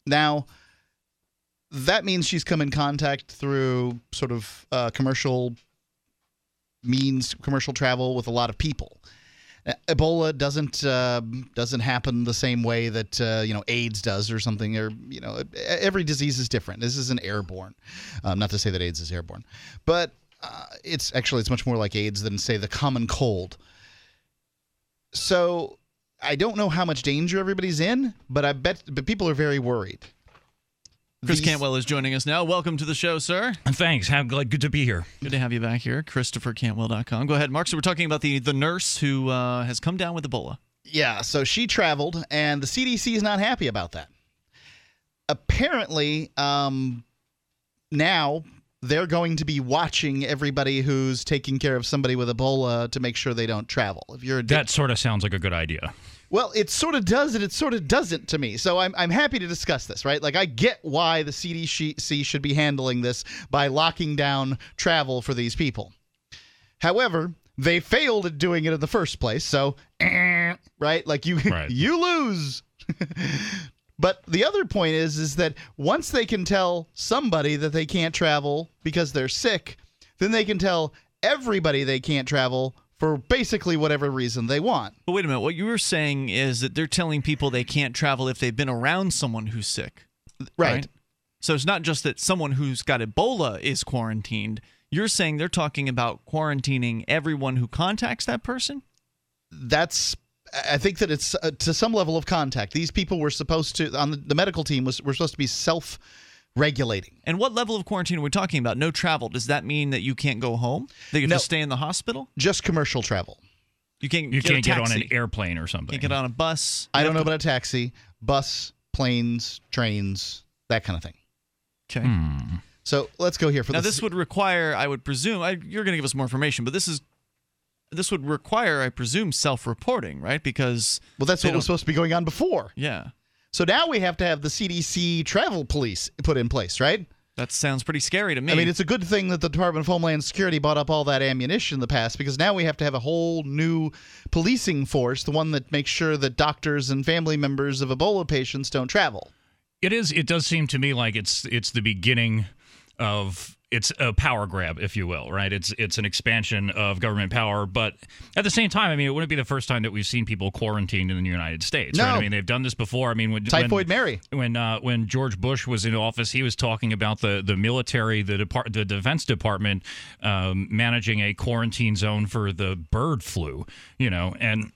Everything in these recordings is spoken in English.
Now, that means she's come in contact through sort of commercial travel with a lot of people. Ebola doesn't happen the same way that AIDS does or something, or every disease is different. This isn't airborne. Not to say that AIDS is airborne, but it's much more like AIDS than, say, the common cold. So I don't know how much danger everybody's in, but but people are very worried. Chris Cantwell is joining us now. Welcome to the show, sir. Thanks. Good to be here. Good to have you back here. ChristopherCantwell.com. Go ahead, Mark. So we're talking about the nurse who has come down with Ebola. Yeah, so she traveled, and the CDC is not happy about that. Apparently, now they're going to be watching everybody who's taking care of somebody with Ebola to make sure they don't travel. That sort of sounds like a good idea. Well, it sort of does, and it sort of doesn't to me. So I'm happy to discuss this, right? Like, I get why the CDC should be handling this by locking down travel for these people. However, they failed at doing it in the first place. So, right? Like, you lose. But the other point is that once they can tell somebody that they can't travel because they're sick, then they can tell everybody they can't travel for basically whatever reason they want. But wait a minute. What you were saying is that they're telling people they can't travel if they've been around someone who's sick. Right. So it's not just that someone who's got Ebola is quarantined. You're saying they're talking about quarantining everyone who contacts that person? I think that it's to some level of contact. These people were supposed to, on the medical team, were supposed to be self-regulating. And what level of quarantine are we talking about? No travel. Does that mean that you can't go home? That you have to stay in the hospital? Just commercial travel. You can't get on an airplane or something. Can't get on a bus. I don't know about a taxi, bus, planes, trains, that kind of thing. Okay. So let's go here for now. This would require, I would presume, you're going to give us more information, but this would require, I presume, self-reporting, right? Because that's what was supposed to be going on before. Yeah. So now we have to have the CDC travel police put in place, right? That sounds pretty scary to me. I mean, it's a good thing that the Department of Homeland Security bought up all that ammunition in the past, because now we have to have a whole new policing force, the one that makes sure that doctors and family members of Ebola patients don't travel. It does seem to me like it's the beginning of it's a power grab, if you will, right? It's an expansion of government power, but at the same time, I mean, it wouldn't be the first time that we've seen people quarantined in the United States, right? I mean, they've done this before. I mean, Typhoid Mary. When George Bush was in office, he was talking about the military, the Defense Department managing a quarantine zone for the bird flu, and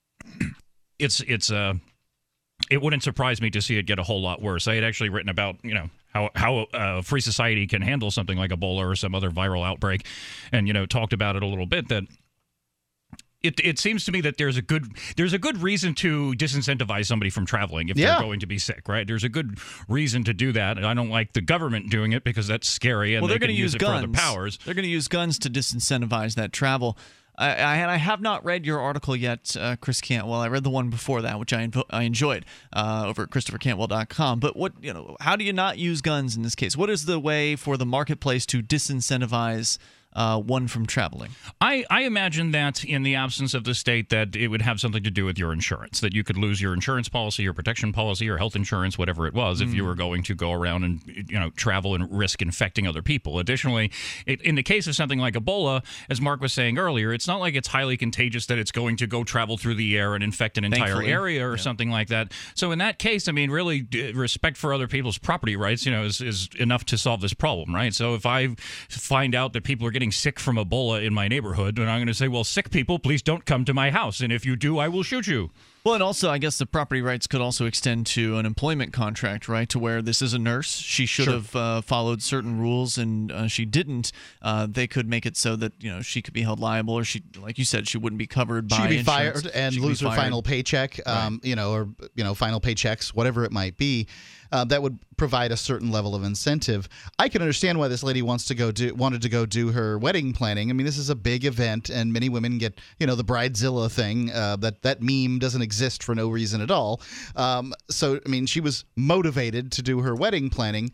it wouldn't surprise me to see it get a whole lot worse. I had actually written about, how a free society can handle something like Ebola or some other viral outbreak, and talked about it a little bit. That it seems to me that there's a good reason to disincentivize somebody from traveling if they're going to be sick, right? There's a good reason to do that, and I don't like the government doing it because that's scary, and they're going to use it guns. for other powers. They're going to use guns to disincentivize that travel. I have not read your article yet, Chris Cantwell. I read the one before that, which I enjoyed over at ChristopherCantwell.com. But how do you not use guns in this case? What is the way for the marketplace to disincentivize one from traveling? I imagine that in the absence of the state, that it would have something to do with your insurance, that you could lose your insurance policy, your protection policy, or health insurance, whatever it was, if you were going to go around and travel and risk infecting other people. Additionally, in the case of something like Ebola, as Mark was saying earlier, it's not like it's highly contagious that it's going to go travel through the air and infect an entire area or something like that. So in that case, I mean, really, respect for other people's property rights, is enough to solve this problem, right? So if I find out that people are getting sick from Ebola in my neighborhood, and I'm going to say, well, sick people, please don't come to my house, and if you do, I will shoot you. Well, and also, I guess the property rights could also extend to an employment contract, right? To where this is a nurse. She should have followed certain rules, and she didn't. They could make it so that she could be held liable, or she, like you said, she wouldn't be covered by insurance. She'd be fired and lose her final paycheck, or final paychecks, whatever it might be. That would provide a certain level of incentive. I can understand why this lady wanted to go do her wedding planning. I mean, this is a big event, and many women get, the Bridezilla thing. That meme doesn't exist for no reason at all. So, I mean, she was motivated to do her wedding planning.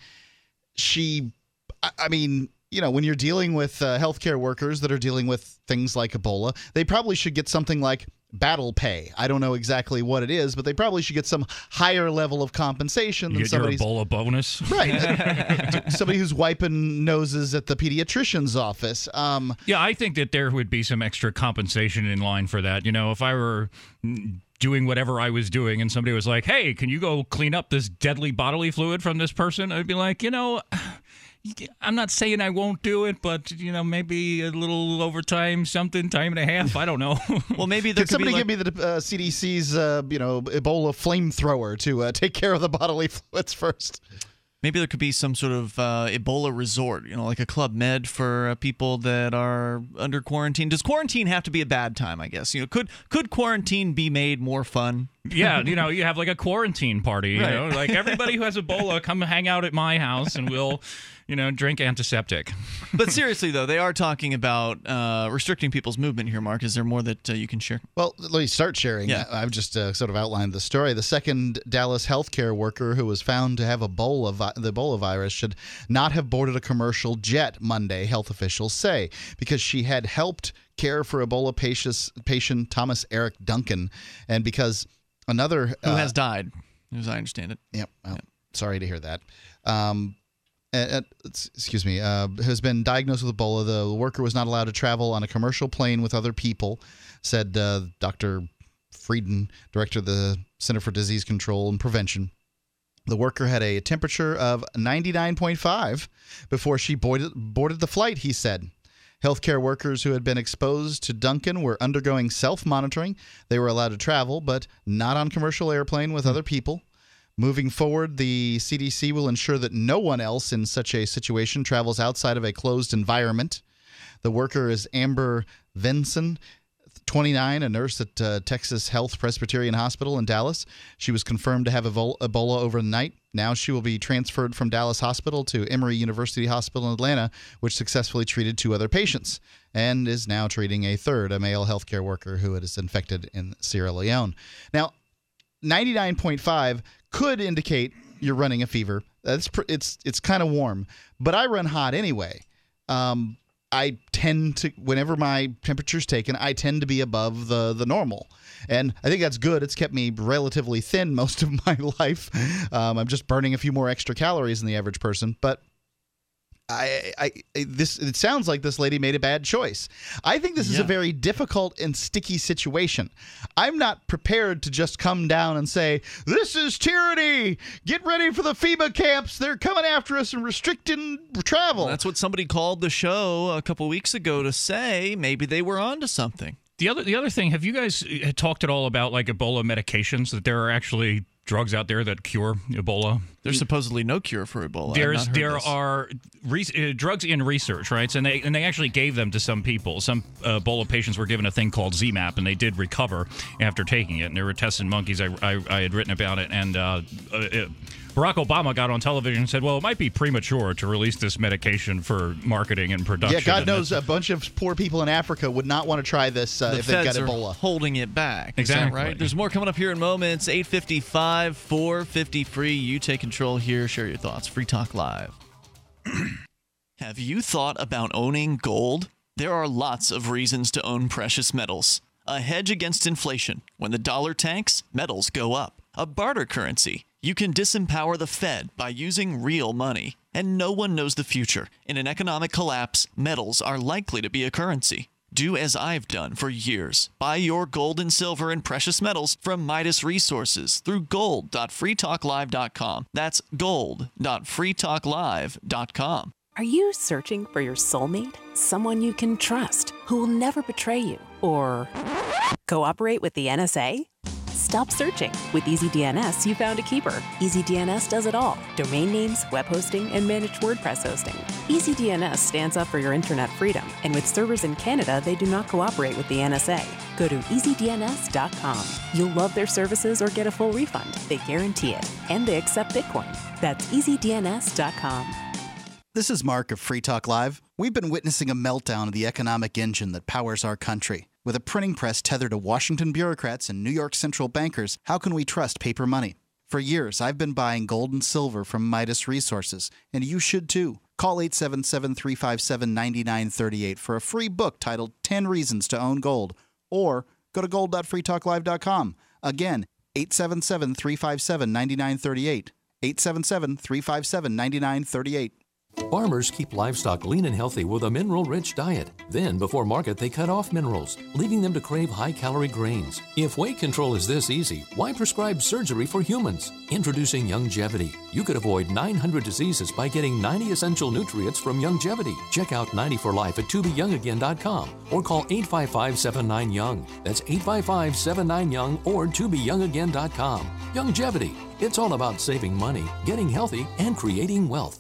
When you're dealing with healthcare workers that are dealing with things like Ebola, they probably should get something like battle pay. I don't know exactly what it is, but they probably should get some higher level of compensation than You get your somebody's Ebola bonus. right. Somebody who's wiping noses at the pediatrician's office. Yeah, I think that there would be some extra compensation in line for that. You know, if I were doing whatever I was doing and somebody was like, hey, can you go clean up this deadly bodily fluid from this person? I'd be like, I'm not saying I won't do it, but, maybe a little overtime, time and a half. I don't know. Well, maybe there Could somebody give me the CDC's, Ebola flamethrower to take care of the bodily fluids first? Maybe there could be some sort of Ebola resort, like a Club Med for people that are under quarantine. Does quarantine have to be a bad time, I guess? Could quarantine be made more fun? Yeah, you have like a quarantine party, Right. like everybody who has Ebola, come hang out at my house and we'll, drink antiseptic. But seriously, though, they are talking about restricting people's movement here, Mark. Is there more that you can share? Well, let me start sharing. Yeah. I've just sort of outlined the story. The second Dallas healthcare worker who was found to have the Ebola virus should not have boarded a commercial jet Monday, health officials say, because she had helped care for Ebola patient Thomas Eric Duncan, and because another Who has died, as I understand it. Yep. Well, sorry to hear that. Has been diagnosed with Ebola. The worker was not allowed to travel on a commercial plane with other people, said Dr. Frieden, director of the Center for Disease Control and Prevention. The worker had a temperature of 99.5 before she boarded the flight, he said. Healthcare workers who had been exposed to Duncan were undergoing self-monitoring. They were allowed to travel, but not on commercial airplane with other people. Moving forward, the CDC will ensure that no one else in such a situation travels outside of a closed environment. The worker is Amber Vinson, 29, a nurse at Texas Health Presbyterian Hospital in Dallas. She was confirmed to have Ebola overnight. Now she will be transferred from Dallas Hospital to Emory University Hospital in Atlanta, which successfully treated 2 other patients and is now treating a third, a male healthcare worker who is infected in Sierra Leone. Now, 99.5 could indicate you're running a fever. It's kind of warm, but I run hot anyway. I tend to, whenever my temperature's taken, I tend to be above the normal. And I think that's good. It's kept me relatively thin most of my life. I'm just burning a few more extra calories than the average person. But it sounds like this lady made a bad choice. I think this is a very difficult and sticky situation. I'm not prepared to just come down and say, this is tyranny. Get ready for the FEMA camps. They're coming after us and restricting travel. Well, that's what somebody called the show a couple weeks ago to say maybe they were onto something. The other thing, have you guys talked at all about like Ebola medications, that there are actually drugs out there that cure Ebola? There's supposedly no cure for Ebola. There are drugs in research, right? And they actually gave them to some people. Some Ebola patients were given a thing called ZMapp, and they did recover after taking it. And they were tested in monkeys. I had written about it, and Barack Obama got on television and said, well, it might be premature to release this medication for marketing and production. Yeah, God knows a bunch of poor people in Africa would not want to try this if they've got Ebola. Holding it back. Exactly. Is that right? There's more coming up here in moments. 8:55, 4:50 free. You take control here. Share your thoughts. Free Talk Live. Have you thought about owning gold? There are lots of reasons to own precious metals. A hedge against inflation. When the dollar tanks, metals go up. A barter currency. You can disempower the Fed by using real money. And no one knows the future. In an economic collapse, metals are likely to be a currency. Do as I've done for years. Buy your gold and silver and precious metals from Midas Resources through gold.freetalklive.com. That's gold.freetalklive.com. Are you searching for your soulmate? Someone you can trust, who will never betray you? Or cooperate with the NSA? Stop searching. With EasyDNS, you found a keeper. EasyDNS does it all. Domain names, web hosting, and managed WordPress hosting. EasyDNS stands up for your internet freedom. And with servers in Canada, they do not cooperate with the NSA. Go to EasyDNS.com. You'll love their services or get a full refund. They guarantee it. And they accept Bitcoin. That's EasyDNS.com. This is Mark of Free Talk Live. We've been witnessing a meltdown of the economic engine that powers our country. With a printing press tethered to Washington bureaucrats and New York central bankers, how can we trust paper money? For years, I've been buying gold and silver from Midas Resources, and you should too. Call 877-357-9938 for a free book titled 10 Reasons to Own Gold, or go to gold.freetalklive.com. Again, 877-357-9938. 877-357-9938. Farmers keep livestock lean and healthy with a mineral-rich diet. Then, before market, they cut off minerals, leaving them to crave high-calorie grains. If weight control is this easy, why prescribe surgery for humans? Introducing Youngevity. You could avoid 900 diseases by getting 90 essential nutrients from Youngevity. Check out 90 for Life at tobeyoungagain.com or call 855-79-YOUNG. That's 855-79-YOUNG or tobeyoungagain.com. Youngevity. It's all about saving money, getting healthy, and creating wealth.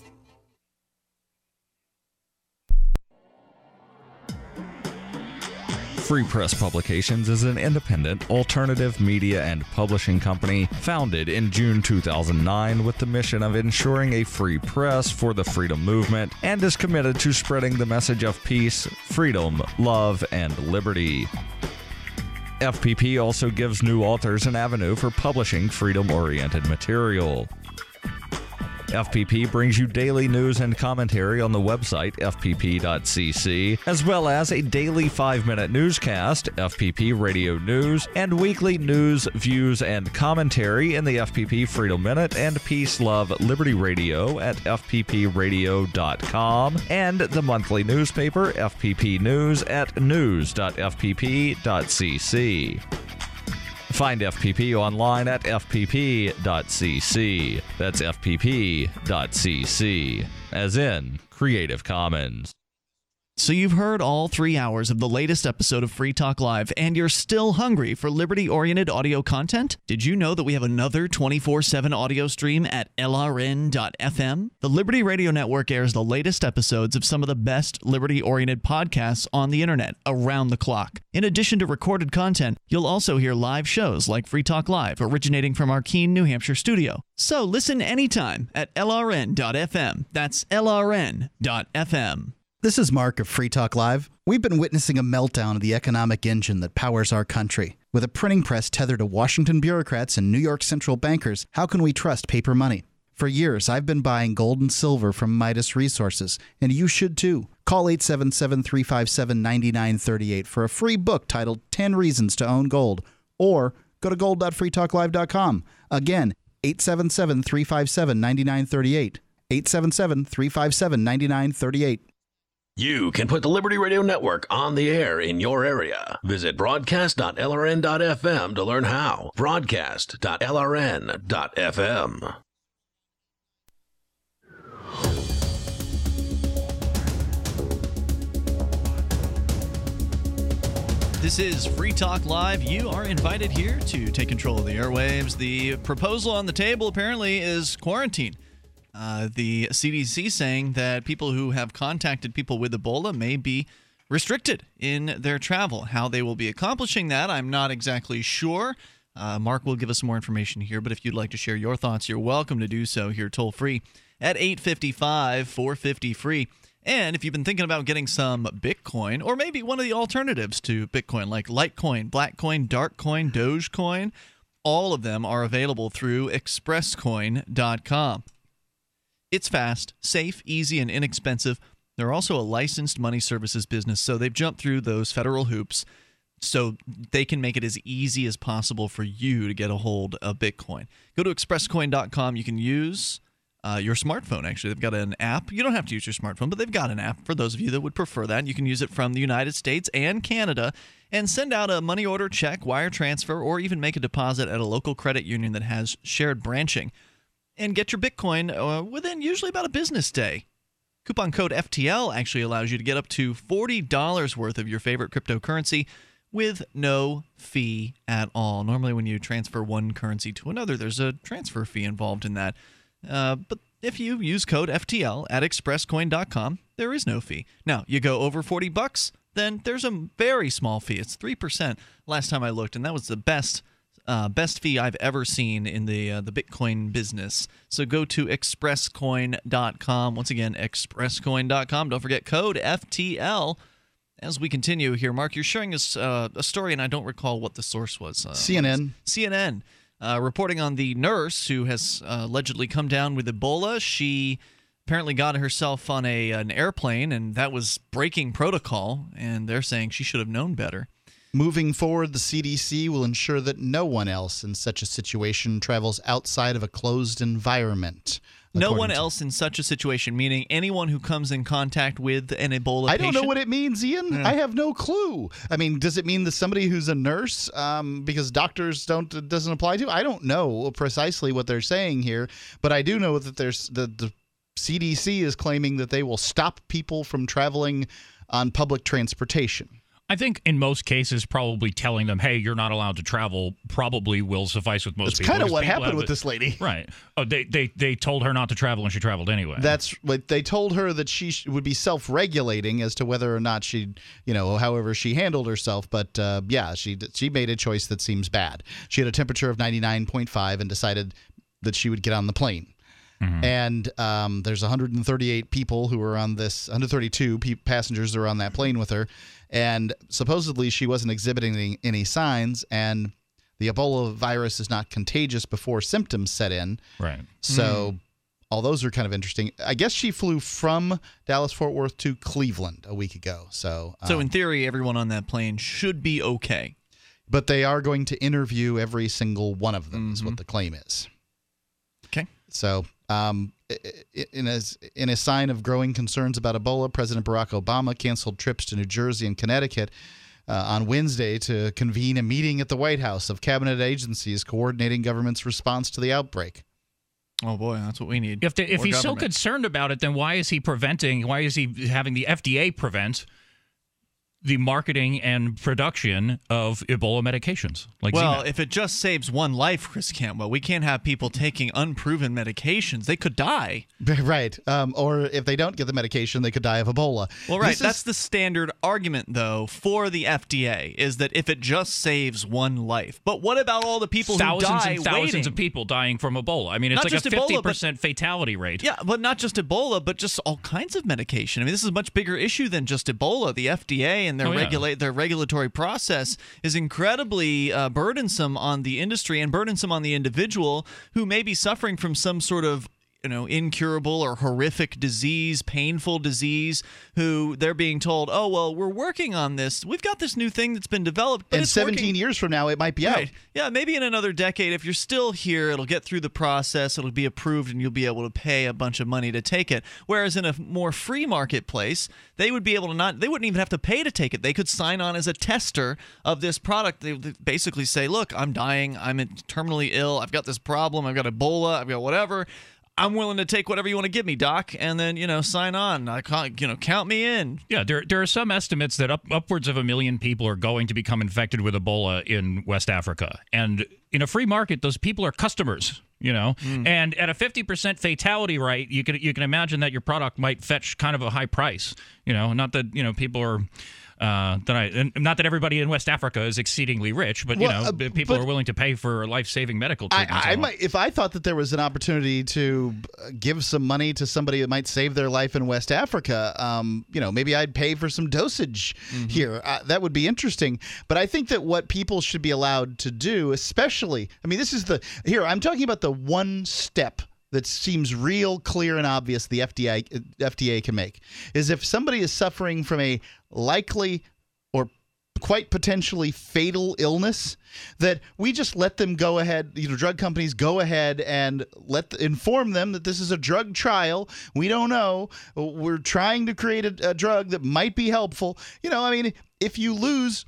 Free Press Publications is an independent, alternative media and publishing company founded in June 2009 with the mission of ensuring a free press for the freedom movement and is committed to spreading the message of peace, freedom, love, and liberty. FPP also gives new authors an avenue for publishing freedom-oriented material. FPP brings you daily news and commentary on the website fpp.cc, as well as a daily 5-minute newscast, FPP Radio News, and weekly news, views, and commentary in the FPP Freedom Minute and Peace, Love, Liberty Radio at fppradio.com, and the monthly newspaper FPP News at news.fpp.cc. Find FPP online at fpp.cc. That's fpp.cc, as in Creative Commons. So you've heard all 3 hours of the latest episode of Free Talk Live, and you're still hungry for liberty-oriented audio content? Did you know that we have another 24/7 audio stream at LRN.FM? The Liberty Radio Network airs the latest episodes of some of the best liberty-oriented podcasts on the internet around the clock. In addition to recorded content, you'll also hear live shows like Free Talk Live, originating from our Keene, New Hampshire studio. So listen anytime at LRN.FM. That's LRN.FM. This is Mark of Free Talk Live. We've been witnessing a meltdown of the economic engine that powers our country. With a printing press tethered to Washington bureaucrats and New York central bankers, how can we trust paper money? For years, I've been buying gold and silver from Midas Resources, and you should too. Call 877-357-9938 for a free book titled 10 Reasons to Own Gold, or go to gold.freetalklive.com. Again, 877-357-9938. 877-357-9938. You can put the Liberty Radio Network on the air in your area. Visit broadcast.lrn.fm to learn how. Broadcast.lrn.fm. This is Free Talk Live. You are invited here to take control of the airwaves. The proposal on the table apparently is quarantine. The CDC saying that people who have contacted people with Ebola may be restricted in their travel. How they will be accomplishing that, I'm not exactly sure. Mark will give us more information here, but if you'd like to share your thoughts, you're welcome to do so here toll-free at 855-450-FREE. And if you've been thinking about getting some Bitcoin, or maybe one of the alternatives to Bitcoin, like Litecoin, Blackcoin, Darkcoin, Dogecoin, all of them are available through expresscoin.com. It's fast, safe, easy, and inexpensive. They're also a licensed money services business, so they've jumped through those federal hoops so they can make it as easy as possible for you to get a hold of Bitcoin. Go to expresscoin.com. You can use your smartphone, actually. They've got an app. You don't have to use your smartphone, but they've got an app for those of you that would prefer that. You can use it from the United States and Canada and send out a money order, check, wire transfer, or even make a deposit at a local credit union that has shared branching. And get your Bitcoin within usually about a business day. Coupon code FTL actually allows you to get up to $40 worth of your favorite cryptocurrency with no fee at all. Normally when you transfer one currency to another, there's a transfer fee involved in that. But if you use code FTL at expresscoin.com, there is no fee. Now, you go over $40, then there's a very small fee. It's 3% last time I looked, and that was the best fee I've ever seen in the Bitcoin business. So go to expresscoin.com. Once again, expresscoin.com. Don't forget code FTL. As we continue here, Mark, you're sharing us a story, and I don't recall what the source was. CNN. CNN. Reporting on the nurse who has allegedly come down with Ebola. She apparently got herself on an airplane, and that was breaking protocol, and they're saying she should have known better. Moving forward, the CDC will ensure that no one else in such a situation travels outside of a closed environment. No one else in such a situation, meaning anyone who comes in contact with an Ebola patient? I don't know what it means, Ian. Yeah. I have no clue. I mean, does it mean that somebody who's a nurse, because doctors doesn't apply to? I don't know precisely what they're saying here, but I do know that there's the CDC is claiming that they will stop people from traveling on public transportation. I think in most cases, probably telling them, hey, you're not allowed to travel probably will suffice with most people. That's kind of what happened with this lady. Right. Oh, they told her not to travel, and she traveled anyway. That's what they told her, that she would be self-regulating as to whether or not she, however she handled herself. But, she made a choice that seems bad. She had a temperature of 99.5 and decided that she would get on the plane. Mm-hmm. And there's 138 people who were on this, 132 passengers who were on that plane with her. And supposedly she wasn't exhibiting any signs, and the Ebola virus is not contagious before symptoms set in. Right. So all those are kind of interesting. I guess she flew from Dallas-Fort Worth to Cleveland a week ago. So in theory, everyone on that plane should be okay. But they are going to interview every single one of them, is what the claim is. Okay. So in a sign of growing concerns about Ebola, President Barack Obama canceled trips to New Jersey and Connecticut on Wednesday to convene a meeting at the White House of cabinet agencies coordinating government's response to the outbreak. Oh, boy, that's what we need. If he's so concerned about it, then why is he having the FDA prevent the marketing and production of Ebola medications? If it just saves one life, Chris Cantwell, we can't have people taking unproven medications. They could die. Right. Or if they don't get the medication, they could die of Ebola. Well, right. That's the standard argument, though, for the FDA, is that if it just saves one life. But what about all the people who die Thousands and thousands waiting? of people dying from Ebola. I mean, it's not like a 50% Ebola, fatality rate. Yeah, but not just Ebola, but just all kinds of medication. I mean, this is a much bigger issue than just Ebola. The FDA and their regulatory process is incredibly burdensome on the industry and burdensome on the individual who may be suffering from some sort of incurable or horrific disease, painful disease, who they're being told, oh, well, we're working on this. We've got this new thing that's been developed. But and 17 years from now, it might be out. Yeah, maybe in another decade, if you're still here, it'll get through the process, it'll be approved, and you'll be able to pay a bunch of money to take it. Whereas in a more free marketplace, they would be able to they wouldn't even have to pay to take it. They could sign on as a tester of this product. They would basically say, look, I'm dying, I'm terminally ill, I've got this problem, I've got Ebola, I've got whatever. I'm willing to take whatever you want to give me, Doc, and then, sign on. Count me in. Yeah, there are some estimates that upwards of 1 million people are going to become infected with Ebola in West Africa. And in a free market, those people are customers, And at a 50% fatality rate, you can imagine that your product might fetch kind of a high price. Not that, people are... not that everybody in West Africa is exceedingly rich, but people are willing to pay for life-saving medical treatment. If I thought that there was an opportunity to give some money to somebody that might save their life in West Africa, maybe I'd pay for some dosage here. That would be interesting. But I think that what people should be allowed to do, especially, I'm talking about the one step that seems real clear and obvious the FDA can make, is if somebody is suffering from a likely or quite potentially fatal illness, that we just let them go ahead, drug companies go ahead and inform them that this is a drug trial. We don't know. We're trying to create a drug that might be helpful. If you lose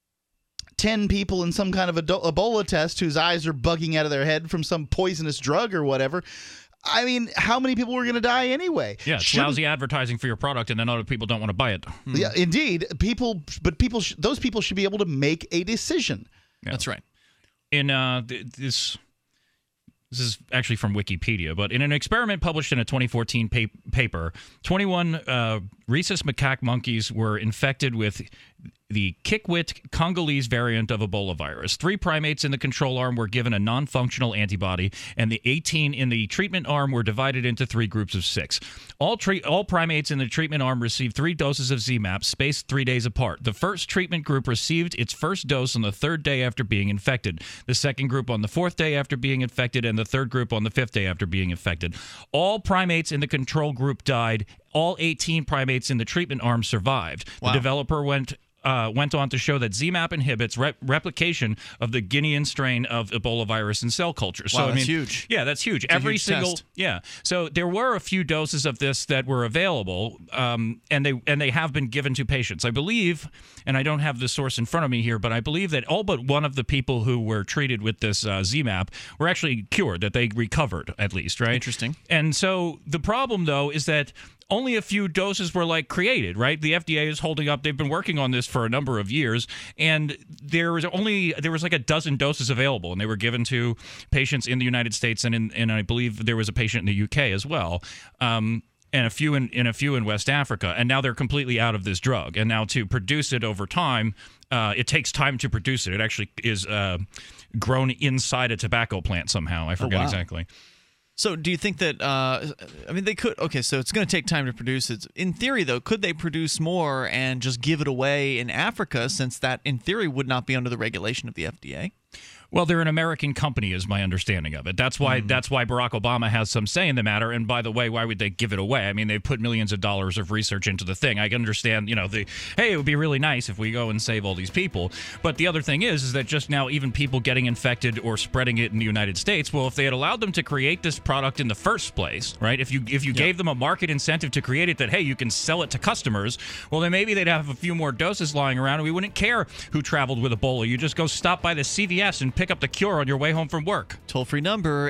10 people in some kind of Ebola test whose eyes are bugging out of their head from some poisonous drug or whatever, how many people were going to die anyway? Yeah, it's lousy advertising for your product, and then other people don't want to buy it. Yeah, indeed. Those people should be able to make a decision. Yeah. That's right. In this is actually from Wikipedia, but in an experiment published in a 2014 paper, 21 rhesus macaque monkeys were infected with the Kikwit Congolese variant of Ebola virus. 3 primates in the control arm were given a non-functional antibody, and the 18 in the treatment arm were divided into 3 groups of 6. All primates in the treatment arm received 3 doses of ZMapp, spaced 3 days apart. The first treatment group received its first dose on the 3rd day after being infected, the second group on the 4th day after being infected, and the third group on the 5th day after being infected. All primates in the control group died. All 18 primates in the treatment arm survived. Wow. The developer went went on to show that ZMapp inhibits replication of the Guinean strain of Ebola virus in cell culture. So, wow, that's huge. Yeah, that's huge. It's Every huge single test. Yeah. So there were a few doses of this that were available, and they have been given to patients. I believe, and I don't have the source in front of me here, but I believe that all but one of the people who were treated with this ZMapp were actually cured, that they recovered at least, right? Interesting. And so the problem, though, is that only a few doses were created, right? The FDA is holding up. They've been working on this for a number of years, and there was like a dozen doses available, and they were given to patients in the United States, and I believe there was a patient in the UK as well. And a few in West Africa, and now they're completely out of this drug. And now to produce it over time, it takes time to produce it. It actually is grown inside a tobacco plant somehow. I forget exactly. So do you think that, they could, okay, so it's going to take time to produce it. In theory, though, could they produce more and just give it away in Africa, since that, in theory, would not be under the regulation of the FDA? Well, they're an American company, is my understanding of it. That's why Barack Obama has some say in the matter. And by the way, why would they give it away? I mean, they've put millions of dollars of research into the thing. I can understand, hey, it would be really nice if we go and save all these people. But the other thing is that just now, even people getting infected or spreading it in the United States, well, if they had allowed them to create this product in the first place, right? If you gave them a market incentive to create it, that, hey, you can sell it to customers, well, then maybe they'd have a few more doses lying around, and we wouldn't care who traveled with Ebola. You just go stop by the CVS and pick up the cure on your way home from work. Toll-free number,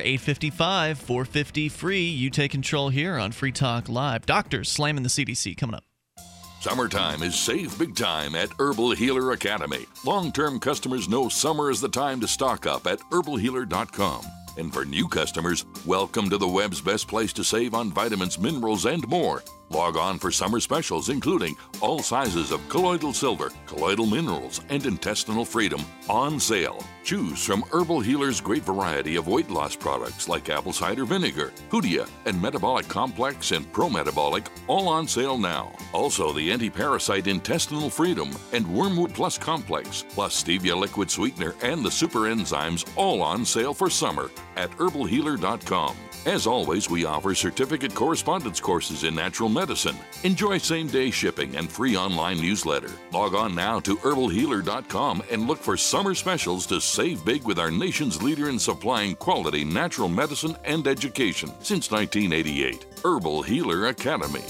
855-450-FREE. You take control here on Free Talk Live. Doctors slamming the CDC coming up. Summertime is save big time at Herbal Healer Academy. Long-term customers know summer is the time to stock up at herbalhealer.com. And for new customers, welcome to the web's best place to save on vitamins, minerals, and more. Log on for summer specials, including all sizes of colloidal silver, colloidal minerals, and intestinal freedom on sale. Choose from Herbal Healer's great variety of weight loss products like apple cider vinegar, Hoodia, and Metabolic Complex and Pro-Metabolic, all on sale now. Also, the anti-parasite Intestinal Freedom and Wormwood Plus Complex, plus Stevia Liquid Sweetener and the Super Enzymes, all on sale for summer at herbalhealer.com. As always, we offer certificate correspondence courses in natural medicine. Enjoy same-day shipping and free online newsletter. Log on now to herbalhealer.com and look for summer specials to save big with our nation's leader in supplying quality natural medicine and education since 1988. Herbal Healer Academy.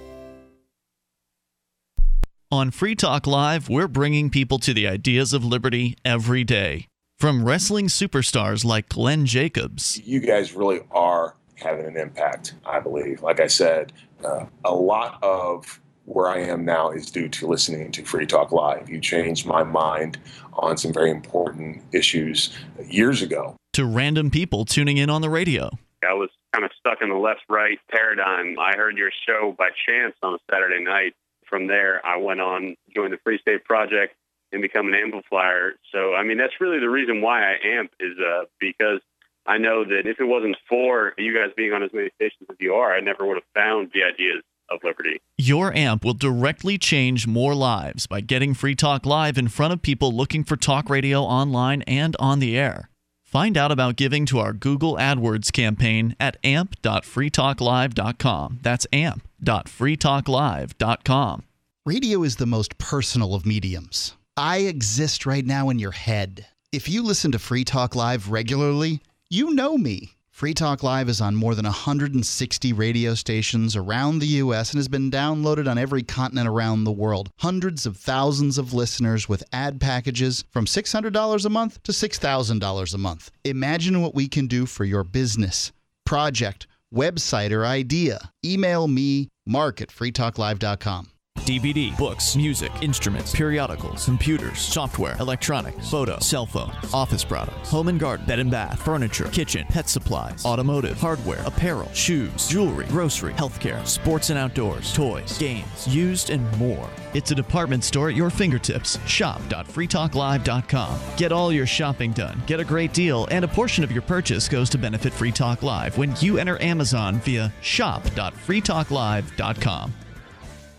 On Free Talk Live, we're bringing people to the ideas of liberty every day. From wrestling superstars like Glenn Jacobs. You guys really are having an impact, I believe. Like I said, a lot of where I am now is due to listening to Free Talk Live. You changed my mind on some very important issues years ago. To random people tuning in on the radio. I was kind of stuck in the left-right paradigm. I heard your show by chance on a Saturday night. From there, I went on, joined the Free State Project, and become an amplifier. So, I mean, that's really the reason why I amp, is because I know that if it wasn't for you guys being on as many stations as you are, I never would have found the ideas of liberty. Your amp will directly change more lives by getting Free Talk Live in front of people looking for talk radio online and on the air. Find out about giving to our Google AdWords campaign at amp.freetalklive.com. That's amp.freetalklive.com. Radio is the most personal of mediums. I exist right now in your head. If you listen to Free Talk Live regularly, you know me. Free Talk Live is on more than 160 radio stations around the U.S. and has been downloaded on every continent around the world. Hundreds of thousands of listeners with ad packages from $600 a month to $6,000 a month. Imagine what we can do for your business, project, website, or idea. Email me, mark@freetalklive.com. DVD, books, music, instruments, periodicals, computers, software, electronics, photo, cell phones, office products, home and garden, bed and bath, furniture, kitchen, pet supplies, automotive, hardware, apparel, shoes, jewelry, grocery, healthcare, sports and outdoors, toys, games, used, and more. It's a department store at your fingertips. Shop.freetalklive.com. Get all your shopping done, get a great deal, and a portion of your purchase goes to benefit Free Talk Live when you enter Amazon via shop.freetalklive.com.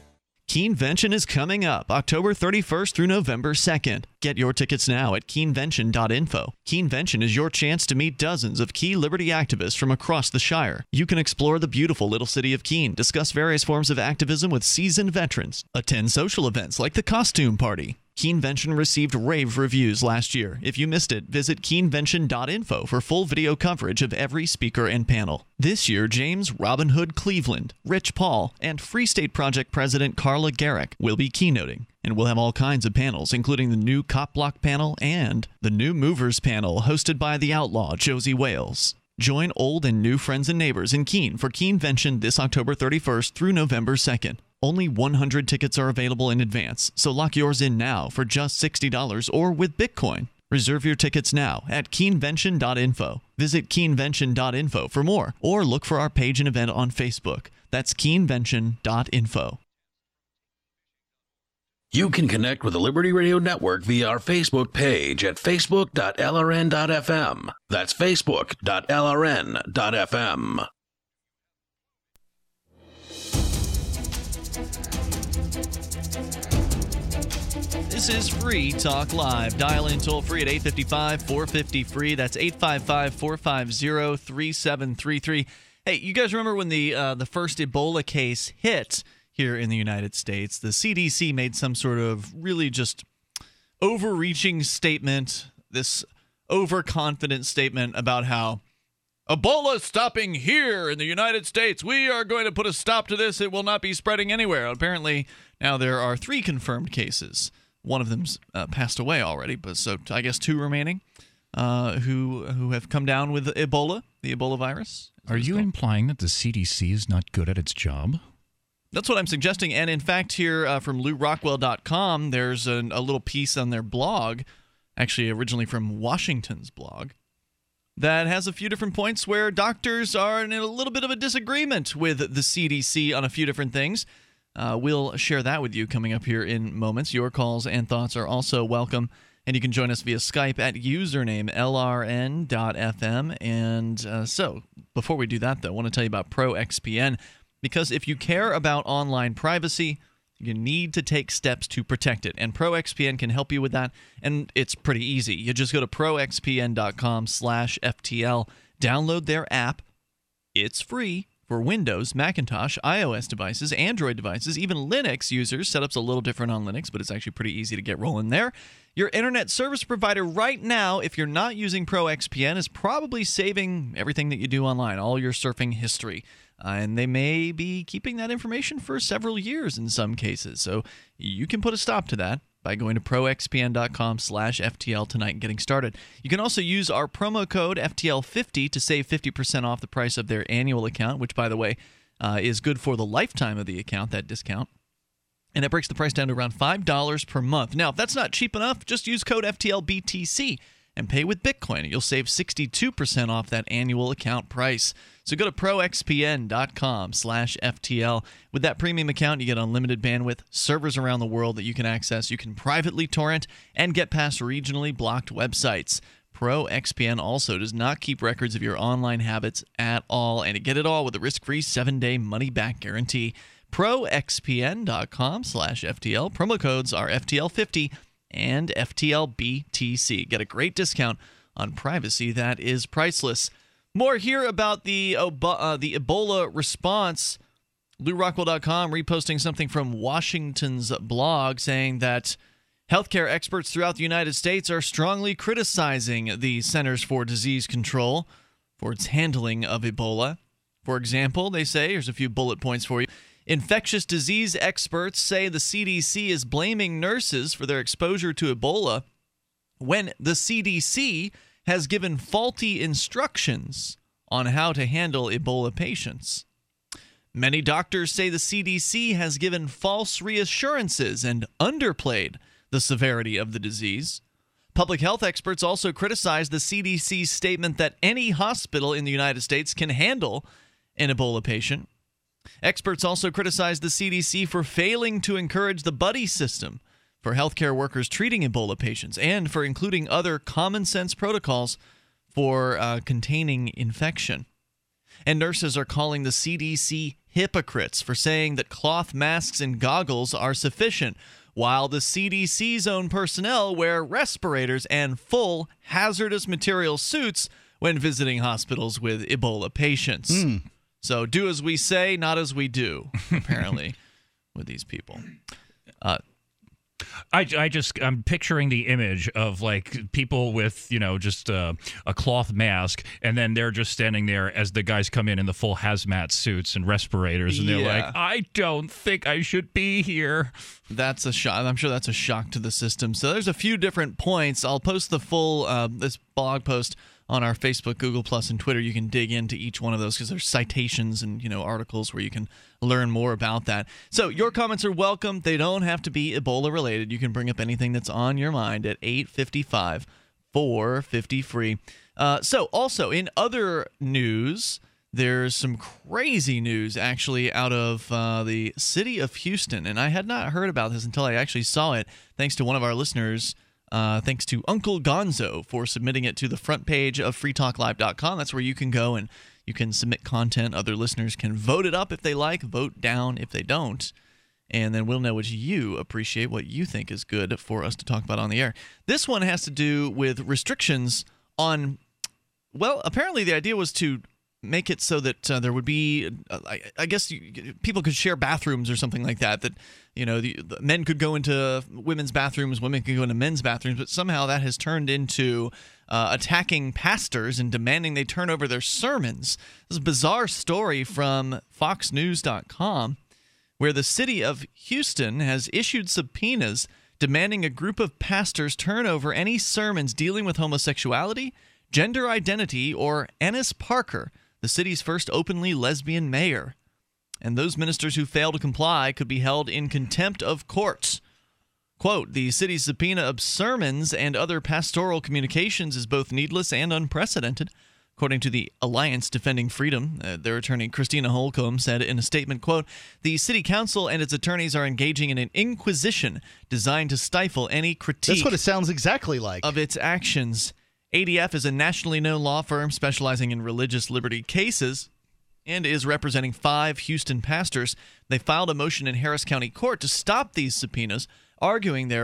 Keenvention is coming up October 31st through November 2nd. Get your tickets now at keenvention.info. Keenvention is your chance to meet dozens of key liberty activists from across the Shire. You can explore the beautiful little city of Keene, discuss various forms of activism with seasoned veterans, attend social events like the Costume Party. Keenvention received rave reviews last year. If you missed it, visit keenvention.info for full video coverage of every speaker and panel. This year, James Robin Hood Cleveland, Rich Paul, and Free State Project President Carla Garrick will be keynoting. And we'll have all kinds of panels, including the new Cop Block panel and the new Movers panel hosted by the outlaw Josie Wales. Join old and new friends and neighbors in Keene for Keenvention this October 31st through November 2nd. Only 100 tickets are available in advance, so lock yours in now for just $60 or with Bitcoin. Reserve your tickets now at keenvention.info. Visit keenvention.info for more, or look for our page and event on Facebook. That's keenvention.info. You can connect with the Liberty Radio Network via our Facebook page at facebook.lrn.fm. That's facebook.lrn.fm. This is Free Talk Live. Dial in toll free at 855-450-FREE. That's 855-450-3733. Hey, you guys remember when the first Ebola case hit here in the United States? The CDC made some sort of really just overreaching statement, this overconfident statement about how Ebola is stopping here in the United States. We are going to put a stop to this. It will not be spreading anywhere. Apparently, now there are 3 confirmed cases. One of them's passed away already, but so I guess 2 remaining who have come down with Ebola, the Ebola virus. Are you implying that the CDC is not good at its job? That's what I'm suggesting. And in fact, here from LouRockwell.com, there's a little piece on their blog, actually originally from Washington's blog, that has a few different points where doctors are in a little bit of a disagreement with the CDC on a few different things. We'll share that with you coming up here in moments. Your calls and thoughts are also welcome, and you can join us via Skype at username LRN.FM. And so, before we do that, though, I want to tell you about ProXPN, because if you care about online privacy, you need to take steps to protect it, and ProXPN can help you with that, and it's pretty easy. You just go to proxpn.com/FTL, download their app. It's free. For Windows, Macintosh, iOS devices, Android devices, even Linux users. Setup's a little different on Linux, but it's actually pretty easy to get rolling there. Your internet service provider right now, if you're not using ProXPN, is probably saving everything that you do online, all your surfing history. And they may be keeping that information for several years in some cases. So you can put a stop to that by going to proxpn.com/FTL tonight and getting started. You can also use our promo code FTL50 to save 50% off the price of their annual account, which, by the way, is good for the lifetime of the account, that discount. And it breaks the price down to around $5 per month. Now, if that's not cheap enough, just use code FTLBTC and pay with Bitcoin. You'll save 62% off that annual account price. So go to proxpn.com/FTL. With that premium account, you get unlimited bandwidth, servers around the world that you can access. You can privately torrent and get past regionally blocked websites. ProXPN also does not keep records of your online habits at all, and to get it all with a risk-free 7-day money-back guarantee. proxpn.com/FTL. Promo codes are FTL50 and FTLBTC. Get a great discount on privacy that is priceless. More here about the Ebola response. LouRockwell.com reposting something from Washington's blog saying that healthcare experts throughout the United States are strongly criticizing the Centers for Disease Control for its handling of Ebola. For example, they say, here's a few bullet points for you. Infectious disease experts say the CDC is blaming nurses for their exposure to Ebola when the CDC has given faulty instructions on how to handle Ebola patients. Many doctors say the CDC has given false reassurances and underplayed the severity of the disease. Public health experts also criticize the CDC's statement that any hospital in the United States can handle an Ebola patient. Experts also criticize the CDC for failing to encourage the buddy system for healthcare workers treating Ebola patients and for including other common sense protocols for containing infection. and nurses are calling the CDC hypocrites for saying that cloth masks and goggles are sufficient, while the CDC's own personnel wear respirators and full hazardous material suits when visiting hospitals with Ebola patients. So do as we say, not as we do, apparently, with these people. I'm picturing the image of like people with, just a cloth mask, and then they're just standing there as the guys come in the full hazmat suits and respirators, and they're like, I don't think I should be here. That's a shock. I'm sure that's a shock to the system. So there's a few different points. I'll post the full this blog post on our Facebook, Google Plus, and Twitter. You can dig into each one of those because there's citations and articles where you can learn more about that. So your comments are welcome. They don't have to be Ebola related. You can bring up anything that's on your mind at 855-450-FREE. So also in other news, there's some crazy news actually out of the city of Houston, and I had not heard about this until I actually saw it, thanks to one of our listeners. Thanks to Uncle Gonzo for submitting it to the front page of freetalklive.com. That's where you can go and you can submit content. Other listeners can vote it up if they like, vote down if they don't. And then we'll know what you appreciate, what you think is good for us to talk about on the air. This one has to do with restrictions on, well, apparently the idea was to make it so that there would be, I guess people could share bathrooms or something like that, that, the men could go into women's bathrooms, women could go into men's bathrooms, but somehow that has turned into attacking pastors and demanding they turn over their sermons. This is a bizarre story from foxnews.com, where the city of Houston has issued subpoenas demanding a group of pastors turn over any sermons dealing with homosexuality, gender identity, or Ennis Parker, the city's first openly lesbian mayor. And those ministers who fail to comply could be held in contempt of court. Quote, the city's subpoena of sermons and other pastoral communications is both needless and unprecedented. According to the Alliance Defending Freedom, their attorney Christina Holcomb said in a statement, quote, the city council and its attorneys are engaging in an inquisition designed to stifle any critique. That's what it sounds exactly like. Of its actions. ADF is a nationally known law firm specializing in religious liberty cases and is representing 5 Houston pastors. They filed a motion in Harris County Court to stop these subpoenas, arguing they're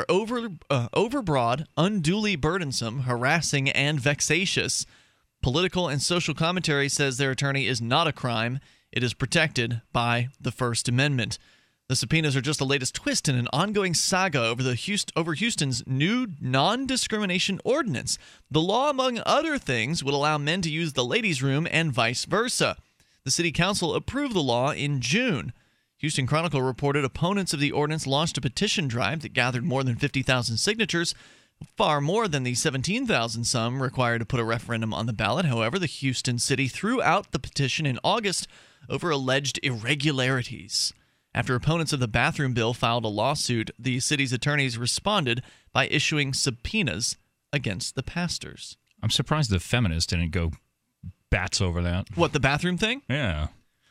overbroad, unduly burdensome, harassing, and vexatious. Political and social commentary says their attorney is not a crime. It is protected by the First Amendment. The subpoenas are just the latest twist in an ongoing saga over Houston's new non-discrimination ordinance. The law, among other things, would allow men to use the ladies' room and vice versa. The city council approved the law in June. Houston Chronicle reported opponents of the ordinance launched a petition drive that gathered more than 50,000 signatures, far more than the 17,000 some required to put a referendum on the ballot. However, the Houston city threw out the petition in August over alleged irregularities. After opponents of the bathroom bill filed a lawsuit, the city's attorneys responded by issuing subpoenas against the pastors. I'm surprised the feminists didn't go bats over that. What, the bathroom thing? Yeah.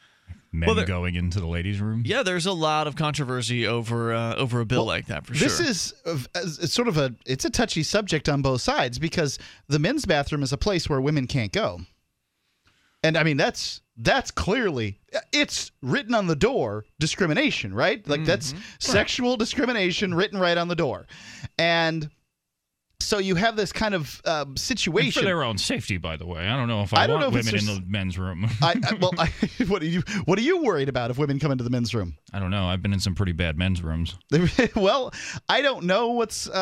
Men going into the ladies' room? Yeah, there's a lot of controversy over a bill like that, for sure. This is it's sort of it's a touchy subject on both sides, because the men's bathroom is a place where women can't go. And I mean, that's clearly, it's written on the door, discrimination, right? Like that's sexual discrimination written right on the door. And so you have this kind of situation. And for their own safety, by the way. I don't know if I want women in the men's room. What are you worried about if women come into the men's room? I don't know. I've been in some pretty bad men's rooms. Well, I don't know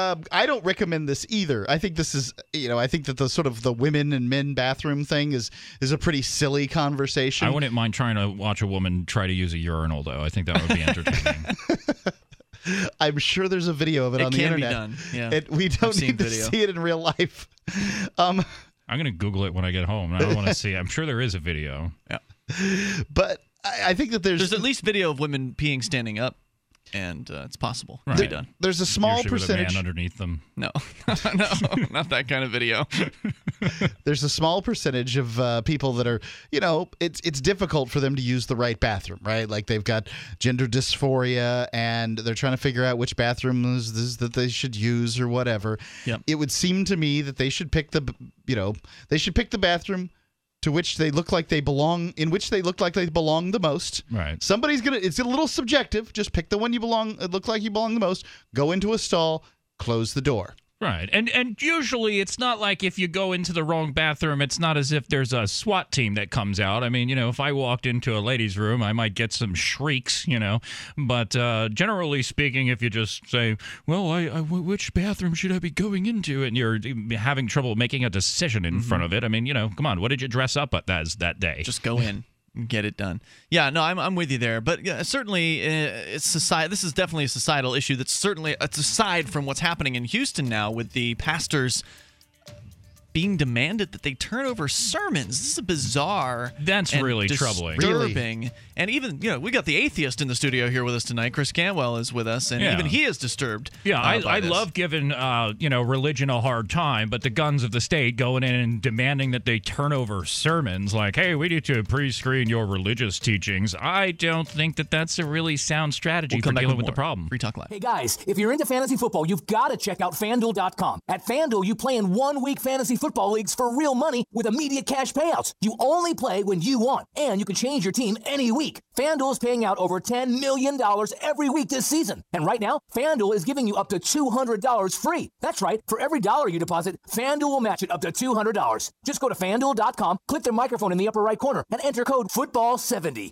I don't recommend this either. I think this is, I think that the sort of the women and men bathroom thing is a pretty silly conversation. I wouldn't mind trying to watch a woman try to use a urinal, though. I think that would be entertaining. I'm sure there's a video of it on the internet. It can be done. Yeah. We don't need to see it in real life. I'm going to Google it when I get home. I don't want to see it. I'm sure there is a video. Yeah. But I think that there's at least video of women peeing standing up, and it's possible to be done. There's a small Usually percentage with a man underneath them. No, not that kind of video. There's a small percentage of people that are, it's difficult for them to use the right bathroom, right? Like they've got gender dysphoria and they're trying to figure out which bathrooms that they should use or whatever. Yep. It would seem to me that they should pick the bathroom to which they look like they belong, in which they look like they belong the most. Right. Somebody's gonna. It's a little subjective. Just pick the one you belong. Look like you belong the most. Go into a stall. Close the door. Right. And usually it's not like if you go into the wrong bathroom, it's not as if there's a SWAT team that comes out. I mean, if I walked into a ladies' room, I might get some shrieks, But generally speaking, if you just say, well, which bathroom should I be going into? And you're having trouble making a decision in front of it. I mean, come on, what did you dress up as that day? Just go in. Get it done. Yeah, no, I'm with you there. But certainly, it's society. This is definitely a societal issue. It's aside from what's happening in Houston now with the pastors being demanded that they turn over sermons. This is bizarre. That's really troubling. Disturbing. And even, we got the atheist in the studio here with us tonight. Chris Cantwell is with us, and even he is disturbed. Yeah, I love giving, religion a hard time, but the guns of the state going in and demanding that they turn over sermons like, hey, we need to pre-screen your religious teachings. I don't think that that's a really sound strategy for dealing with the problem. Free Talk Live. Hey, guys, if you're into fantasy football, you've got to check out FanDuel.com. At FanDuel, you play in 1 week fantasy football leagues for real money with immediate cash payouts. You only play when you want, and you can change your team any week. FanDuel is paying out over $10 million every week this season. And right now, FanDuel is giving you up to $200 free. That's right. For every dollar you deposit, FanDuel will match it up to $200. Just go to FanDuel.com, click the microphone in the upper right corner, and enter code FOOTBALL70.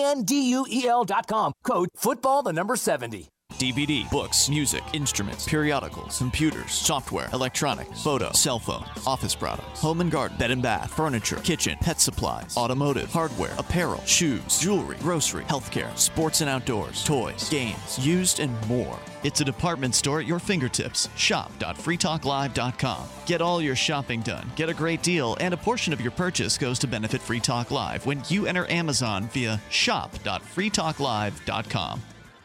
FANDUEL.com. Code FOOTBALL70. DVD, books, music, instruments, periodicals, computers, software, electronics, photo, cell phone, office products, home and garden, bed and bath, furniture, kitchen, pet supplies, automotive, hardware, apparel, shoes, jewelry, grocery, healthcare, sports and outdoors, toys, games, used, and more. It's a department store at your fingertips. Shop.freetalklive.com. Get all your shopping done, get a great deal, and a portion of your purchase goes to benefit Free Talk Live when you enter Amazon via shop.freetalklive.com.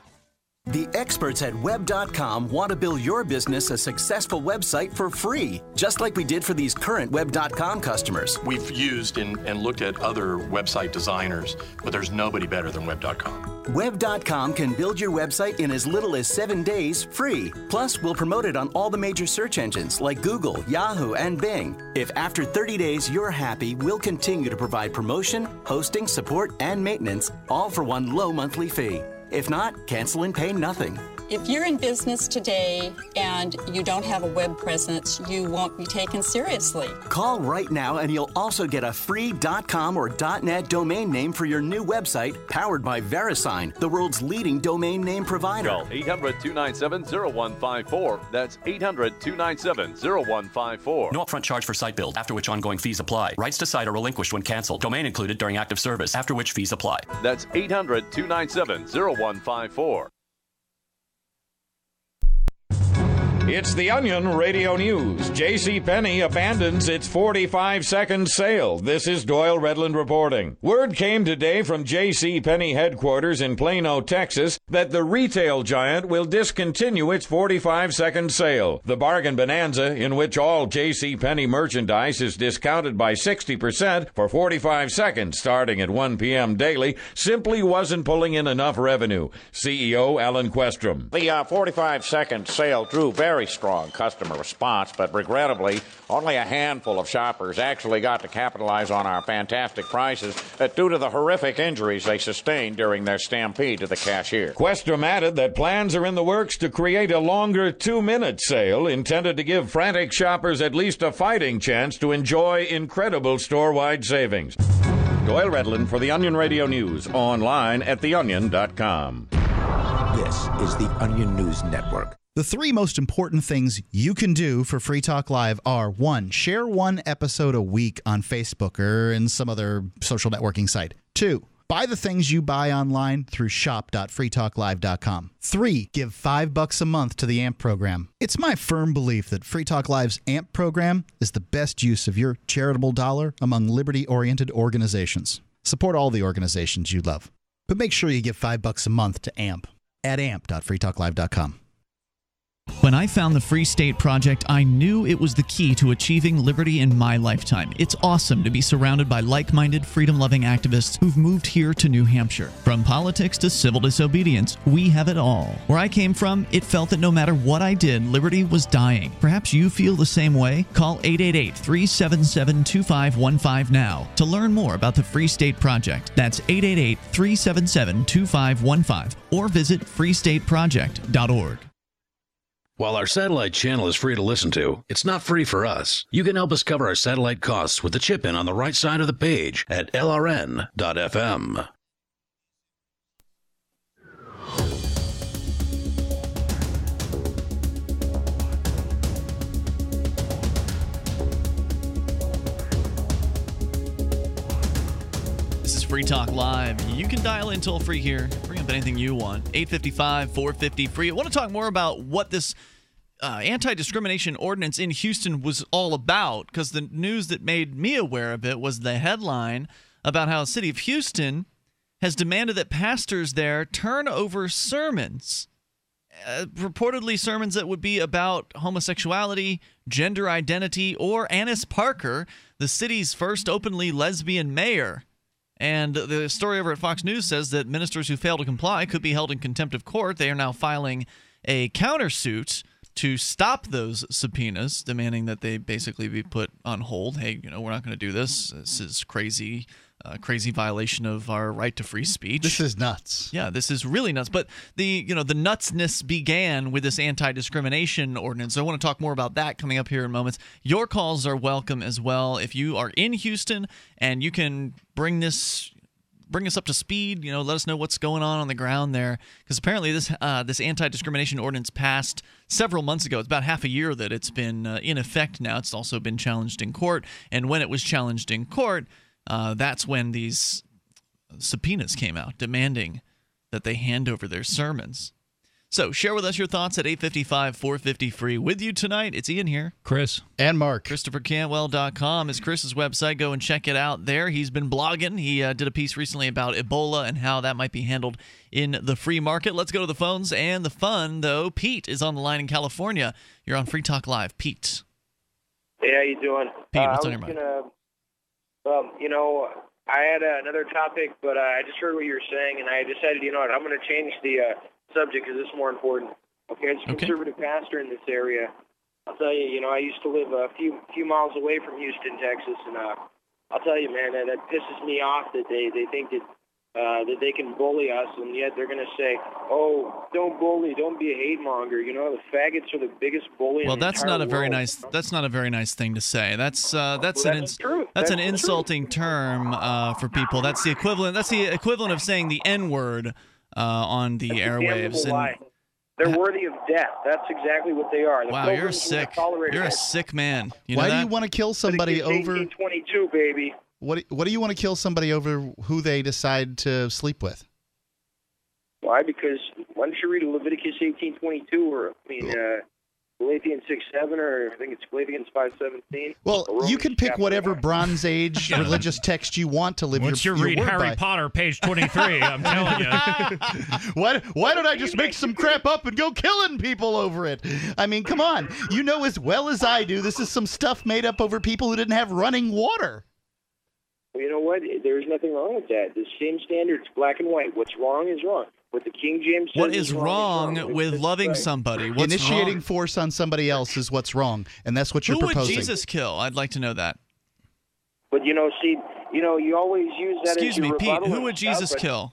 The experts at Web.com want to build your business a successful website for free, just like we did for these current Web.com customers. We've used and looked at other website designers, but there's nobody better than Web.com. Web.com can build your website in as little as 7 days free. Plus, we'll promote it on all the major search engines like Google, Yahoo, and Bing. If after 30 days you're happy, we'll continue to provide promotion, hosting, support, and maintenance, all for one low monthly fee. If not, cancel and pay nothing. If you're in business today and you don't have a web presence, you won't be taken seriously. Call right now and you'll also get a free .com or .net domain name for your new website powered by VeriSign, the world's leading domain name provider. Call 800-297-0154. That's 800-297-0154. No upfront charge for site build, after which ongoing fees apply. Rights to site are relinquished when canceled. Domain included during active service, after which fees apply. That's 800-297-0154. It's the Onion Radio News. JCPenney abandons its 45-second sale. This is Doyle Redland reporting. Word came today from JCPenney headquarters in Plano, Texas, that the retail giant will discontinue its 45-second sale. The bargain bonanza, in which all JCPenney merchandise is discounted by 60% for 45 seconds starting at 1 p.m. daily, simply wasn't pulling in enough revenue. CEO Alan Questrom. The 45-second sale drew very strong customer response, but regrettably, only a handful of shoppers actually got to capitalize on our fantastic prices due to the horrific injuries they sustained during their stampede to the cashier. Questrom added that plans are in the works to create a longer 2-minute sale intended to give frantic shoppers at least a fighting chance to enjoy incredible store-wide savings. Doyle Redland for the Onion Radio News, online at theonion.com. This is the Onion News Network. The 3 most important things you can do for Free Talk Live are: 1, share 1 episode a week on Facebook or in some other social networking site. 2, buy the things you buy online through shop.freetalklive.com. 3, give $5 a month to the AMP program. It's my firm belief that Free Talk Live's AMP program is the best use of your charitable dollar among liberty-oriented organizations. Support all the organizations you love, but make sure you give $5 a month to AMP at amp.freetalklive.com. When I found the Free State Project, I knew it was the key to achieving liberty in my lifetime. It's awesome to be surrounded by like-minded, freedom-loving activists who've moved here to New Hampshire. From politics to civil disobedience, we have it all. Where I came from, it felt that no matter what I did, liberty was dying. Perhaps you feel the same way? Call 888-377-2515 now to learn more about the Free State Project. That's 888-377-2515 or visit freestateproject.org. While our satellite channel is free to listen to, it's not free for us. You can help us cover our satellite costs with the chip-in on the right side of the page at lrn.fm. This is Free Talk Live. You can dial in toll free here. Bring up anything you want. 855-450-FREE. I want to talk more about what this anti-discrimination ordinance in Houston was all about, because the news that made me aware of it was the headline about how the city of Houston has demanded that pastors there turn over sermons, purportedly sermons that would be about homosexuality, gender identity, or Annis Parker, the city's first openly lesbian mayor. And the story over at Fox News says that ministers who fail to comply could be held in contempt of court. They are now filing a countersuit to stop those subpoenas, demanding that they basically be put on hold. Hey, we're not going to do this. This is crazy violation of our right to free speech. This is nuts. Yeah, this is really nuts. But the nutsness began with this anti-discrimination ordinance. So I want to talk more about that coming up here in moments. Your calls are welcome as well. If you are in Houston and you can bring us up to speed, let us know what's going on the ground there, because apparently this anti-discrimination ordinance passed several months ago. It's about half a year that it's been in effect now. It's also been challenged in court, and when it was challenged in court, that's when these subpoenas came out demanding that they hand over their sermons. So share with us your thoughts at 855-450-FREE. With you tonight, it's Ian here. Chris. And Mark. ChristopherCantwell.com is Chris's website. Go and check it out there. He's been blogging. He did a piece recently about Ebola and how that might be handled in the free market. Let's go to the phones and the fun, though. Pete is on the line in California. You're on Free Talk Live. Pete. Hey, how you doing? Pete, what's on your mind? I had another topic, but I just heard what you were saying, and I decided, what, I'm going to change the subject because it's more important. Okay, as a conservative pastor in this area, I'll tell you, I used to live a few miles away from Houston, Texas, and I'll tell you, man, that pisses me off that they think that they can bully us, and yet they're going to say, "Oh, don't bully, don't be a hate monger." The faggots are the biggest bully. Well, in the that's entire not a very world. nice. That's not a very nice thing to say. That's an insulting term for people. That's the equivalent. That's the equivalent of saying the N-word on the airwaves. They're worthy of death. That's exactly what they are. Wow, you're sick. You're a sick man. Why do you want to kill somebody over? 1822, baby. What do you want to kill somebody over who they decide to sleep with? Why? Because why don't you read Leviticus 18:22 or Galatians 6:7 or I think it's Galatians 5:17. Well, you can pick whatever Bronze Age religious text you want to live Once your you read word Harry by. Potter, page 23, I'm telling you. Why don't I just make some crap up and go killing people over it? I mean, come on. You know as well as I do, this is some stuff made up over people who didn't have running water. Well, you know what? There's nothing wrong with that. The same standards, black and white. What's wrong is wrong. What the King James says What is wrong with loving somebody? What's Initiating wrong? force on somebody else is what's wrong, and that's what you're Who proposing. would Jesus kill? I'd like to know that. But you always use that Excuse as your me, Pete. rebuttal Who and would stuff, Jesus but- kill?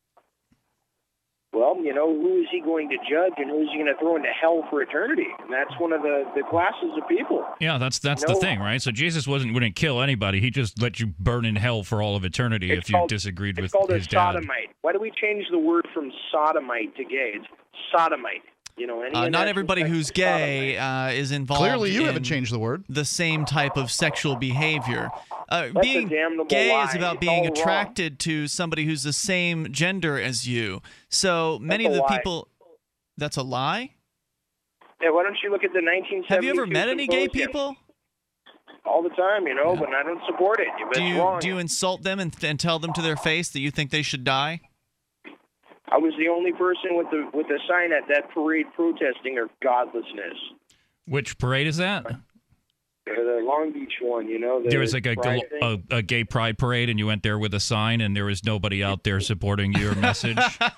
Well, who is he going to judge and who is he going to throw into hell for eternity? And that's one of the classes of people. Yeah, that's the thing, right? So Jesus wouldn't kill anybody. He just let you burn in hell for all of eternity if you disagreed with It's called his a dad. sodomite. Why do we change the word from sodomite to gay? It's sodomite. Not everybody who's gay is involved. Clearly, you in haven't changed the word. The same type of sexual behavior. Being a damnable gay lie. is about It's being all wrong. attracted to somebody who's the same gender as you. So many That's of a the lie. people. That's a lie? Yeah, why don't you look at the 1970s? Have you ever met any gay people? All the time, but I don't support it. It's wrong. Do you insult them and tell them to their face that you think they should die? I was the only person with a sign at that parade protesting their godlessness. Which parade is that? The Long Beach one, There was like a gay pride parade, and you went there with a sign, and there was nobody out there supporting your message.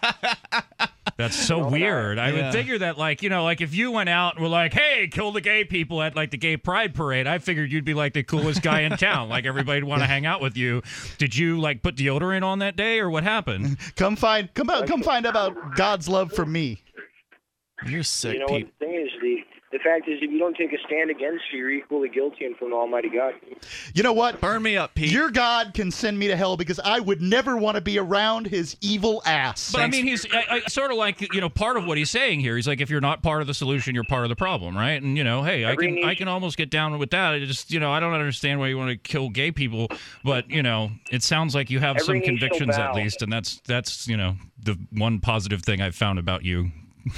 That's so weird. I would figure that, like if you went out and were like, hey, kill the gay people at like the gay pride parade, I figured you'd be like the coolest guy in town. Like everybody'd want to hang out with you. Did you like put deodorant on that day, or what happened? Come find out about God's love for me. You're sick, Pete. What the thing is, the fact is, if you don't take a stand against you, you're equally guilty in front of Almighty God. You know what? Burn me up, Pete. Your God can send me to hell because I would never want to be around his evil ass. But I mean, he's sort of like, part of what he's saying here. He's like, if you're not part of the solution, you're part of the problem, right? And, hey, I can almost get down with that. I just, I don't understand why you want to kill gay people. But, it sounds like you have some convictions at least. And that's the one positive thing I've found about you.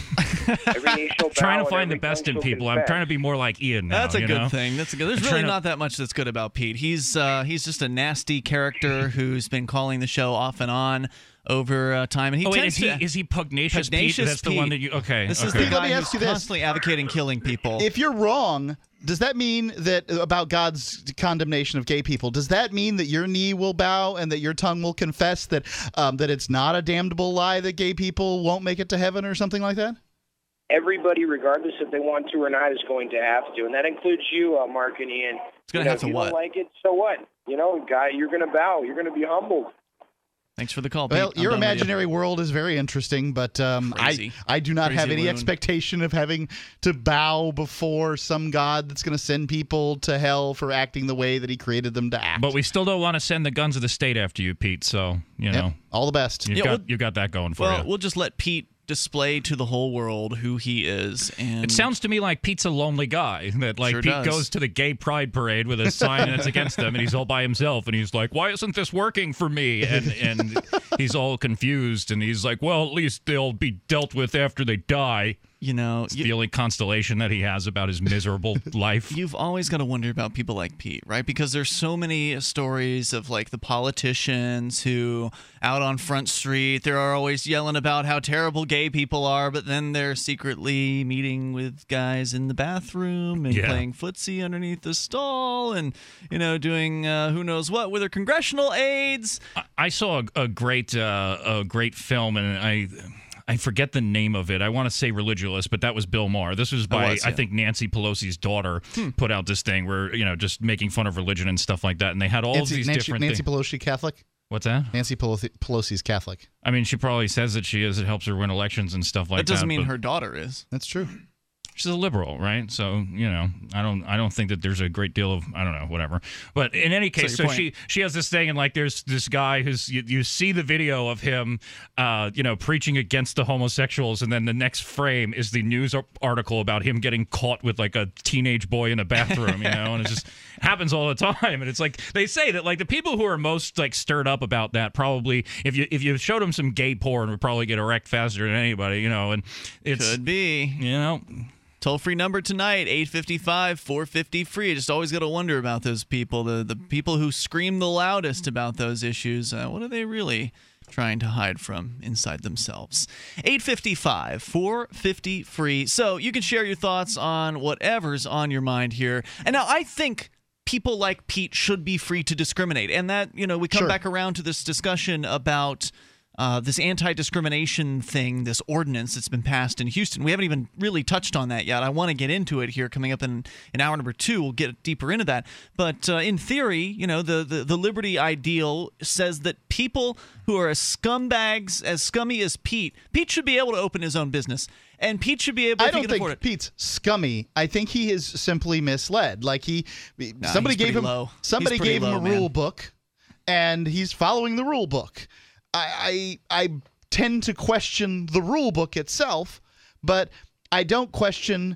Trying to find the best in people. I'm trying to be more like Ian now. That's a good thing. That's a good. There's really not that much that's good about Pete. He's just a nasty character who's been calling the show off and on over time, and is he pugnacious Pete? That's Pete. The one that you. Okay. This is the guy who's constantly advocating killing people. If you're wrong, does that mean that about God's condemnation of gay people? Does that mean that your knee will bow and that your tongue will confess that that it's not a damnable lie that gay people won't make it to heaven or something like that? Everybody, regardless if they want to or not, is going to have to, and that includes you, Mark and Ian. It's going to have to what? If you what? don't like it, so what? Guy, you're going to bow. You're going to be humbled. Thanks for the call, Pete. Well, your imaginary world is very interesting, but I do not have any expectation of having to bow before some God that's going to send people to hell for acting the way that he created them to act. But we still don't want to send the guns of the state after you, Pete, so, all the best. You got that going for you. Well, we'll just let Pete display to the whole world who he is. And it sounds to me like Pete's a lonely guy. That Pete goes to the gay pride parade with a sign that's against them, and he's all by himself, and he's like, "Why isn't this working for me?" And he's all confused, and he's like, "Well, at least they'll be dealt with after they die." It's the only constellation that he has about his miserable life. You've always got to wonder about people like Pete, right? Because there's so many stories of like the politicians who out on Front Street, they're always yelling about how terrible gay people are, but then they're secretly meeting with guys in the bathroom and playing footsie underneath the stall and, doing who knows what with their congressional aides. I saw a great film, and I forget the name of it. I want to say Religulous, but that was Bill Maher. This was by, I think, Nancy Pelosi's daughter put out this thing where, just making fun of religion and stuff like that. And they had all of these different things. Nancy Pelosi Catholic? What's that? Nancy Pelosi's Catholic. I mean, she probably says that she is. It helps her win elections and stuff like that. That doesn't mean her daughter is. That's true. She's a liberal, right? So, I don't think that there's a great deal of, I don't know, whatever. But in any case, so she has this thing, and like there's this guy who's, you see the video of him, preaching against the homosexuals, and then the next frame is the news article about him getting caught with like a teenage boy in a bathroom, and it just happens all the time. And it's like, they say that like the people who are most like stirred up about that probably, if you showed them some gay porn, would probably get erect faster than anybody, and it's could be, Toll-free number tonight, 855-450-FREE. Just always got to wonder about those people, the people who scream the loudest about those issues. What are they really trying to hide from inside themselves? 855-450-FREE. So you can share your thoughts on whatever's on your mind here. And now I think people like Pete should be free to discriminate. And that, we come back around to this discussion about this anti-discrimination thing, this ordinance that's been passed in Houston. We haven't even really touched on that yet. I want to get into it here coming up in hour number 2. We'll get deeper into that. But in theory, the liberty ideal says that people who are as scummy as Pete should be able to open his own business. And Pete should be able to afford it. I don't think Pete's scummy. I think he is simply misled. Like somebody gave him a rule book, and he's following the rule book. I tend to question the rule book itself, but I don't question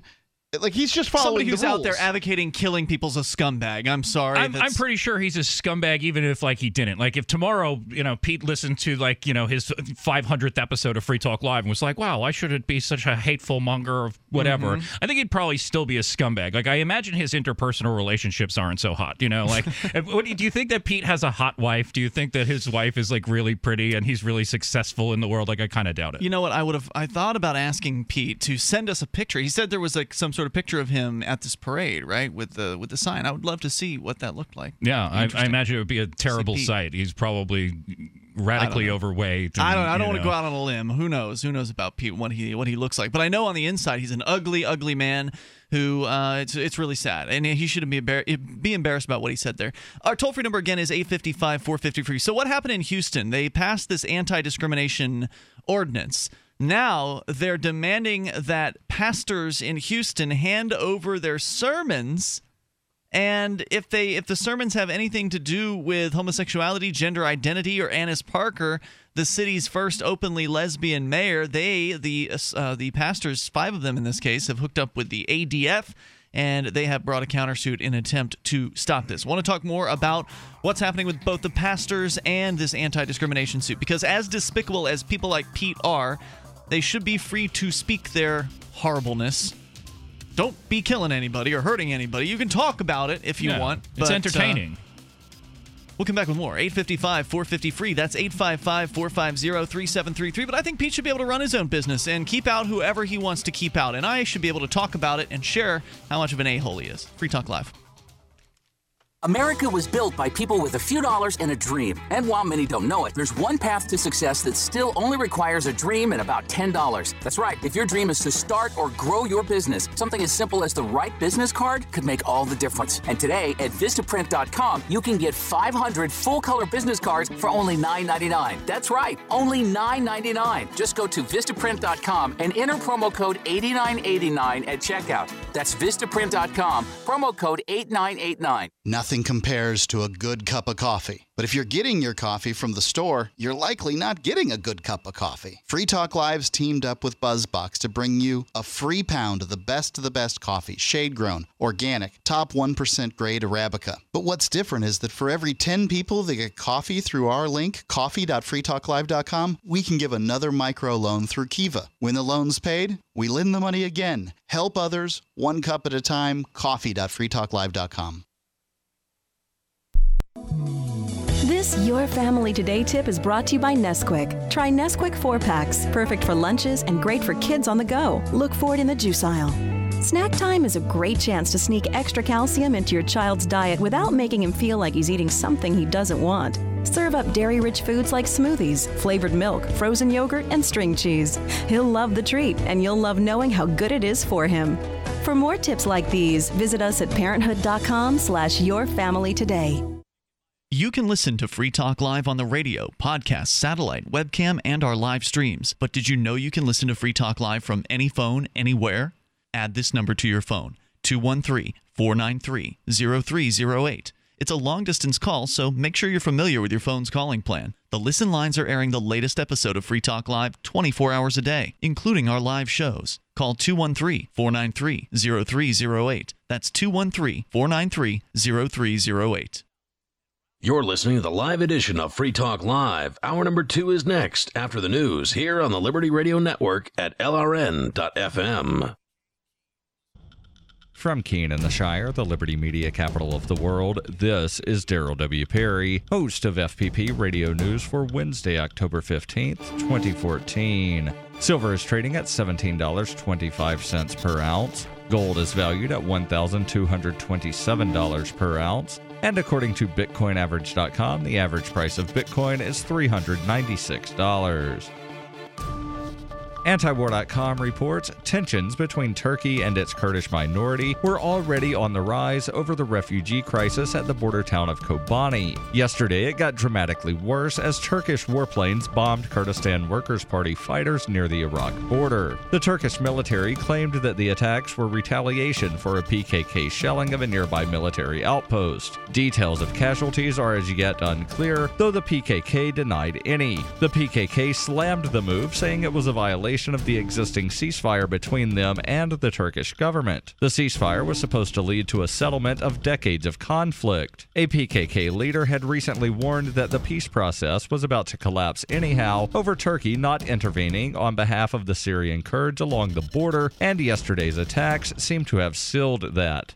Like, he's just following somebody who's the rules. out there advocating killing people's a scumbag. I'm sorry. I'm pretty sure he's a scumbag, even if he didn't. Like, if tomorrow, Pete listened to his 500th episode of Free Talk Live and was like, "Wow, I shouldn't be such a hateful monger of whatever." Mm-hmm. I think he'd probably still be a scumbag. Like, I imagine his interpersonal relationships aren't so hot. Like, do you think that Pete has a hot wife? Do you think that his wife is really pretty and he's really successful in the world? Like, I kind of doubt it. You know what? I thought about asking Pete to send us a picture. He said there was some sort of picture of him at this parade, right, with the sign. I would love to see what that looked like. Yeah, I imagine it would be a terrible sight. He's probably radically overweight. I don't want to go out on a limb. Who knows? Who knows about Pete, what he looks like? But I know on the inside he's an ugly, ugly man who it's really sad, and he shouldn't be embarrassed about what he said there. Our toll-free number again is 855-450-FREE. So what happened in Houston? They passed this anti-discrimination ordinance. Now they're demanding that pastors in Houston hand over their sermons, and if the sermons have anything to do with homosexuality, gender identity, or Annis Parker, the city's first openly lesbian mayor, the pastors, 5 of them in this case, have hooked up with the ADF, and they have brought a countersuit in an attempt to stop this. Want to talk more about what's happening with both the pastors and this anti-discrimination suit, because as despicable as people like Pete are, they should be free to speak their horribleness. Don't be killing anybody or hurting anybody. You can talk about it if you want. It's entertaining. We'll come back with more. 855-450-FREE. That's 855-450-3733. But I think Pete should be able to run his own business and keep out whoever he wants to keep out. And I should be able to talk about it and share how much of an a-hole he is. Free Talk Live. America was built by people with a few dollars and a dream. And while many don't know it, there's one path to success that still only requires a dream and about $10. That's right. If your dream is to start or grow your business, something as simple as the right business card could make all the difference. And today at Vistaprint.com, you can get 500 full-color business cards for only $9.99. That's right, only $9.99. Just go to Vistaprint.com and enter promo code 8989 at checkout. That's Vistaprint.com, promo code 8989. Nothing compares to a good cup of coffee. But if you're getting your coffee from the store, you're likely not getting a good cup of coffee. Free Talk Live's teamed up with BuzzBox to bring you a free pound of the best coffee, shade-grown, organic, top 1% grade Arabica. But what's different is that for every 10 people that get coffee through our link, coffee.freetalklive.com, we can give another microloan through Kiva. When the loan's paid, we lend the money again. Help others, one cup at a time, coffee.freetalklive.com. This Your Family Today tip is brought to you by Nesquik. Try Nesquik 4-packs, perfect for lunches and great for kids on the go. Look for it in the juice aisle. Snack time is a great chance to sneak extra calcium into your child's diet without making him feel like he's eating something he doesn't want. Serve up dairy-rich foods like smoothies, flavored milk, frozen yogurt, and string cheese. He'll love the treat, and you'll love knowing how good it is for him. For more tips like these, visit us at parenthood.com/yourfamilytoday. You can listen to Free Talk Live on the radio, podcast, satellite, webcam, and our live streams. But did you know you can listen to Free Talk Live from any phone, anywhere? Add this number to your phone, 213-493-0308. It's a long-distance call, so make sure you're familiar with your phone's calling plan. The listen lines are airing the latest episode of Free Talk Live 24 hours a day, including our live shows. Call 213-493-0308. That's 213-493-0308. You're listening to the live edition of Free Talk Live. Hour number 2 is next, after the news, here on the Liberty Radio Network at LRN.FM. From Keene in the Shire, the Liberty Media capital of the world, this is Daryl W. Perry, host of FPP Radio News for Wednesday, October 15th, 2014. Silver is trading at $17.25 per ounce. Gold is valued at $1,227 per ounce. And according to BitcoinAverage.com, the average price of Bitcoin is $396. Antiwar.com reports tensions between Turkey and its Kurdish minority were already on the rise over the refugee crisis at the border town of Kobani. Yesterday, it got dramatically worse as Turkish warplanes bombed Kurdistan Workers' Party fighters near the Iraq border. The Turkish military claimed that the attacks were retaliation for a PKK shelling of a nearby military outpost. Details of casualties are as yet unclear, though the PKK denied any. The PKK slammed the move, saying it was a violation violation of the existing ceasefire between them and the Turkish government. The ceasefire was supposed to lead to a settlement of decades of conflict. A PKK leader had recently warned that the peace process was about to collapse anyhow over Turkey not intervening on behalf of the Syrian Kurds along the border, and yesterday's attacks seem to have sealed that.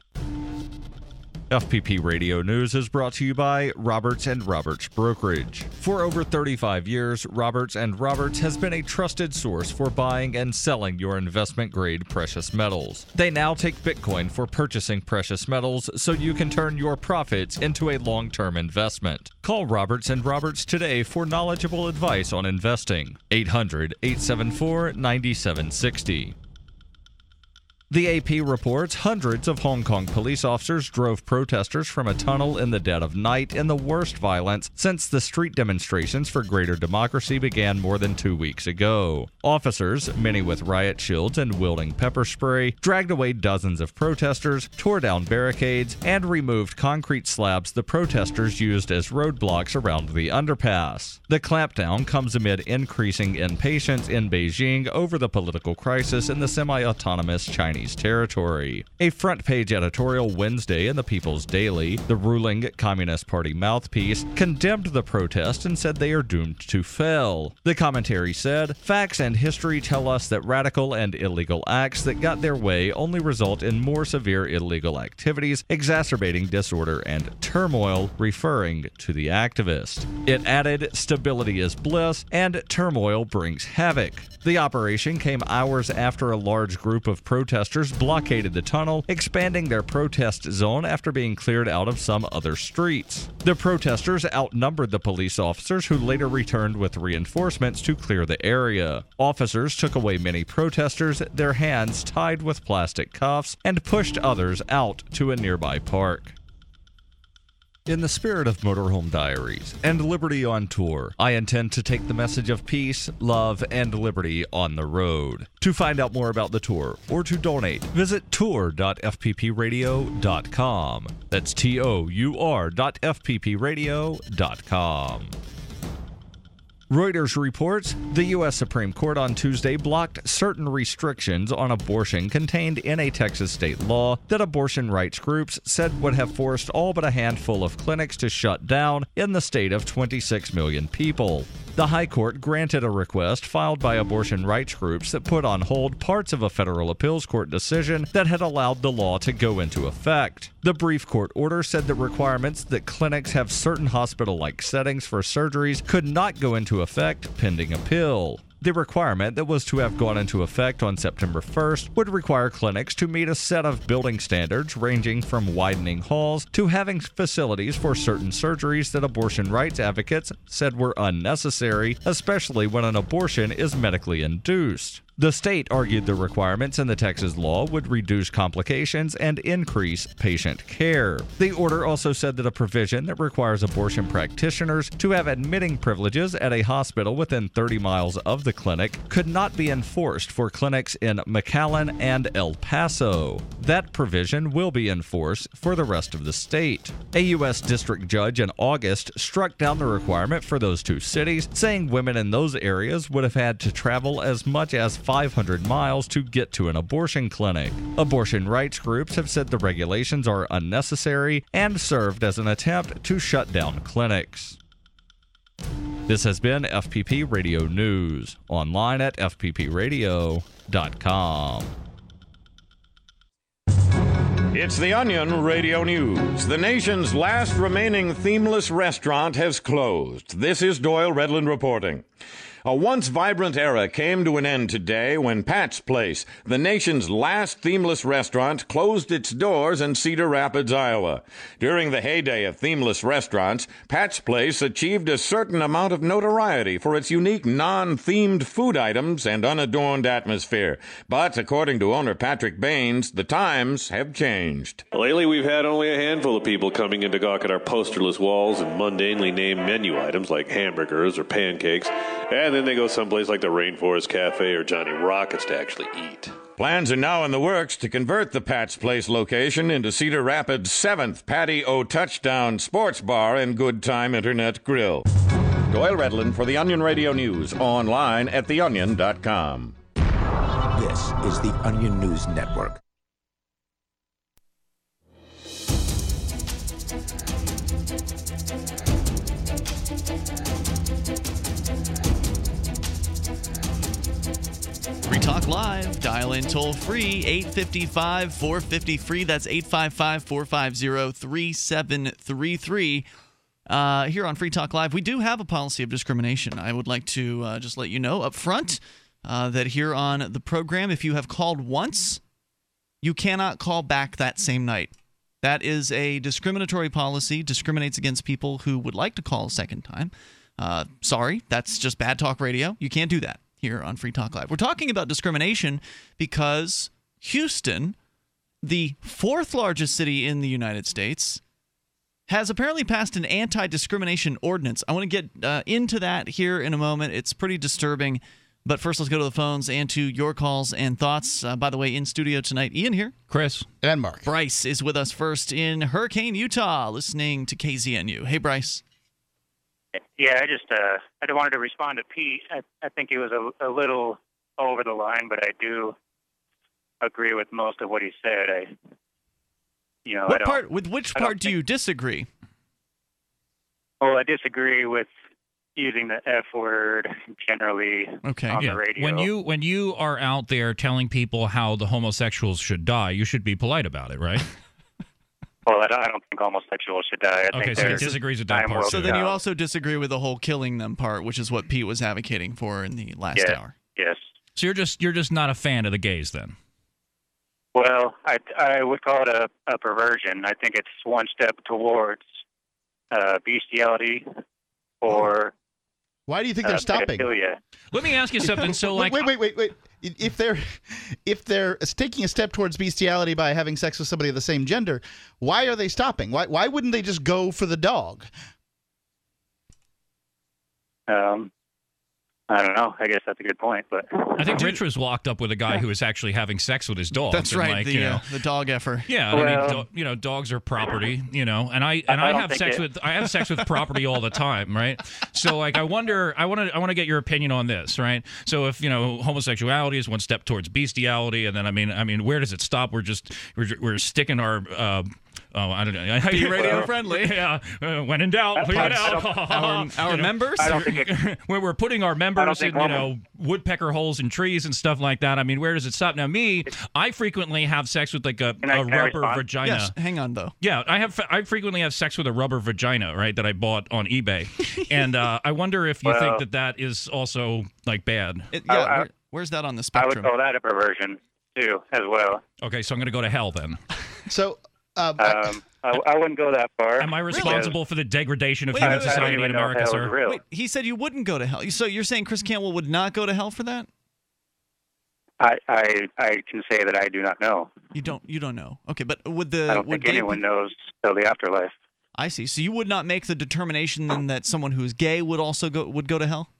FPP Radio News is brought to you by Roberts & Roberts Brokerage. For over 35 years, Roberts & Roberts has been a trusted source for buying and selling your investment-grade precious metals. They now take Bitcoin for purchasing precious metals so you can turn your profits into a long-term investment. Call Roberts & Roberts today for knowledgeable advice on investing. 800-874-9760. The AP reports hundreds of Hong Kong police officers drove protesters from a tunnel in the dead of night in the worst violence since the street demonstrations for greater democracy began more than 2 weeks ago. Officers, many with riot shields and wielding pepper spray, dragged away dozens of protesters, tore down barricades, and removed concrete slabs the protesters used as roadblocks around the underpass. The clampdown comes amid increasing impatience in Beijing over the political crisis in the semi-autonomous Chinese territory. A front-page editorial Wednesday in the People's Daily, the ruling Communist Party mouthpiece, condemned the protest and said they are doomed to fail. The commentary said, "Facts and history tell us that radical and illegal acts that got their way only result in more severe illegal activities, exacerbating disorder and turmoil," referring to the activist. It added, "Stability is bliss, and turmoil brings havoc." The operation came hours after a large group of protesters blockaded the tunnel, expanding their protest zone after being cleared out of some other streets. The protesters outnumbered the police officers, who later returned with reinforcements to clear the area. Officers took away many protesters, their hands tied with plastic cuffs, and pushed others out to a nearby park. In the spirit of Motorhome Diaries and Liberty on Tour, I intend to take the message of peace, love, and liberty on the road. To find out more about the tour or to donate, visit tour.fppradio.com. That's tour.fppradio.com. Reuters reports the U.S. Supreme Court on Tuesday blocked certain restrictions on abortion contained in a Texas state law that abortion rights groups said would have forced all but a handful of clinics to shut down in the state of 26 million people. The High Court granted a request filed by abortion rights groups that put on hold parts of a federal appeals court decision that had allowed the law to go into effect. The brief court order said the requirements that clinics have certain hospital-like settings for surgeries could not go into effect pending appeal. The requirement that was to have gone into effect on September 1st would require clinics to meet a set of building standards ranging from widening halls to having facilities for certain surgeries that abortion rights advocates said were unnecessary, especially when an abortion is medically induced. The state argued the requirements in the Texas law would reduce complications and increase patient care. The order also said that a provision that requires abortion practitioners to have admitting privileges at a hospital within 30 miles of the clinic could not be enforced for clinics in McAllen and El Paso. That provision will be enforced for the rest of the state. A U.S. district judge in August struck down the requirement for those two cities, saying women in those areas would have had to travel as much as 500 miles to get to an abortion clinic. Abortion rights groups have said the regulations are unnecessary and served as an attempt to shut down clinics. This has been FPP Radio News, online at fppradio.com. It's the Onion Radio News. The nation's last remaining themeless restaurant has closed. This is Doyle Redland reporting. A once vibrant era came to an end today when Pat's Place, the nation's last themeless restaurant, closed its doors in Cedar Rapids, Iowa. During the heyday of themeless restaurants, Pat's Place achieved a certain amount of notoriety for its unique non-themed food items and unadorned atmosphere. But according to owner Patrick Baines, the times have changed. Lately, we've had only a handful of people coming in to gawk at our posterless walls and mundanely named menu items like hamburgers or pancakes, and then they go someplace like the Rainforest Cafe or Johnny Rockets to actually eat. Plans are now in the works to convert the Pat's Place location into Cedar Rapids' 7th Patty O Touchdown Sports Bar and Good Time Internet Grill. Doyle Redland for the Onion Radio News, online at theonion.com. This is the Onion News Network. Free Talk Live. Dial in toll free 855-450-FREE. That's 855-450-3733. Here on Free Talk Live, we do have a policy of discrimination. I would like to just let you know up front that here on the program, if you have called once, you cannot call back that same night. That is a discriminatory policy, discriminates against people who would like to call a second time. Sorry, that's just bad talk radio. You can't do that here on Free Talk Live. We're talking about discrimination because Houston, the fourth largest city in the United States, has apparently passed an anti-discrimination ordinance. I want to get into that here in a moment. It's pretty disturbing. But first, let's go to the phones and to your calls and thoughts. By the way, in studio tonight, Ian here. Chris. And Mark. Bryce is with us first in Hurricane, Utah, listening to KZNU. Hey, Bryce. Yeah, I wanted to respond to Pete. I think he was a little over the line, but I do agree with most of what he said. With which part do you disagree? Well, I disagree with using the F word generally on the radio. When you are out there telling people how the homosexuals should die, you should be polite about it, right? Well, I don't think homosexuals should die. I think so he disagrees with that part. So then you also disagree with the whole killing them part, which is what Pete was advocating for in the last hour. Yes. So you're just not a fan of the gays then? Well, I would call it a perversion. I think it's one step towards bestiality or. Why do you think they're stopping? Pedophilia. Let me ask you something. So, like, wait. If they're taking a step towards bestiality by having sex with somebody of the same gender, why are they stopping? Why wouldn't they just go for the dog? I don't know. I guess that's a good point, but I think Rich was locked up with a guy who was actually having sex with his dog. That's right. The dog effer. Yeah, I mean, dogs are property. And I have sex with property all the time, right? So, like, I want to get your opinion on this, right? So, if homosexuality is one step towards bestiality, and then I mean, where does it stop? We're sticking our. I don't know. Radio friendly. Yeah. When in doubt, leave it out. Our members? I don't think where we're putting our members in, woodpecker holes and trees and stuff like that. I mean, where does it stop? Now, I frequently have sex with like a rubber vagina. Yes, hang on though. Yeah, I frequently have sex with a rubber vagina, right, that I bought on eBay. And I wonder if you think that is also like bad. Where's that on the spectrum? I would call that a perversion too, as well. Okay, so I'm going to go to hell then. So. I wouldn't go that far. Am I responsible for the degradation of human society in America, sir? Wait, he said you wouldn't go to hell. So you're saying Chris Cantwell would not go to hell for that? I can say that I do not know. You don't know. Okay, but I don't think anyone knows till the afterlife. I see. So you would not make the determination then that someone who is gay would also go to hell?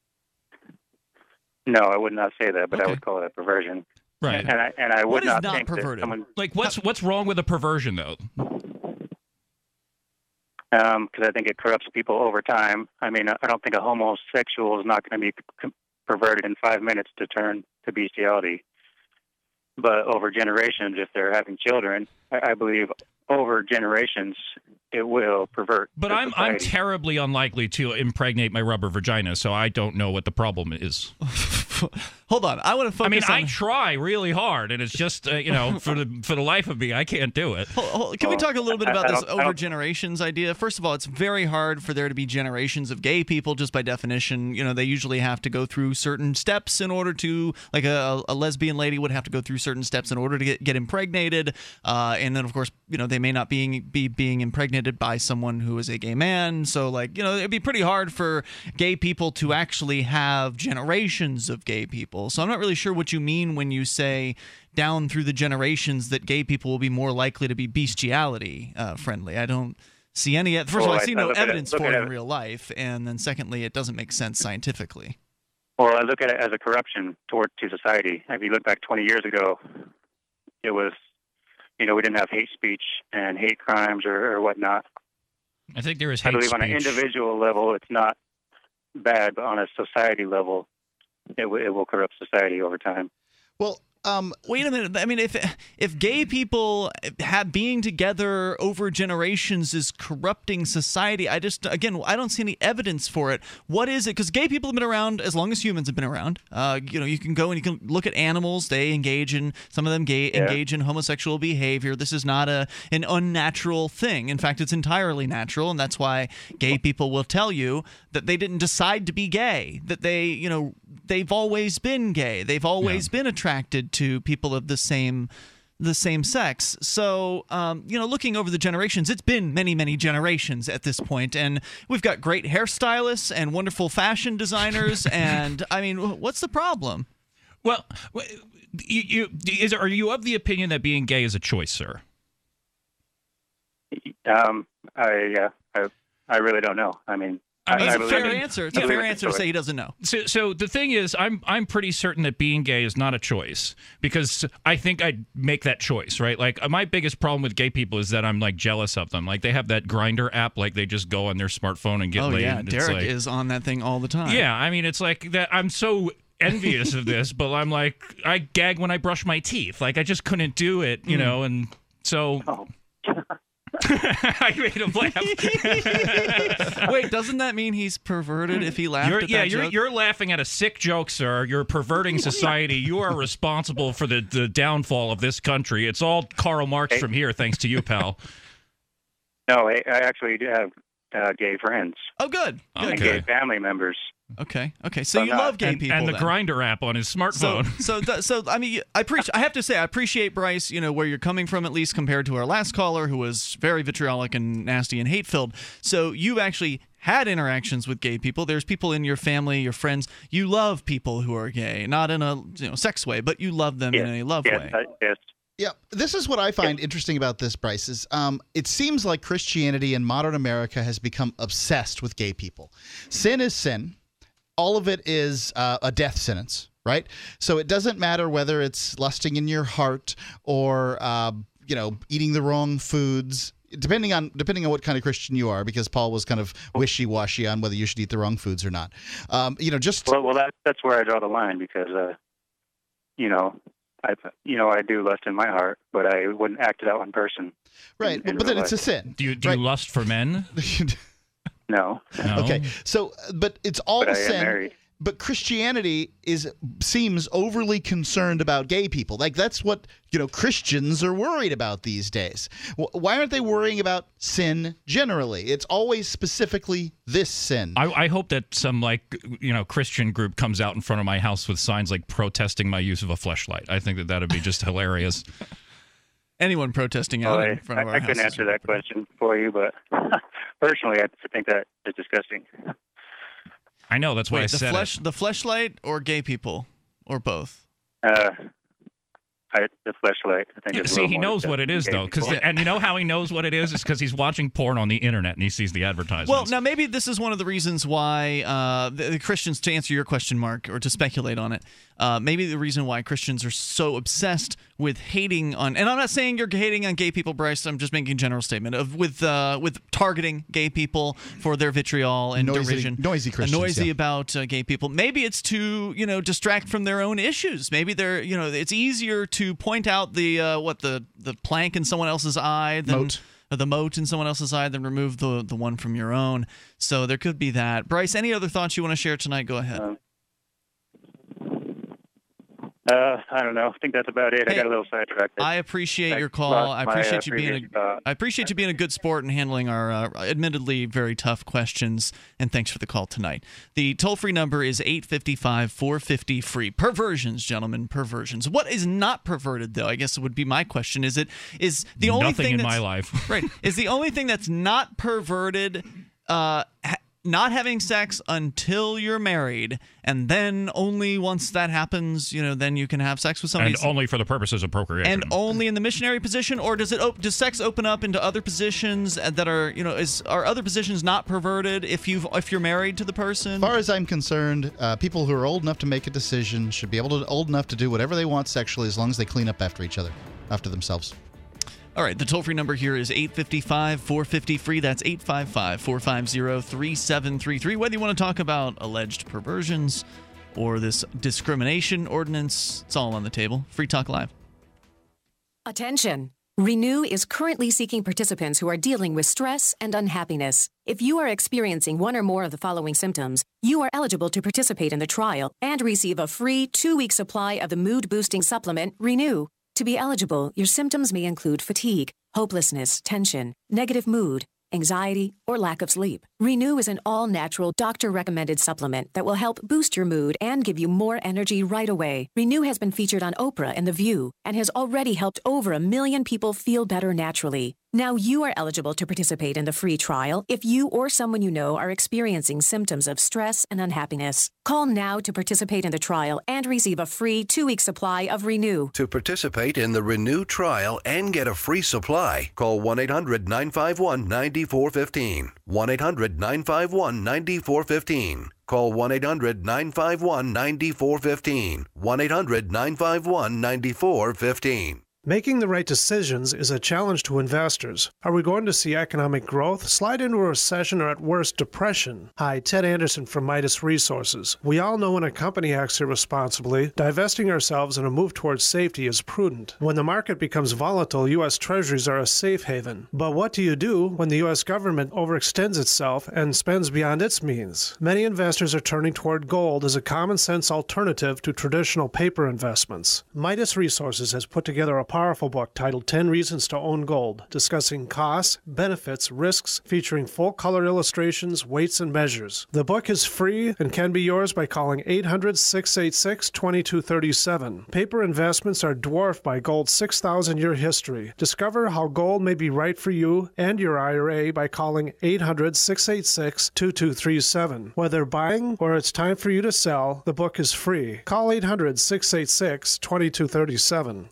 No, I would not say that, but I would call it a perversion. Right. And I would not think perverted? that someone... Like, what's wrong with a perversion, though? Because I think it corrupts people over time. I mean, I don't think a homosexual is not going to be perverted in 5 minutes to turn to bestiality. But over generations, if they're having children, I believe over generations it will pervert. But I'm terribly unlikely to impregnate my rubber vagina, so I don't know what the problem is. Hold on, I want to focus. I try really hard, and it's just for the life of me, I can't do it. Can we talk a little bit about this over generations idea? First of all, it's very hard for there to be generations of gay people, just by definition. They usually have to go through certain steps in order to, like a lesbian lady would have to go through certain steps in order to get impregnated, and then of course they may not be being impregnated by someone who is a gay man. So it'd be pretty hard for gay people to actually have generations of gay people. So I'm not really sure what you mean when you say down through the generations that gay people will be more likely to be bestiality friendly. I don't see any. First of all, I see no evidence for it in real life, and then secondly, it doesn't make sense scientifically. Well, I look at it as a corruption to society. If you look back 20 years ago, it was, we didn't have hate speech and hate crimes or whatnot. I think there is hate speech. I believe on an individual level, it's not bad, but on a society level, it will corrupt society over time. Well, wait a minute. I mean, if gay people being together over generations is corrupting society, I don't see any evidence for it. What is it? Because gay people have been around as long as humans have been around. You can go and you can look at animals. They engage in some of them engage in homosexual behavior. This is not an unnatural thing. In fact, it's entirely natural, and that's why gay people will tell you that they didn't decide to be gay. That they've always been gay. They've always been attracted to people of the same sex. So, looking over the generations, it's been many, many generations at this point, and we've got great hairstylists and wonderful fashion designers. And I mean, what's the problem? Well, are you of the opinion that being gay is a choice, sir? I really don't know. I mean. It's a fair answer. It's a fair answer to say he doesn't know. So the thing is, I'm pretty certain that being gay is not a choice, because I think I'd make that choice, right? Like, my biggest problem with gay people is that I'm like jealous of them. Like, they have that Grindr app, like they just go on their smartphone and get laid. Oh yeah, Derek is on that thing all the time. Yeah, I mean, it's like that. I'm so envious of this, but I'm like, I gag when I brush my teeth. Like, I just couldn't do it, you know, and so. Oh. I made him laugh. Wait, doesn't that mean he's perverted if he laughed at that joke? You're laughing at a sick joke, sir. You're perverting society. You are responsible for the downfall of this country. It's all Karl Marx from here, thanks to you, pal. No, I actually do have gay friends. Oh, good. And gay family members. Okay. So you love gay people, and the then. Grindr app on his smartphone. So I mean, I have to say, I appreciate, Bryce, where you're coming from, at least compared to our last caller, who was very vitriolic and nasty and hate-filled. So you've actually had interactions with gay people. There's people in your family, your friends. You love people who are gay, not in a sex way, but you love them in a love way. Yes. Yeah, this is what I find interesting about this, Bryce, is it seems like Christianity in modern America has become obsessed with gay people. Sin is sin. All of it is a death sentence, right? So it doesn't matter whether it's lusting in your heart or eating the wrong foods, depending on what kind of Christian you are, because Paul was kind of wishy-washy on whether you should eat the wrong foods or not. Well, that's where I draw the line, because I do lust in my heart, but I wouldn't act it out in person. Right, but then it's a sin. Do you lust for men? No. Okay. So, but it's all but sin. I am married. But Christianity seems overly concerned about gay people. Like, that's what Christians are worried about these days. Why aren't they worrying about sin generally? It's always specifically this sin. I hope that some Christian group comes out in front of my house with signs like protesting my use of a fleshlight. I think that would be just hilarious. Anyone protesting out in front of our house. I couldn't answer that question for you, but personally, I think that is disgusting. I know, that's why I said it. The fleshlight or gay people, or both? The fleshlight. I think. See, he knows what it is, though, and you know how he knows what it is? It's because he's watching porn on the internet and he sees the advertisements. Well, now maybe this is one of the reasons why the Christians, to answer your question, Mark, or to speculate on it, maybe the reason why Christians are so obsessed with hating on, and I'm not saying you're hating on gay people, Bryce. I'm just making a general statement of with targeting gay people for their vitriol and derision, noisy Christians, about gay people. Maybe it's to distract from their own issues. Maybe they're it's easier to point out the plank in someone else's eye than the mote in someone else's eye than remove the one from your own. So there could be that. Bryce, any other thoughts you want to share tonight? Go ahead. I don't know. I think that's about it. I got a little sidetracked. I appreciate your call. I appreciate you being a good sport and handling our admittedly very tough questions. And thanks for the call tonight. The toll-free number is 855-450-FREE. Perversions, gentlemen, perversions. What is not perverted, though? I guess would be my question. Is the only nothing thing in my life? Right. Is the only thing that's not perverted not having sex until you're married, and then only once that happens, then you can have sex with somebody. And only for the purposes of procreation. And only in the missionary position, or does sex open up into other positions that are, are other positions not perverted if you're married to the person? As far as I'm concerned, people who are old enough to make a decision should be old enough to do whatever they want sexually, as long as they clean up after each other, after themselves. All right, the toll-free number here is 855-450-FREE. That's 855-450-3733. Whether you want to talk about alleged perversions or this discrimination ordinance. It's all on the table. Free Talk Live. Attention! Renew is currently seeking participants who are dealing with stress and unhappiness. If you are experiencing one or more of the following symptoms, you are eligible to participate in the trial and receive a free 2-week supply of the mood-boosting supplement Renew. To be eligible, your symptoms may include fatigue, hopelessness, tension, negative mood, anxiety, or lack of sleep. Renew is an all-natural, doctor-recommended supplement that will help boost your mood and give you more energy right away. Renew has been featured on Oprah and The View and has already helped over 1 million people feel better naturally. Now you are eligible to participate in the free trial if you or someone you know are experiencing symptoms of stress and unhappiness. Call now to participate in the trial and receive a free 2-week supply of Renew. To participate in the Renew trial and get a free supply, call 1-800-951-9415. 1-800-951-9415. Call 1-800-951-9415. 1-800-951-9415. Making the right decisions is a challenge to investors. Are we going to see economic growth, slide into a recession, or at worst, depression? Hi, Ted Anderson from Midas Resources. We all know when a company acts irresponsibly, divesting ourselves in a move towards safety is prudent. When the market becomes volatile, U.S. Treasuries are a safe haven. But what do you do when the U.S. government overextends itself and spends beyond its means? Many investors are turning toward gold as a common-sense alternative to traditional paper investments. Midas Resources has put together a powerful book titled 10 Reasons to Own Gold, discussing costs, benefits, risks, featuring full-color illustrations, weights, and measures. The book is free and can be yours by calling 800-686-2237. Paper investments are dwarfed by gold's 6,000-year history. Discover how gold may be right for you and your IRA by calling 800-686-2237. Whether buying or it's time for you to sell, the book is free. Call 800-686-2237.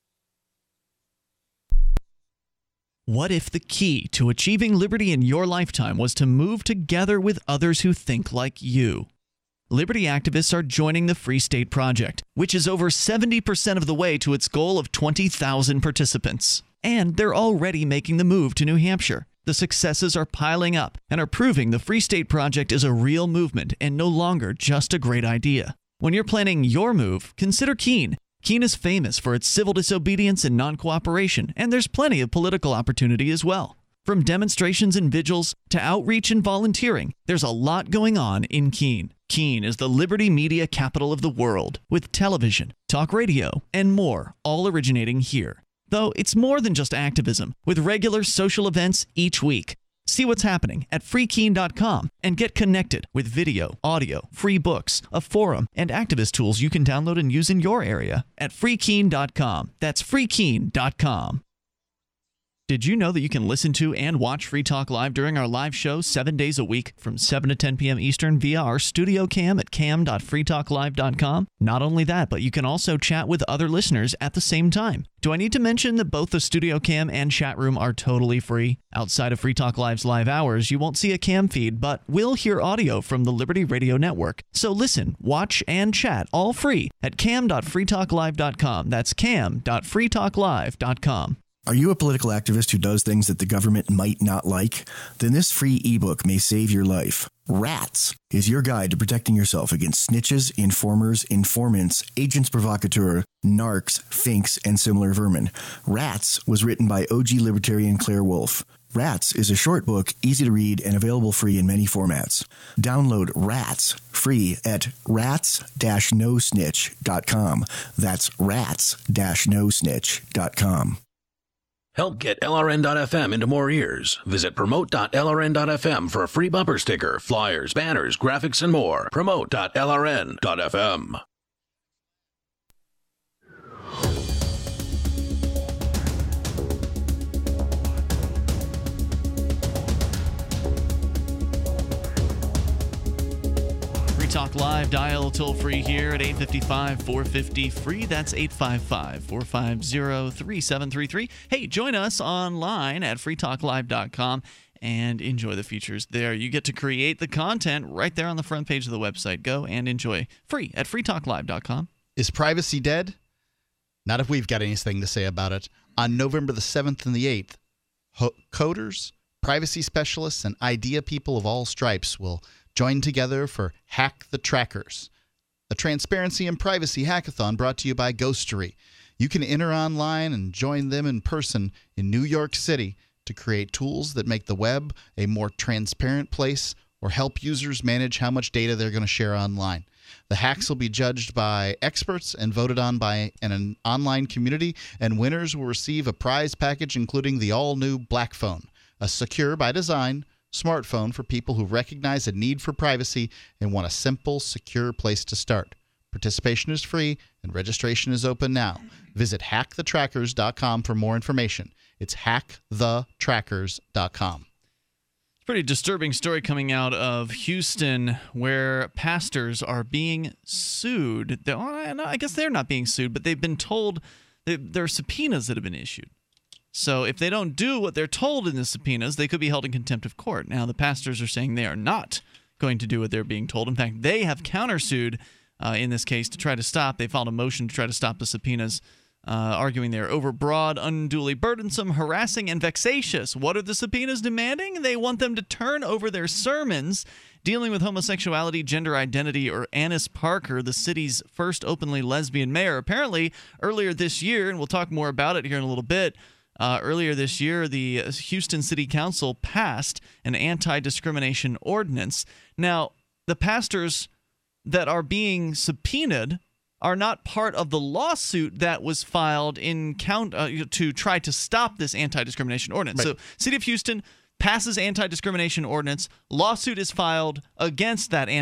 What if the key to achieving liberty in your lifetime was to move together with others who think like you? Liberty activists are joining the Free State Project, which is over 70% of the way to its goal of 20,000 participants. And they're already making the move to New Hampshire. The successes are piling up and are proving the Free State Project is a real movement and no longer just a great idea. When you're planning your move, consider Keene. Keene is famous for its civil disobedience and non-cooperation, and there's plenty of political opportunity as well. From demonstrations and vigils to outreach and volunteering, there's a lot going on in Keene. Keene is the liberty media capital of the world, with television, talk radio, and more, all originating here. Though it's more than just activism, with regular social events each week. See what's happening at freekeene.com and get connected with video, audio, free books, a forum, and activist tools you can download and use in your area at freekeene.com. That's freekeene.com. Did you know that you can listen to and watch Free Talk Live during our live show 7 days a week from 7 to 10 p.m. Eastern via our studio cam at cam.freetalklive.com? Not only that, but you can also chat with other listeners at the same time. Do I need to mention that both the studio cam and chat room are totally free? Outside of Free Talk Live's live hours, you won't see a cam feed, but will hear audio from the Liberty Radio Network. So listen, watch, and chat all free at cam.freetalklive.com. That's cam.freetalklive.com. Are you a political activist who does things that the government might not like? Then this free ebook may save your life. Rats is your guide to protecting yourself against snitches, informers, informants, agents provocateur, narcs, finks, and similar vermin. Rats was written by OG libertarian Claire Wolfe. Rats is a short book, easy to read, and available free in many formats. Download Rats free at rats-nosnitch.com. That's rats-nosnitch.com. Help get LRN.FM into more ears. Visit promote.lrn.fm for a free bumper sticker, flyers, banners, graphics, and more. Promote.lrn.fm. Talk Live, dial toll free here at 855-450-FREE. That's 855-450-3733. Hey, join us online at freetalklive.com and enjoy the features there. You get to create the content right there on the front page of the website. Go and enjoy free at freetalklive.com. Is privacy dead? Not if we've got anything to say about it. On November the 7th and the 8th, coders, privacy specialists, and idea people of all stripes will join together for Hack the Trackers, a transparency and privacy hackathon brought to you by Ghostery. You can enter online and join them in person in New York City to create tools that make the web a more transparent place or help users manage how much data they're going to share online. The hacks will be judged by experts and voted on by an online community, and winners will receive a prize package including the all-new Black Phone, a secure by design smartphone for people who recognize a need for privacy and want a simple, secure place to start. Participation is free and registration is open now. Visit hackthetrackers.com for more information. It's hackthetrackers.com. Pretty disturbing story coming out of Houston where pastors are being sued. I guess they're not being sued, but they've been told there are subpoenas that have been issued. So if they don't do what they're told in the subpoenas, they could be held in contempt of court. Now, the pastors are saying they are not going to do what they're being told. In fact, they have countersued in this case to try to stop. They filed a motion to try to stop the subpoenas, arguing they're overbroad, unduly burdensome, harassing, and vexatious. What are the subpoenas demanding? They want them to turn over their sermons dealing with homosexuality, gender identity, or Annis Parker, the city's first openly lesbian mayor. Apparently, earlier this year, and we'll talk more about it here in a little bit, earlier this year, the Houston City Council passed an anti-discrimination ordinance. Now, the pastors that are being subpoenaed are not part of the lawsuit that was filed in to try to stop this anti-discrimination ordinance. Right. So, City of Houston passes anti-discrimination ordinance. Lawsuit is filed against that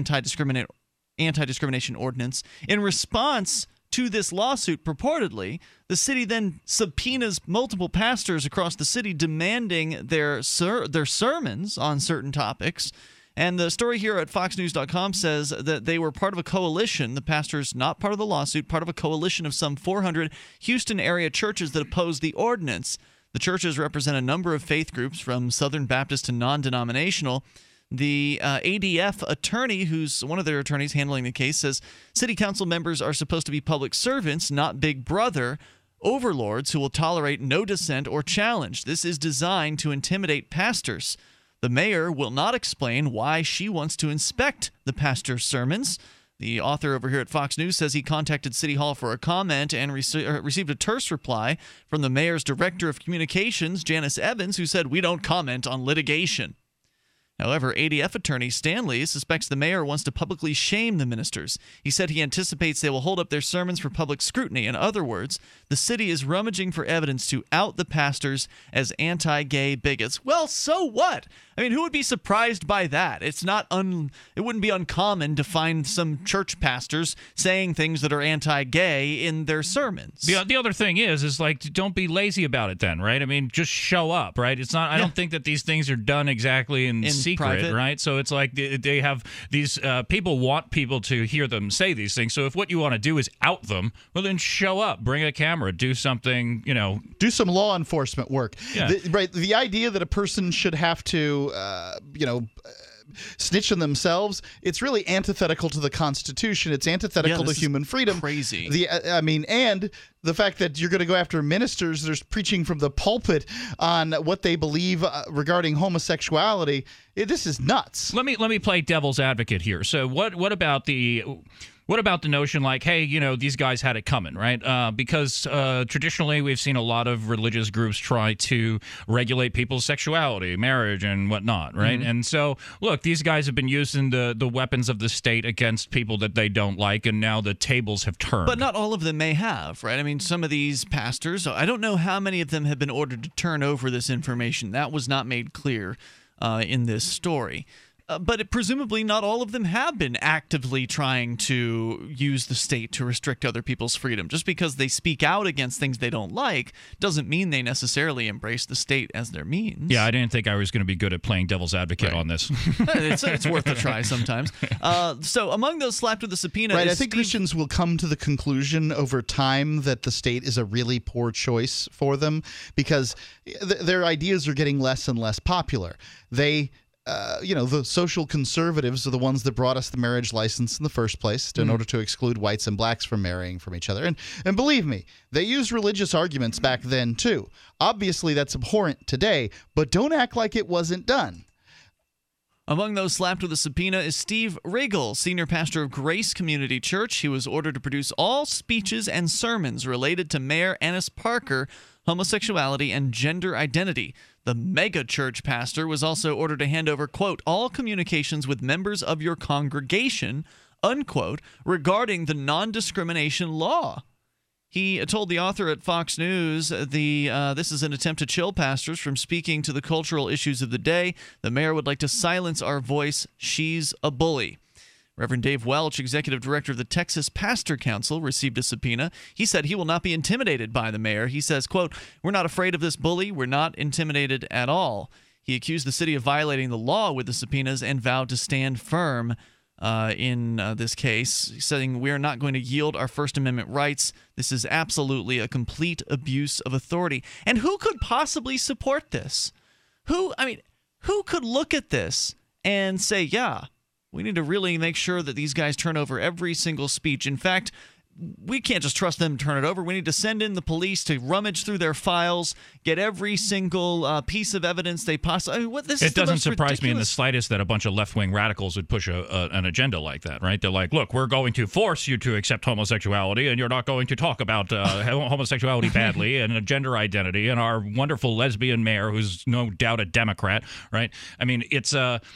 anti-discrimination ordinance. In response to this lawsuit, purportedly, the city then subpoenas multiple pastors across the city demanding their sermons on certain topics. And the story here at FoxNews.com says that they were part of a coalition, the pastors not part of the lawsuit, part of a coalition of some 400 Houston area churches that opposed the ordinance. The churches represent a number of faith groups from Southern Baptist to non-denominational. The ADF attorney, who's one of their attorneys handling the case, says city council members are supposed to be public servants, not Big Brother overlords who will tolerate no dissent or challenge. This is designed to intimidate pastors. The mayor will not explain why she wants to inspect the pastor's sermons. The author over here at Fox News says he contacted City Hall for a comment and received a terse reply from the mayor's director of communications, Janice Evans, who said, "We don't comment on litigation." However, ADF attorney Stanley suspects the mayor wants to publicly shame the ministers. He said he anticipates they will hold up their sermons for public scrutiny. In other words, the city is rummaging for evidence to out the pastors as anti-gay bigots. Well, so what? I mean, who would be surprised by that? It wouldn't be uncommon to find some church pastors saying things that are anti-gay in their sermons. The other thing is like, don't be lazy about it then, right? I mean, just show up, right? It's not. I don't think that these things are done exactly in secret, private. Right? So it's like they have these people want people to hear them say these things. So if what you want to do is out them, well, then show up, bring a camera, do something, do some law enforcement work. Yeah. The idea that a person should have to snitch on themselves, it's really antithetical to the Constitution. It's antithetical to human freedom. Crazy. And the fact that you're going to go after ministers that are preaching from the pulpit on what they believe regarding homosexuality, this is nuts. Let me play devil's advocate here. So what about the notion like, hey, these guys had it coming, right? Because traditionally we've seen a lot of religious groups try to regulate people's sexuality, marriage, and whatnot, right? Mm-hmm. And so, look, these guys have been using the weapons of the state against people that they don't like, and now the tables have turned. But not all of them may have, right? I mean, some of these pastors, I don't know how many of them have been ordered to turn over this information. That was not made clear in this story. But presumably not all of them have been actively trying to use the state to restrict other people's freedom. Just because they speak out against things they don't like doesn't mean they necessarily embrace the state as their means. Yeah, I didn't think I was going to be good at playing devil's advocate on this. It's worth a try sometimes. So among those slapped with the subpoena I think Christians will come to the conclusion over time that the state is a really poor choice for them because their ideas are getting less and less popular. The social conservatives are the ones that brought us the marriage license in the first place in order to exclude whites and blacks from marrying from each other. And believe me, they used religious arguments back then too. Obviously, that's abhorrent today, but don't act like it wasn't done. Among those slapped with a subpoena is Steve Riggle, senior pastor of Grace Community Church. He was ordered to produce all speeches and sermons related to Mayor Ennis Parker, homosexuality, and gender identity. The mega church pastor was also ordered to hand over, quote, all communications with members of your congregation, unquote, regarding the non-discrimination law. He told the author at Fox News this is an attempt to chill pastors from speaking to the cultural issues of the day. The mayor would like to silence our voice. She's a bully. Reverend Dave Welch, executive director of the Texas Pastor Council, received a subpoena. He said he will not be intimidated by the mayor. He says, quote, we're not afraid of this bully. We're not intimidated at all. He accused the city of violating the law with the subpoenas and vowed to stand firm in this case, saying we are not going to yield our First Amendment rights. This is absolutely a complete abuse of authority. And who could possibly support this? Who could look at this and say, yeah, we need to really make sure that these guys turn over every single speech. In fact, we can't just trust them to turn it over. We need to send in the police to rummage through their files, get every single piece of evidence they possibly. It doesn't surprise me in the slightest that a bunch of left-wing radicals would push an agenda like that, right? They're like, look, we're going to force you to accept homosexuality, and you're not going to talk about homosexuality badly and gender identity and our wonderful lesbian mayor, who's no doubt a Democrat, right? I mean, it's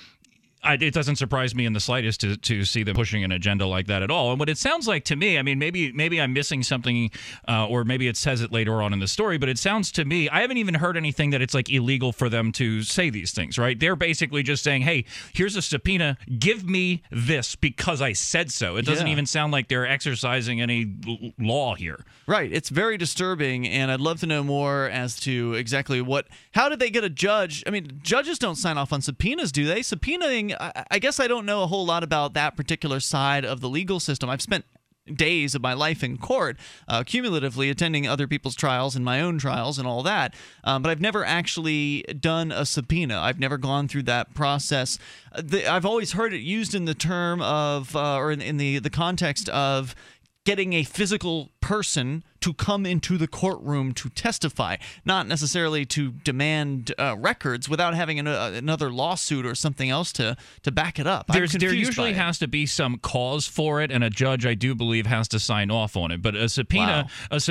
it doesn't surprise me in the slightest to see them pushing an agenda like that at all. And what it sounds like to me, I mean, maybe I'm missing something, or maybe it says it later on in the story, but it sounds to me, I haven't even heard anything that it's like illegal for them to say these things, right? They're basically just saying, hey, here's a subpoena, give me this because I said so. It doesn't even sound like they're exercising any law here. Right. It's very disturbing, and I'd love to know more as to exactly how did they get a judge? I mean, judges don't sign off on subpoenas, do they? Subpoenaing, I guess I don't know a whole lot about that particular side of the legal system. I've spent days of my life in court, cumulatively attending other people's trials and my own trials and all that, but I've never actually done a subpoena. I've never gone through that process. I've always heard it used in the term of, or in the context of getting a physical person to come into the courtroom to testify, not necessarily to demand records without having another lawsuit or something else to back it up. There usually has to be some cause for it, and a judge, I do believe, has to sign off on it. But a subpoena,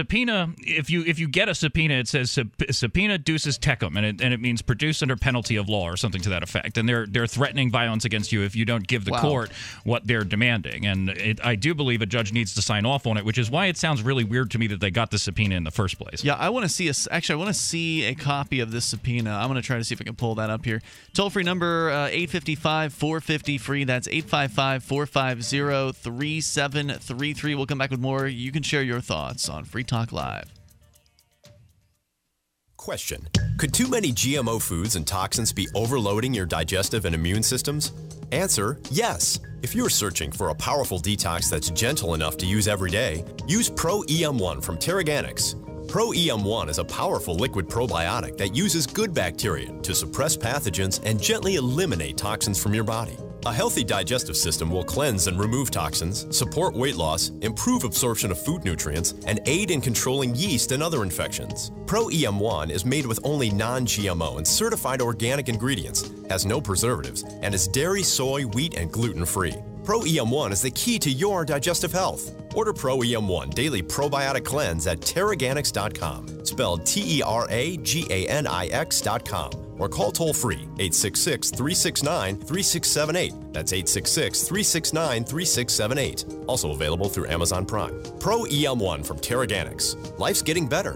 if you get a subpoena, it says subpoena ducis tecum, and it means produced under penalty of law or something to that effect. And they're threatening violence against you if you don't give the court what they're demanding. And I do believe a judge needs to sign off on it, which is why it sounds really weird to me that they got the subpoena in the first place. Yeah, I want to see a copy of this subpoena. I'm going to try to see if I can pull that up here. Toll-free number 855-450-FREE. That's 855-450-3733. We'll come back with more. You can share your thoughts on Free Talk Live. Question: could too many GMO foods and toxins be overloading your digestive and immune systems? Answer: yes. If you're searching for a powerful detox that's gentle enough to use every day, use Pro-EM1 from Terraganics. Pro-EM1 is a powerful liquid probiotic that uses good bacteria to suppress pathogens and gently eliminate toxins from your body. A healthy digestive system will cleanse and remove toxins, support weight loss, improve absorption of food nutrients, and aid in controlling yeast and other infections. Pro-EM1 is made with only non-GMO and certified organic ingredients, has no preservatives, and is dairy, soy, wheat, and gluten-free. Pro-EM1 is the key to your digestive health. Order Pro-EM1 Daily Probiotic Cleanse at Terraganics.com, spelled Terraganix.com, or call toll-free 866-369-3678. That's 866-369-3678. Also available through Amazon Prime. Pro-EM1 from Terraganics. Life's getting better.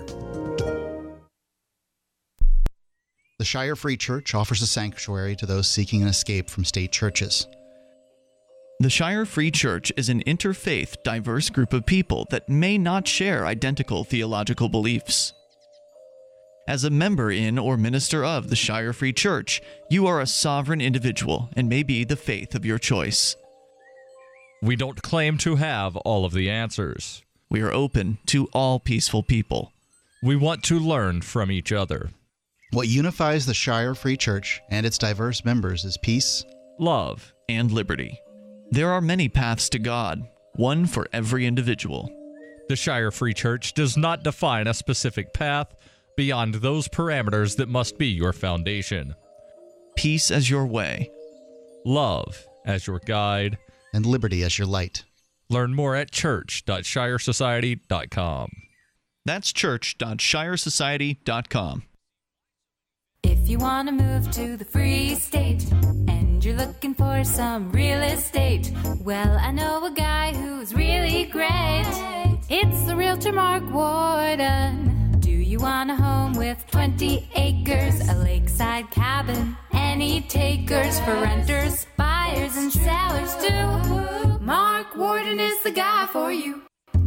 The Shire Free Church offers a sanctuary to those seeking an escape from state churches. The Shire Free Church is an interfaith, diverse group of people that may not share identical theological beliefs. As a member in or minister of the Shire Free Church, you are a sovereign individual and may be the faith of your choice. We don't claim to have all of the answers. We are open to all peaceful people. We want to learn from each other. What unifies the Shire Free Church and its diverse members is peace, love, and liberty. There are many paths to God, one for every individual. The Shire Free Church does not define a specific path beyond those parameters that must be your foundation. Peace as your way. love as your guide, and liberty as your light. Learn more at church.shiresociety.com. That's church.shiresociety.com. If you want to move to the Free State and you're looking for some real estate, well, I know a guy who's really great. It's the realtor Mark Warden. Do you want a home with 20 acres, a lakeside cabin, any takers for renters, buyers, and sellers too? Mark Warden is the guy for you.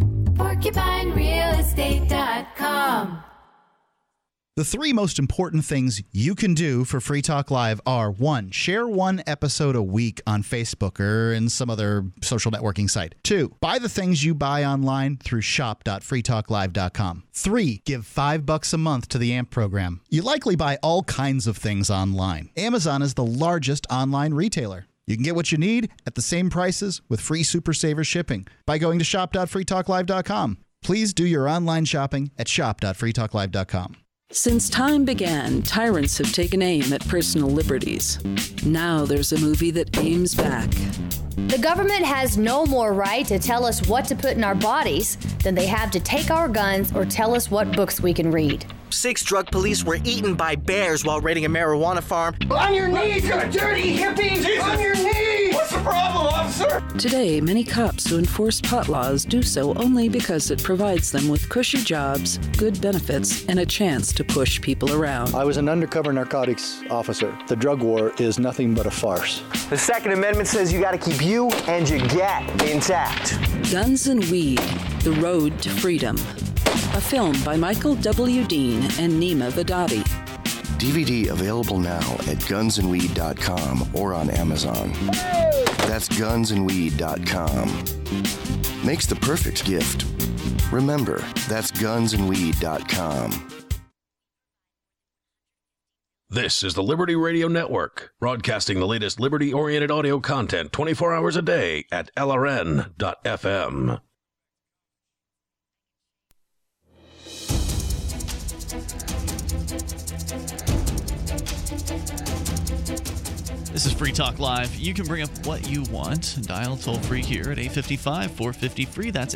PorcupineRealEstate.com. The three most important things you can do for Free Talk Live are: 1, share one episode a week on Facebook or in some other social networking site. 2, buy the things you buy online through shop.freetalklive.com. 3, give $5 a month to the AMP program. You likely buy all kinds of things online. Amazon is the largest online retailer. You can get what you need at the same prices with free Super Saver shipping by going to shop.freetalklive.com. Please do your online shopping at shop.freetalklive.com. Since time began, tyrants have taken aim at personal liberties. Now there's a movie that aims back. The government has no more right to tell us what to put in our bodies than they have to take our guns or tell us what books we can read. 6 drug police were eaten by bears while raiding a marijuana farm. On your knees, you dirty hippies! Jesus. On your knees! What's the problem, officer? Today, many cops who enforce pot laws do so only because it provides them with cushy jobs, good benefits, and a chance to push people around. I was an undercover narcotics officer. The drug war is nothing but a farce. The Second Amendment says you got to keep you and your gat intact. Guns and Weed, The Road to Freedom. A film by Michael W. Dean and Nima Vadadi. DVD available now at gunsandweed.com or on Amazon. That's gunsandweed.com. Makes the perfect gift. Remember, that's gunsandweed.com. This is the Liberty Radio Network, broadcasting the latest liberty-oriented audio content 24 hours a day at LRN.FM. This is Free Talk Live. You can bring up what you want. Dial toll-free here at 855-450-FREE. That's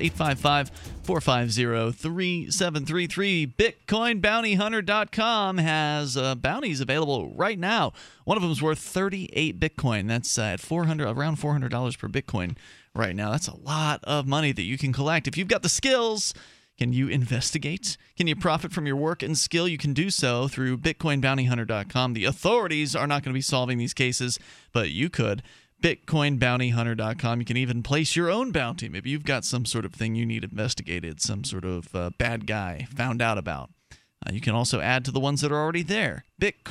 855-450-3733. BitcoinBountyHunter.com has bounties available right now. One of them is worth 38 Bitcoin. That's at around $400 per Bitcoin right now. That's a lot of money that you can collect. If you've got the skills, can you investigate? Can you profit from your work and skill? You can do so through BitcoinBountyHunter.com. The authorities are not going to be solving these cases, but you could. BitcoinBountyHunter.com. You can even place your own bounty. Maybe you've got some sort of thing you need investigated, some sort of bad guy found out about. You can also add to the ones that are already there.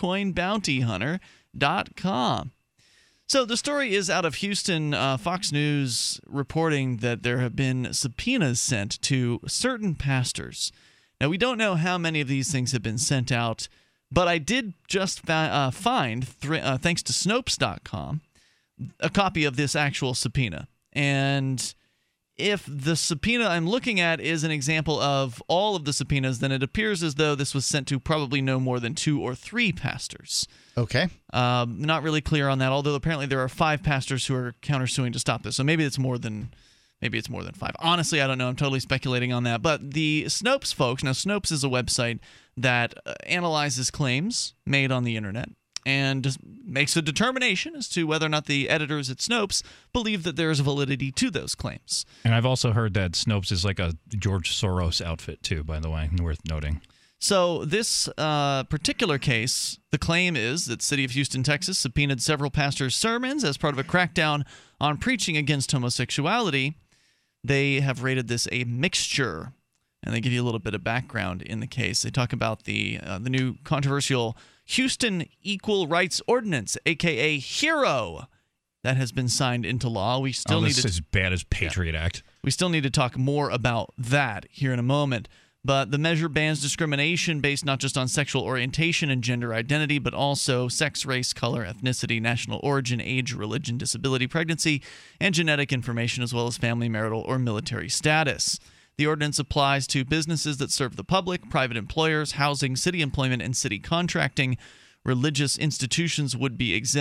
BitcoinBountyHunter.com. So the story is out of Houston. Fox News reporting that there have been subpoenas sent to certain pastors. Now, we don't know how many of these things have been sent out, but I did just find, thanks to Snopes.com, a copy of this actual subpoena. And if the subpoena I'm looking at is an example of all of the subpoenas, then it appears as though this was sent to probably no more than 2 or 3 pastors. Okay. Not really clear on that, although apparently there are 5 pastors who are countersuing to stop this. So maybe it's more than 5. Honestly, I don't know. I'm totally speculating on that. But the Snopes folks, now Snopes is a website that analyzes claims made on the internet and just makes a determination as to whether or not the editors at Snopes believe that there is validity to those claims. And I've also heard that Snopes is like a George Soros outfit, too, by the way, worth noting. So this particular case, the claim is that City of Houston, Texas, subpoenaed several pastors' sermons as part of a crackdown on preaching against homosexuality. They have rated this a mixture, and they give you a little bit of background in the case. They talk about the new controversial Houston Equal Rights Ordinance, a.k.a. HERO, that has been signed into law. We still need this is as bad as Patriot Act. We still need to talk more about that here in a moment. But the measure bans discrimination based not just on sexual orientation and gender identity, but also sex, race, color, ethnicity, national origin, age, religion, disability, pregnancy, and genetic information, as well as family, marital, or military status. The ordinance applies to businesses that serve the public, private employers, housing, city employment, and city contracting. Religious institutions would be exempt,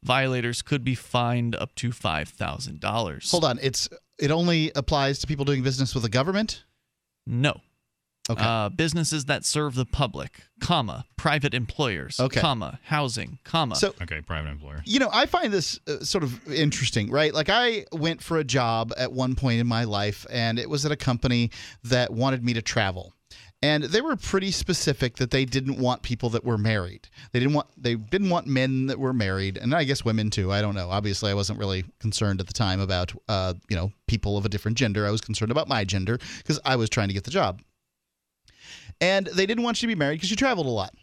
Violators could be fined up to $5,000. Hold on. It only applies to people doing business with the government? No. Okay. Businesses that serve the public, comma, private employers, comma, housing, comma. So, private employer. You know, I find this sort of interesting, right? Like, I went for a job at one point in my life, and it was at a company that wanted me to travel. And they were pretty specific that they didn't want people that were married. They didn't want men that were married, and I guess women too. I don't know. Obviously, I wasn't really concerned at the time about people of a different gender. I was concerned about my gender because I was trying to get the job. And they didn't want you to be married because you traveled a lot.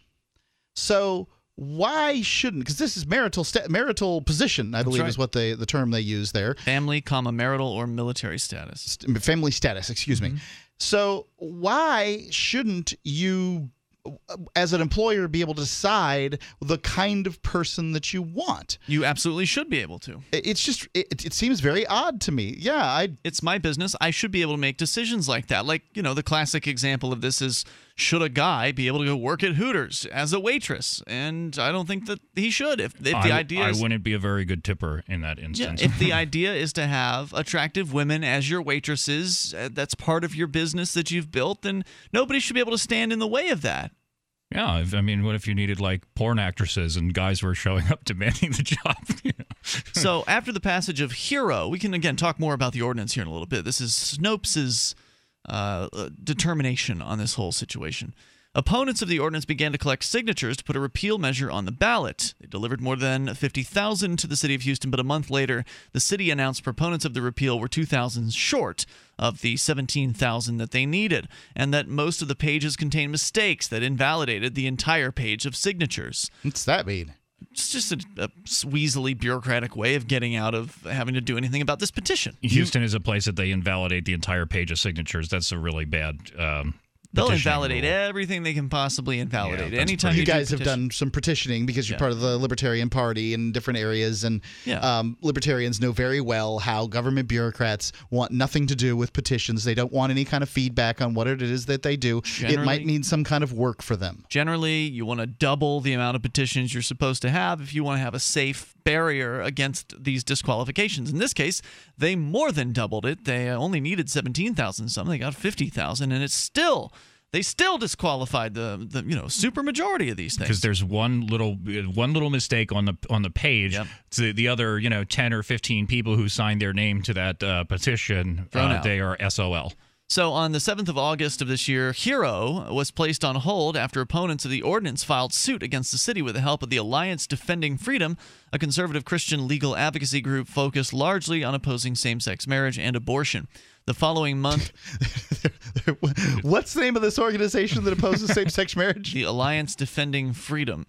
So why shouldn't? Because this is marital position, I believe, is what the term they use there. Family, comma, marital or military status. Family status. Excuse me. So why shouldn't you, as an employer, be able to decide the kind of person that you want? You absolutely should be able to. It's just it seems very odd to me. Yeah, it's my business. I should be able to make decisions like that. Like, the classic example of this is, should a guy be able to go work at Hooters as a waitress? And I don't think that he should. If the idea is, I wouldn't be a very good tipper in that instance. Yeah, if the idea is to have attractive women as your waitresses, that's part of your business that you've built, then nobody should be able to stand in the way of that. Yeah, what if you needed like porn actresses and guys were showing up demanding the job? So after the passage of HERO, we can again talk more about the ordinance here in a little bit. This is Snopes' determination on this whole situation. Opponents of the ordinance began to collect signatures to put a repeal measure on the ballot. They delivered more than 50,000 to the city of Houston, but a month later, the city announced proponents of the repeal were 2,000 short of the 17,000 that they needed, and that most of the pages contained mistakes that invalidated the entire page of signatures. What's that mean? It's just a weaselly bureaucratic way of getting out of having to do anything about this petition. Houston is a place that they invalidate the entire page of signatures. That's a really bad They'll invalidate everything they can possibly invalidate. Anytime you guys have done some petitioning because you're part of the Libertarian Party in different areas, and Libertarians know very well how government bureaucrats want nothing to do with petitions. They don't want any kind of feedback on what it is that they do. It might need some kind of work for them. Generally, you want to double the amount of petitions you're supposed to have if you want to have a safe barrier against these disqualifications. In this case, they more than doubled it. They only needed 17,000 something. They got 50,000, and they still disqualified the super majority of these things. Because there's one little mistake on the page. Yep. The other 10 or 15 people who signed their name to that petition, they are SOL. So on the 7th of August of this year, HERO was placed on hold after opponents of the ordinance filed suit against the city with the help of the Alliance Defending Freedom, a conservative Christian legal advocacy group focused largely on opposing same-sex marriage and abortion. The following month... What's the name of this organization that opposes same-sex marriage? The Alliance Defending Freedom.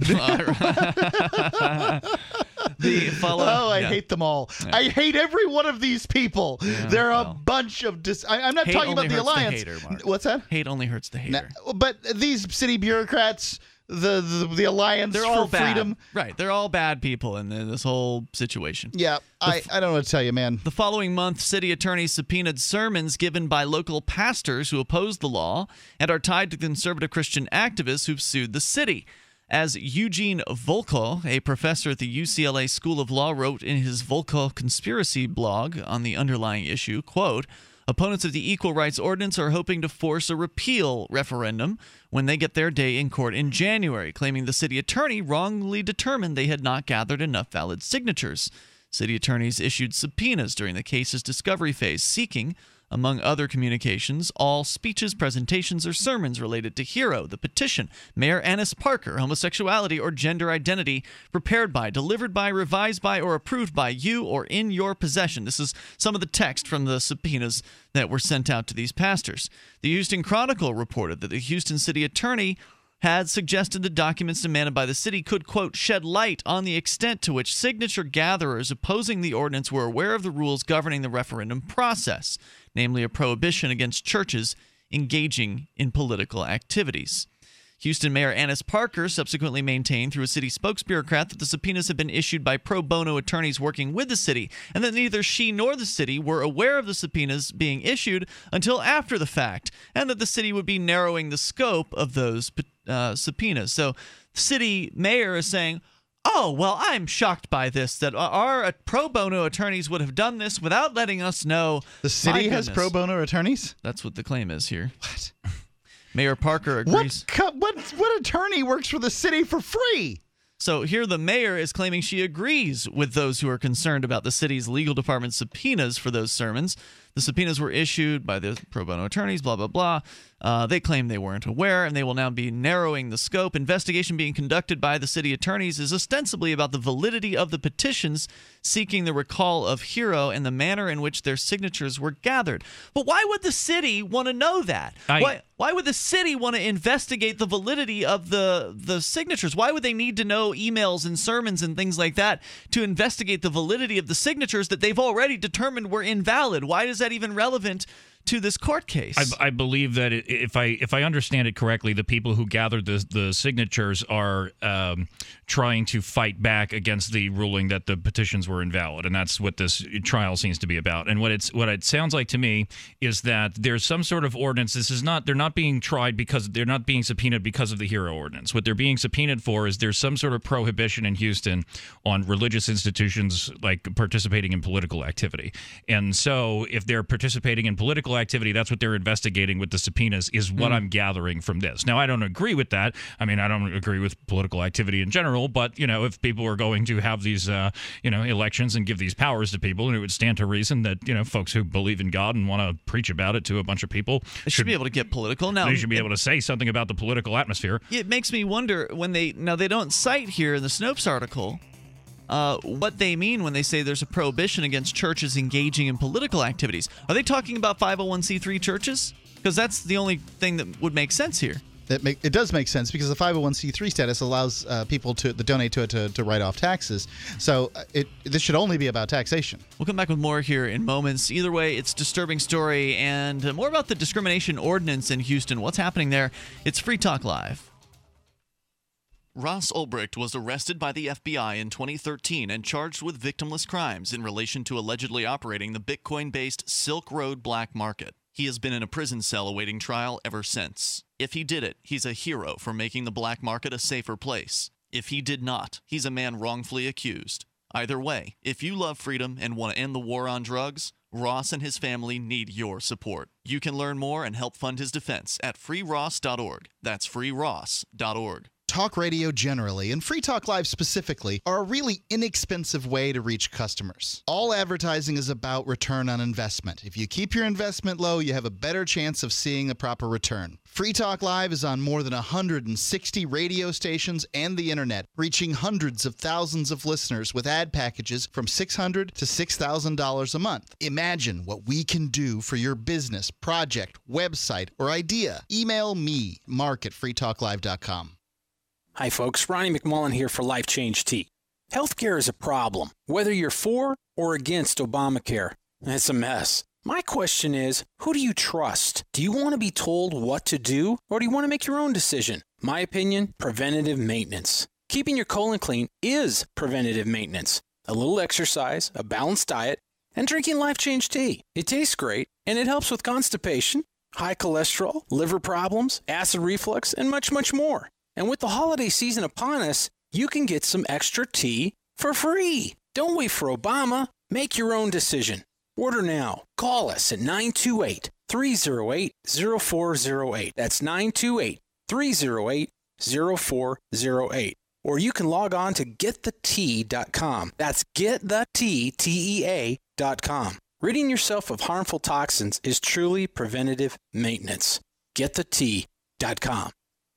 I hate them all. Yeah. I hate every one of these people. Yeah, they're a bunch of I'm not talking about the Alliance. The hater, what's that? Hate only hurts the hater. But these city bureaucrats, the Alliance they're all for Freedom. Right. They're all bad people in this whole situation. Yeah. I don't know what to tell you, man. The following month, city attorneys subpoenaed sermons given by local pastors who opposed the law and are tied to conservative Christian activists who've sued the city. As Eugene Volkow, a professor at the UCLA School of Law, wrote in his Volkow Conspiracy blog on the underlying issue, quote, opponents of the Equal Rights Ordinance are hoping to force a repeal referendum when they get their day in court in January, claiming the city attorney wrongly determined they had not gathered enough valid signatures. City attorneys issued subpoenas during the case's discovery phase, seeking, among other communications, all speeches, presentations, or sermons related to HERO, the petition, Mayor Annis Parker, homosexuality or gender identity, prepared by, delivered by, revised by, or approved by you or in your possession. This is some of the text from the subpoenas that were sent out to these pastors. The Houston Chronicle reported that the Houston city attorney had suggested the documents demanded by the city could, quote, shed light on the extent to which signature gatherers opposing the ordinance were aware of the rules governing the referendum process, namely a prohibition against churches engaging in political activities. Houston Mayor Annis Parker subsequently maintained through a city spokesbureaucrat that the subpoenas had been issued by pro bono attorneys working with the city, and that neither she nor the city were aware of the subpoenas being issued until after the fact, and that the city would be narrowing the scope of those subpoenas. So the city mayor is saying, Oh, well, I'm shocked by this, that our pro bono attorneys would have done this without letting us know. The city has pro bono attorneys? That's what the claim is here. What? Mayor Parker agrees. What attorney works for the city for free? So here the mayor is claiming she agrees with those who are concerned about the city's legal department subpoenas for those sermons. The subpoenas were issued by the pro bono attorneys, blah, blah, blah. They claim they weren't aware, and they will now be narrowing the scope. Investigation being conducted by the city attorneys is ostensibly about the validity of the petitions seeking the recall of Hero and the manner in which their signatures were gathered. But why would the city want to know that? Why would the city want to investigate the validity of the signatures? Why would they need to know emails and sermons and things like that to investigate the validity of the signatures that they've already determined were invalid? Why is that even relevant to this court case? I believe that if I understand it correctly, the people who gathered the signatures are trying to fight back against the ruling that the petitions were invalid, and that's what this trial seems to be about. And what it sounds like to me is that there's some sort of ordinance. They're not being tried because they're not being subpoenaed because of the Hero ordinance. What they're being subpoenaed for is there's some sort of prohibition in Houston on religious institutions like participating in political activity. And so if they're participating in political activity, that's what they're investigating with the subpoenas, is what I'm gathering from this. Now, I don't agree with that. I mean, I don't agree with political activity in general, but, if people are going to have these, elections and give these powers to people, and it would stand to reason that, folks who believe in God and want to preach about it to a bunch of people should be able to get political. Now, they should be able to say something about the political atmosphere. It makes me wonder when they don't cite here in the Snopes article what they mean when they say there's a prohibition against churches engaging in political activities. Are they talking about 501c3 churches? Because that's the only thing that would make sense here. It does make sense because the 501c3 status allows people to donate to it to write off taxes. So this should only be about taxation. We'll come back with more here in moments. Either way, it's a disturbing story and more about the discrimination ordinance in Houston. What's happening there? It's Free Talk Live. Ross Ulbricht was arrested by the FBI in 2013 and charged with victimless crimes in relation to allegedly operating the Bitcoin-based Silk Road black market. He has been in a prison cell awaiting trial ever since. If he did it, he's a hero for making the black market a safer place. If he did not, he's a man wrongfully accused. Either way, if you love freedom and want to end the war on drugs, Ross and his family need your support. You can learn more and help fund his defense at freeross.org. That's freeross.org. Talk radio generally, and Free Talk Live specifically, are a really inexpensive way to reach customers. All advertising is about return on investment. If you keep your investment low, you have a better chance of seeing a proper return. Free Talk Live is on more than 160 radio stations and the internet, reaching hundreds of thousands of listeners with ad packages from $600 to $6,000 a month. Imagine what we can do for your business, project, website, or idea. Email me, mark@freetalklive.com. Hi, folks. Ronnie McMullen here for Life Change Tea. Healthcare is a problem, whether you're for or against Obamacare. It's a mess. My question is, who do you trust? Do you want to be told what to do, or do you want to make your own decision? My opinion, preventative maintenance. Keeping your colon clean is preventative maintenance. A little exercise, a balanced diet, and drinking Life Change Tea. It tastes great, and it helps with constipation, high cholesterol, liver problems, acid reflux, and much, much more. And with the holiday season upon us, you can get some extra tea for free. Don't wait for Obama. Make your own decision. Order now. Call us at 928-308-0408. That's 928-308-0408. Or you can log on to getthetea.com. That's getthetea.com. Ridding yourself of harmful toxins is truly preventative maintenance. Getthetea.com.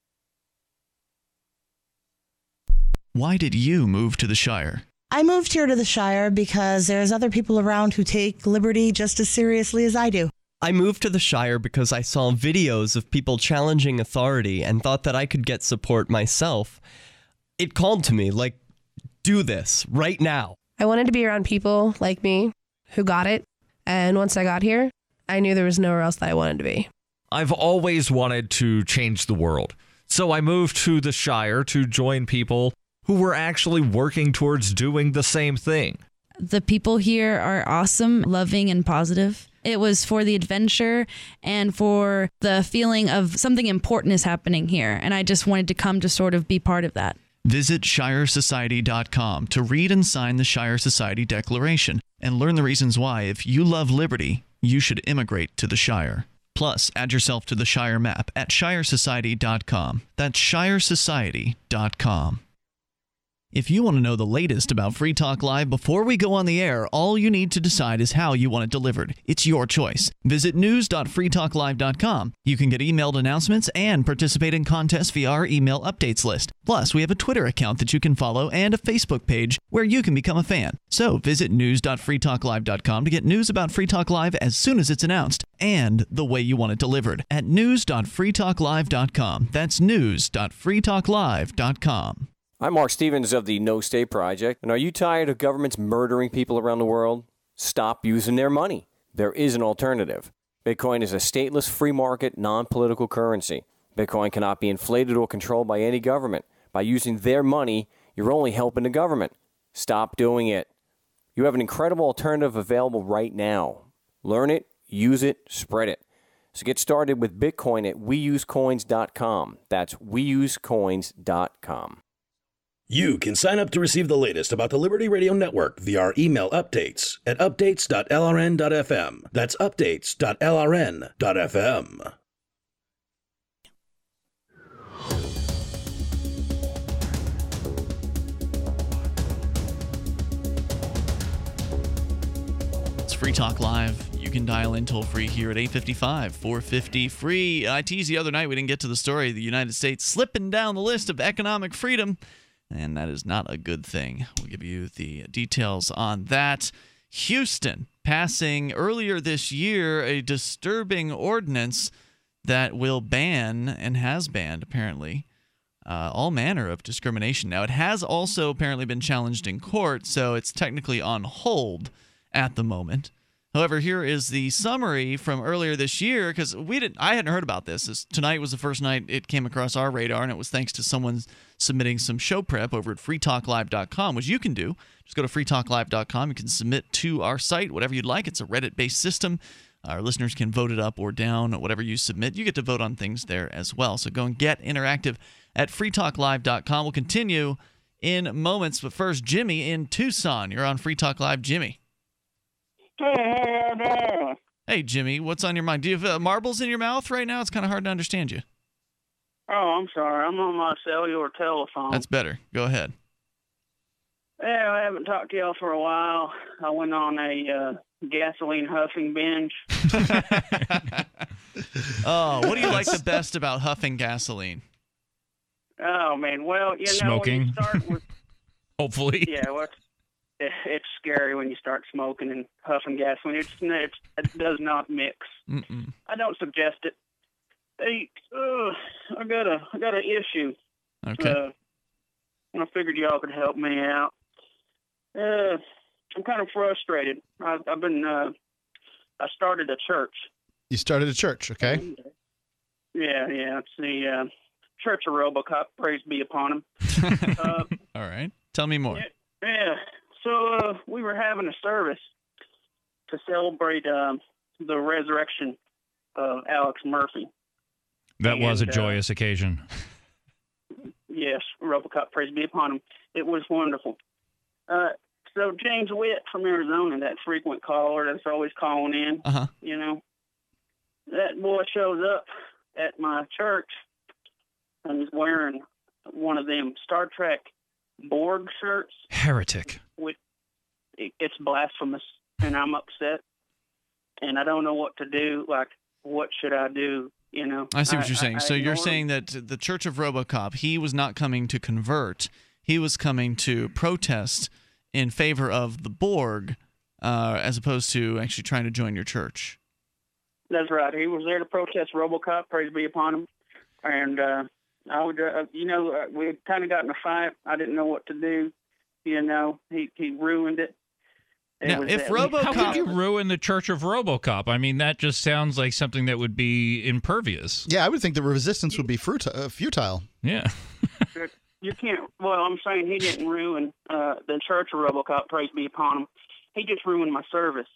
Why did you move to the Shire? I moved here to the Shire because there's other people around who take liberty just as seriously as I do. I moved to the Shire because I saw videos of people challenging authority and thought that I could get support myself. It called to me, like, do this right now. I wanted to be around people like me who got it. And once I got here, I knew there was nowhere else that I wanted to be. I've always wanted to change the world. So I moved to the Shire to join people who were actually working towards doing the same thing. The people here are awesome, loving, and positive. It was for the adventure and for the feeling of something important is happening here. And I just wanted to come to sort of be part of that. Visit ShireSociety.com to read and sign the Shire Society Declaration and learn the reasons why, if you love liberty, you should immigrate to the Shire. Plus, add yourself to the Shire map at ShireSociety.com. That's ShireSociety.com. If you want to know the latest about Free Talk Live before we go on the air, all you need to decide is how you want it delivered. It's your choice. Visit news.freetalklive.com. You can get emailed announcements and participate in contests via our email updates list. Plus, we have a Twitter account that you can follow and a Facebook page where you can become a fan. So visit news.freetalklive.com to get news about Free Talk Live as soon as it's announced and the way you want it delivered at news.freetalklive.com. That's news.freetalklive.com. I'm Mark Stevens of the No State Project, and are you tired of governments murdering people around the world? Stop using their money. There is an alternative. Bitcoin is a stateless, free market, non-political currency. Bitcoin cannot be inflated or controlled by any government. By using their money, you're only helping the government. Stop doing it. You have an incredible alternative available right now. Learn it, use it, spread it. So get started with Bitcoin at weusecoins.com. That's weusecoins.com. You can sign up to receive the latest about the Liberty Radio Network via our email updates at updates.lrn.fm. That's updates.lrn.fm. It's Free Talk Live. You can dial in toll-free here at 855-450-FREE. I teased the other night we didn't get to the story of the United States slipping down the list of economic freedom, and that is not a good thing. We'll give you the details on that. Houston passing earlier this year a disturbing ordinance that will ban, and has banned apparently, all manner of discrimination. Now, it has also apparently been challenged in court, so it's technically on hold at the moment. However, here is the summary from earlier this year, because I hadn't heard about this. Tonight was the first night it came across our radar, and it was thanks to someone submitting some show prep over at freetalklive.com, which you can do. Just go to freetalklive.com. You can submit to our site whatever you'd like. It's a Reddit-based system. Our listeners can vote it up or down, whatever you submit. You get to vote on things there as well. So go and get interactive at freetalklive.com. We'll continue in moments, but first, Jimmy in Tucson. You're on Free Talk Live. Jimmy. Hey, Jimmy, what's on your mind? Do you have marbles in your mouth right now? It's kind of hard to understand you. Oh, I'm sorry. I'm on my cellular telephone. That's better. Go ahead. Yeah, I haven't talked to y'all for a while. I went on a gasoline huffing binge. Oh, what do you like the best about huffing gasoline? Oh, man. Well, you know, smoking. when you start with, hopefully. Yeah, well, it's scary when you start smoking and huffing gasoline. It does not mix. Mm-mm. I don't suggest it. Hey, I got an issue. Okay. And I figured y'all could help me out. I'm kind of frustrated. I started a church. You started a church, okay? Yeah. It's the Church of RoboCop. Praise be upon him. All right. Tell me more. Yeah. So we were having a service to celebrate the resurrection of Alex Murphy. That was a joyous occasion. Yes, RoboCop, praise be upon him. It was wonderful. So James Witt from Arizona, that frequent caller that's always calling in, you know, that boy shows up at my church and he's wearing one of them Star Trek Borg shirts. Heretic. Which, it's blasphemous, and I'm upset, and I don't know what to do. Like, what should I do? You know, I see what you're saying. So you're saying that the Church of RoboCop, he was not coming to convert. He was coming to protest in favor of the Borg, as opposed to actually trying to join your church. That's right. He was there to protest RoboCop, praise be upon him. And I would, we had kind of got in a fight. I didn't know what to do. You know, he ruined it. Now, if RoboCop, how could you ruin the Church of RoboCop? I mean, that just sounds like something that would be impervious. Yeah, I would think the resistance would be futile. Yeah. You can't. Well, I'm saying he didn't ruin the Church of RoboCop. Praise be upon him. He just ruined my service.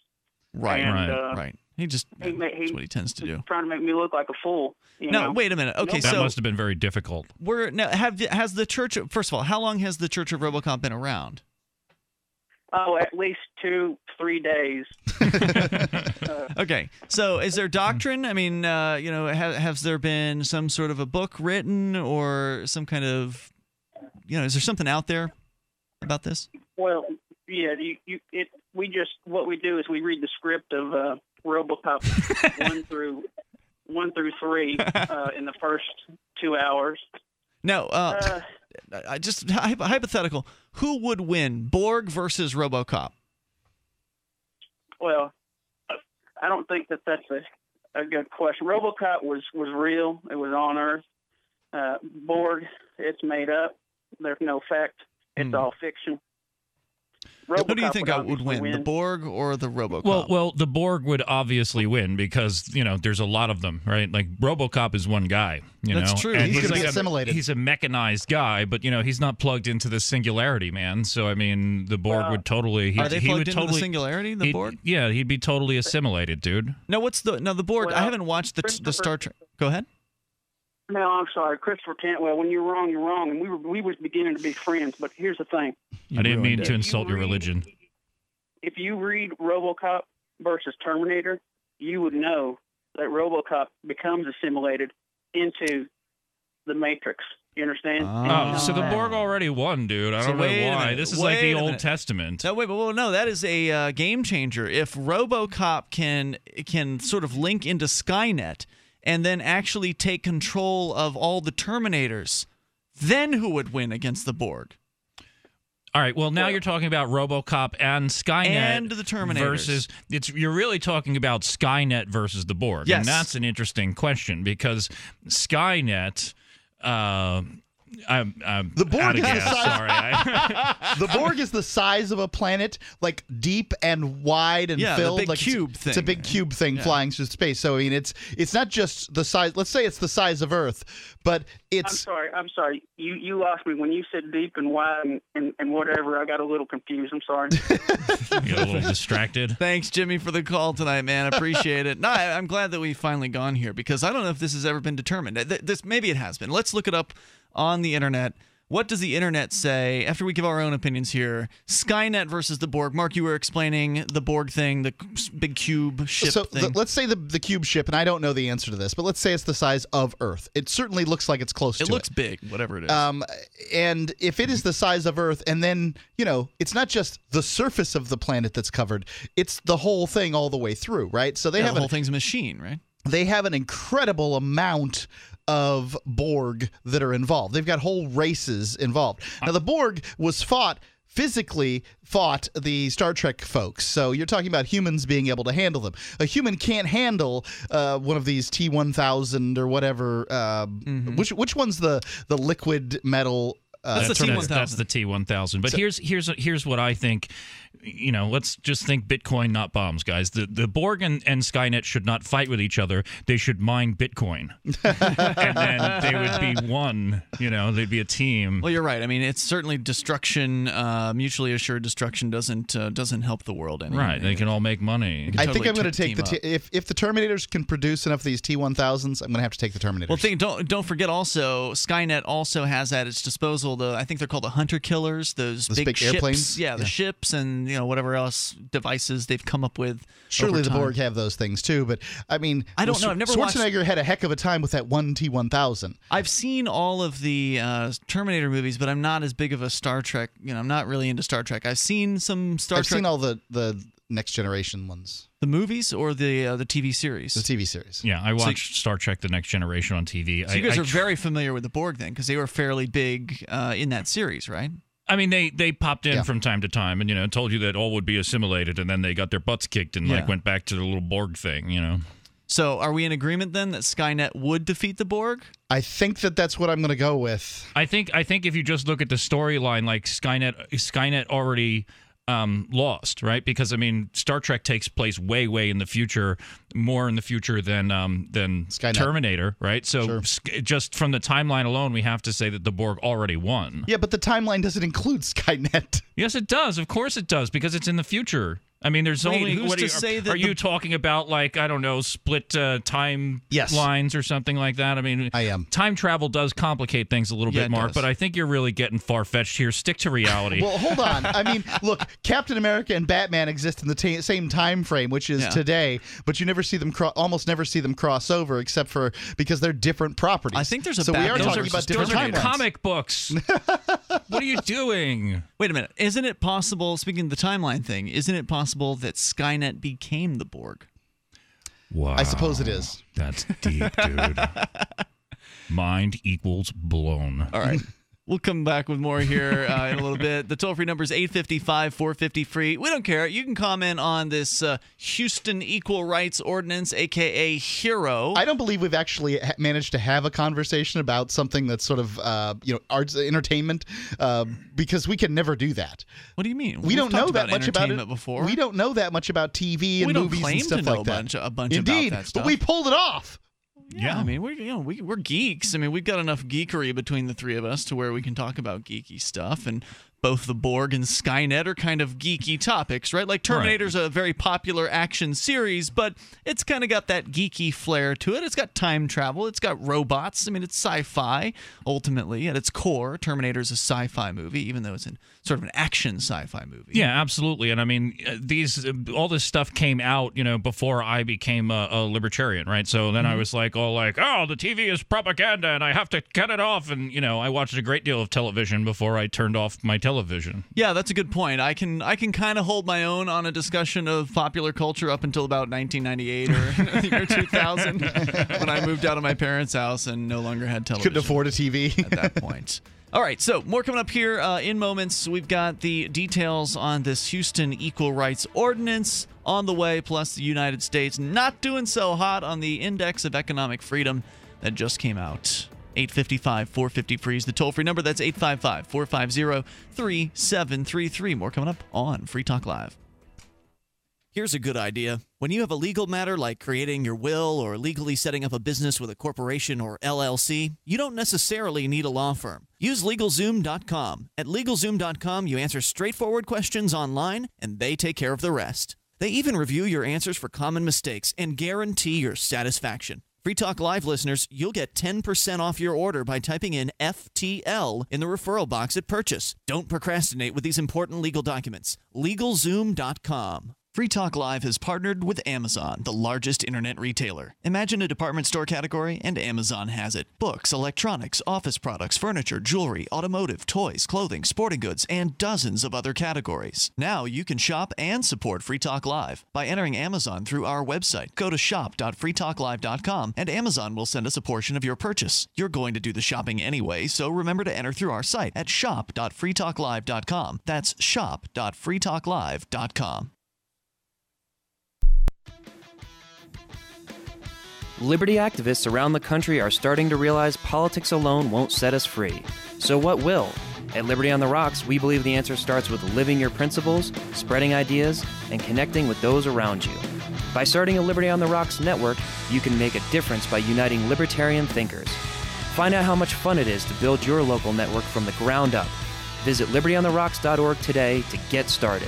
Right, And, right. That's what he tends to do. Trying to make me look like a fool. You know? Wait a minute. Okay, that so must have been very difficult. Has the Church? First of all, how long has the Church of RoboCop been around? Oh, at least 2-3 days. Okay, so is there doctrine? I mean, has there been some sort of a book written or some kind of, is there something out there about this? Well, yeah, what we do is we read the script of RoboCop 1 through 3 in the first 2 hours. Now, just hypothetical. Who would win, Borg versus RoboCop? Well, I don't think that's a good question. RoboCop was real. It was on Earth. Borg, it's made up. There's no fact. It's all fiction. Who do you think would win, the Borg or the RoboCop? Well, the Borg would obviously win because there's a lot of them, right? Like RoboCop is one guy. That's true. And He's going to be like assimilated. He's a mechanized guy, but he's not plugged into the singularity, man. So I mean, the Borg would totally. Are they plugged into the singularity? The Borg? Yeah, he'd be totally assimilated, dude. No, the Borg? Well, I haven't watched the Star Trek. Go ahead. No, I'm sorry, Christopher Cantwell. When you're wrong, you're wrong, and we was beginning to be friends. But here's the thing. I didn't mean to insult your religion. If you read RoboCop versus Terminator, you would know that RoboCop becomes assimilated into the Matrix. You understand? Oh, so the Borg already won, dude. I don't know why. This is like the Old Testament. No, no, that is a game changer. If RoboCop can sort of link into Skynet and then actually take control of all the Terminators, then who would win against the Borg? All right. Well, now you're talking about RoboCop and Skynet and the Terminators versus. You're really talking about Skynet versus the Borg, yes. And that's an interesting question because Skynet. I'm the Borg out of is gas. the size. Sorry. The Borg is the size of a planet, like deep and wide and filled. The big like cube thing. It's a big cube thing flying through space. So I mean, it's not just the size. Let's say it's the size of Earth, but it's. I'm sorry. You lost me when you said deep and wide and whatever. I got a little confused. I'm sorry. You got a little distracted. Thanks, Jimmy, for the call tonight, man. Appreciate it. No, I'm glad that we've finally gone here because I don't know if this has ever been determined. Maybe it has been. Let's look it up on the internet. What does the internet say after we give our own opinions here? Skynet versus the Borg. Mark, you were explaining the Borg thing, the big cube ship thing. Let's say the cube ship, and I don't know the answer to this, but let's say it's the size of Earth. It certainly looks like it's close to it. It looks big, whatever it is. And if it is the size of Earth, and then, it's not just the surface of the planet that's covered, it's the whole thing all the way through, right? So they have the whole thing's a machine, right? They have an incredible amount of Borg that are involved. They've got whole races involved. Now, the Borg was physically fought the Star Trek folks. So you're talking about humans being able to handle them. A human can't handle one of these T-1000 or whatever. Which one's the liquid metal? That's the T-1000. That's the T-1000. But here's what I think. Let's just think Bitcoin, not bombs, guys. The Borg and Skynet should not fight with each other. They should mine Bitcoin, and then they would be one. They'd be a team. Well, you're right. I mean, it's certainly destruction. Mutually assured destruction doesn't help the world anyway. Right. They can all make money. I think I'm going to take if the Terminators can produce enough of these T-1000s, I'm going to have to take the Terminators. Well, don't forget also, Skynet also has at its disposal I think they're called the Hunter Killers. Those big ships. Airplanes. Yeah, the ships and whatever else devices they've come up with. Surely the Borg have those things too, but I mean, I don't know. I've never Schwarzenegger had a heck of a time with that one T-1000. I've seen all of the Terminator movies, but I'm not as big of a Star Trek. I'm not really into Star Trek. I've seen some Star Trek. I've seen all the Next Generation ones. The movies or the TV series? The TV series. Yeah, I watched Star Trek: The Next Generation on TV. So you guys are very familiar with the Borg then, because they were fairly big in that series, right? I mean, they popped in from time to time and, told you that all would be assimilated, and then they got their butts kicked and went back to the little Borg thing, So are we in agreement then that Skynet would defeat the Borg? I think that's what I'm going to go with. I think if you just look at the storyline, like Skynet already lost, right? Because I mean, Star Trek takes place way in the future, more in the future than Skynet. Terminator, right? So just from the timeline alone, we have to say that the Borg already won. Yeah, but the timeline doesn't include Skynet. Yes, it does. Of course it does, because it's in the future. I mean, there's only. who's to say that are you talking about, like, I don't know, split time lines or something like that? I mean, I am. Time travel does complicate things a little bit, Mark, but I think you're really getting far-fetched here. Stick to reality. Well, hold on. I mean, look, Captain America and Batman exist in the same time frame, which is today, but you never see them almost never see them cross over, except for because they're different properties. I think there's a so we are talking about different timelines. Comic books. What are you doing? Wait a minute. Isn't it possible, speaking of the timeline thing, isn't it possible that Skynet became the Borg? Wow. I suppose it is. That's deep, dude. Mind equals blown. All right. We'll come back with more here in a little bit. The toll-free number is 855-450-FREE. We don't care. You can comment on this Houston Equal Rights Ordinance, a.k.a. HERO. I don't believe we've actually managed to have a conversation about something that's sort of, arts, entertainment, because we can never do that. What do you mean? We don't know that much about it before. We don't know that much about TV and movies and stuff like that. A bunch Indeed, about that stuff. But we pulled it off. Yeah, I mean, we're geeks. I mean, we've got enough geekery between the three of us to where we can talk about geeky stuff, and both the Borg and Skynet are kind of geeky topics, right? Like Terminator's a very popular action series, but it's kind of got that geeky flair to it. It's got time travel. It's got robots. I mean, it's sci-fi, ultimately. At its core, Terminator's a sci-fi movie, even though it's sort of an action sci-fi movie. Yeah, absolutely. And I mean, all this stuff came out, before I became a libertarian, right? So then I was like, the TV is propaganda and I have to cut it off. And, I watched a great deal of television before I turned off my television. Yeah, that's a good point. I can kind of hold my own on a discussion of popular culture up until about 1998 or the year 2000 when I moved out of my parents' house and no longer had television. Couldn't afford a TV at that point. All right, so more coming up here in moments. We've got the details on this Houston Equal Rights Ordinance on the way, plus the United States not doing so hot on the Index of Economic Freedom that just came out. 855-450-FREE is the toll-free number. That's 855-450-3733. More coming up on Free Talk Live. Here's a good idea. When you have a legal matter like creating your will or legally setting up a business with a corporation or LLC, you don't necessarily need a law firm. Use LegalZoom.com. At LegalZoom.com, you answer straightforward questions online, and they take care of the rest. They even review your answers for common mistakes and guarantee your satisfaction. Free Talk Live listeners, you'll get 10% off your order by typing in FTL in the referral box at purchase. Don't procrastinate with these important legal documents. LegalZoom.com. Free Talk Live has partnered with Amazon, the largest internet retailer. Imagine a department store category, and Amazon has it. Books, electronics, office products, furniture, jewelry, automotive, toys, clothing, sporting goods, and dozens of other categories. Now you can shop and support Free Talk Live by entering Amazon through our website. Go to shop.freetalklive.com, and Amazon will send us a portion of your purchase. You're going to do the shopping anyway, so remember to enter through our site at shop.freetalklive.com. That's shop.freetalklive.com. Liberty activists around the country are starting to realize politics alone won't set us free. So what will? At Liberty on the Rocks, we believe the answer starts with living your principles, spreading ideas, and connecting with those around you. By starting a Liberty on the Rocks network, you can make a difference by uniting libertarian thinkers. Find out how much fun it is to build your local network from the ground up. Visit libertyontherocks.org today to get started.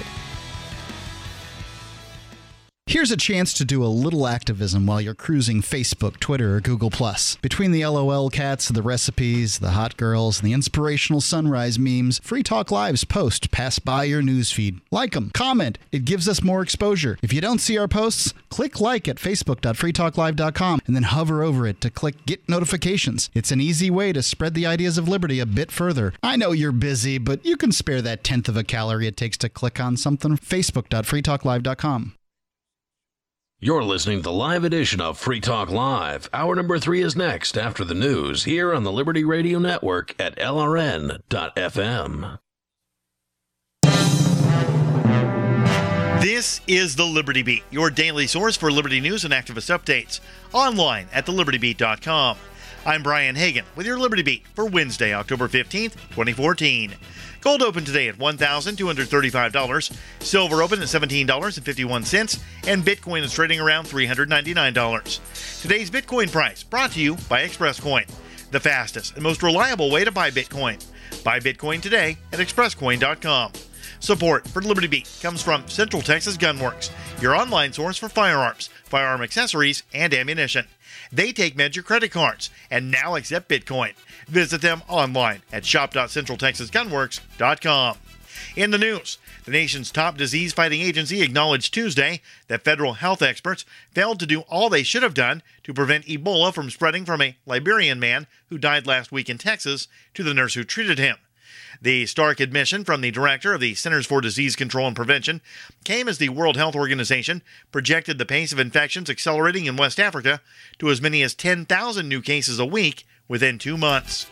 Here's a chance to do a little activism while you're cruising Facebook, Twitter, or Google+. Between the LOL cats, the recipes, the hot girls, and the inspirational sunrise memes, Free Talk Live's posts pass by your newsfeed. Like them, comment. It gives us more exposure. If you don't see our posts, click like at facebook.freetalklive.com and then hover over it to click Get Notifications. It's an easy way to spread the ideas of liberty a bit further. I know you're busy, but you can spare that 1/10 of a calorie it takes to click on something. facebook.freetalklive.com. You're listening to the live edition of Free Talk Live. Hour number 3 is next after the news here on the Liberty Radio Network at LRN.FM. This is the Liberty Beat, your daily source for Liberty news and activist updates, online at thelibertybeat.com. I'm Brian Hagan with your Liberty Beat for Wednesday, October 15th, 2014. Gold opened today at $1,235, silver opened at $17.51, and Bitcoin is trading around $399. Today's Bitcoin price brought to you by ExpressCoin, the fastest and most reliable way to buy Bitcoin. Buy Bitcoin today at expresscoin.com. Support for Liberty Beat comes from Central Texas Gunworks, your online source for firearms, firearm accessories, and ammunition. They take major credit cards and now accept Bitcoin. Visit them online at shop.centraltexasgunworks.com. In the news, the nation's top disease-fighting agency acknowledged Tuesday that federal health experts failed to do all they should have done to prevent Ebola from spreading from a Liberian man who died last week in Texas to the nurse who treated him. The stark admission from the director of the Centers for Disease Control and Prevention came as the World Health Organization projected the pace of infections accelerating in West Africa to as many as 10,000 new cases a week within 2 months.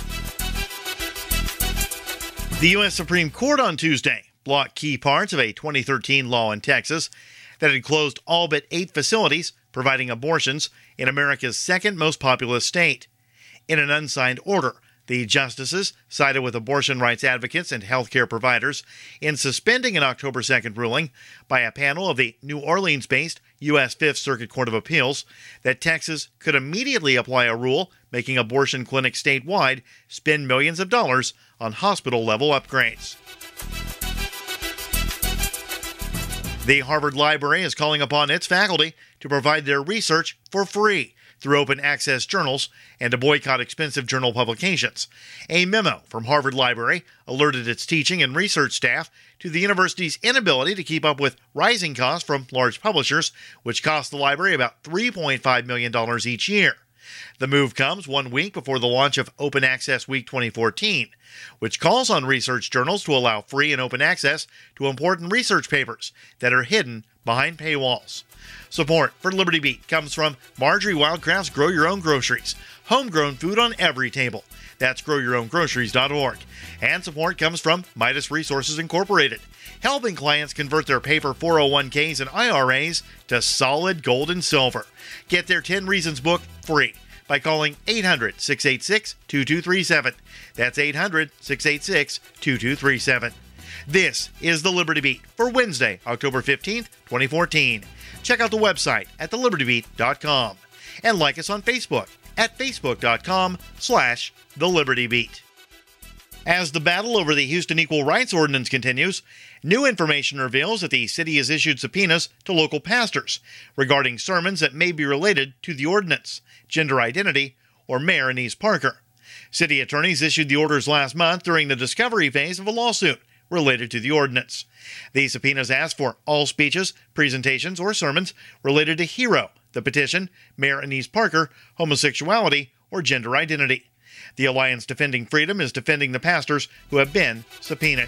The U.S. Supreme Court on Tuesday blocked key parts of a 2013 law in Texas that had closed all but 8 facilities providing abortions in America's second most populous state. In an unsigned order, the justices sided with abortion rights advocates and healthcare providers in suspending an October 2nd ruling by a panel of the New Orleans-based U.S. Fifth Circuit Court of Appeals that Texas could immediately apply a rule making abortion clinics statewide spend millions of dollars on hospital-level upgrades. The Harvard Library is calling upon its faculty to provide their research for free through open access journals and to boycott expensive journal publications. A memo from Harvard Library alerted its teaching and research staff to the university's inability to keep up with rising costs from large publishers, which cost the library about $3.5 million each year. The move comes 1 week before the launch of Open Access Week 2014, which calls on research journals to allow free and open access to important research papers that are hidden behind paywalls. Support for Liberty Beat comes from Marjorie Wildcraft's Grow Your Own Groceries, homegrown food on every table. That's growyourowngroceries.org. And support comes from Midas Resources Incorporated, helping clients convert their paper 401ks and IRAs to solid gold and silver. Get their 10 Reasons book free by calling 800-686-2237. That's 800-686-2237. This is the Liberty Beat for Wednesday, October 15th, 2014. Check out the website at thelibertybeat.com and like us on Facebook at facebook.com/thelibertybeat. As the battle over the Houston Equal Rights Ordinance continues, new information reveals that the city has issued subpoenas to local pastors regarding sermons that may be related to the ordinance, gender identity, or Mayor Anise Parker. City attorneys issued the orders last month during the discovery phase of a lawsuit related to the ordinance. These subpoenas ask for all speeches, presentations, or sermons related to HERO, the petition, Mayor Anise Parker, homosexuality, or gender identity. The Alliance Defending Freedom is defending the pastors who have been subpoenaed.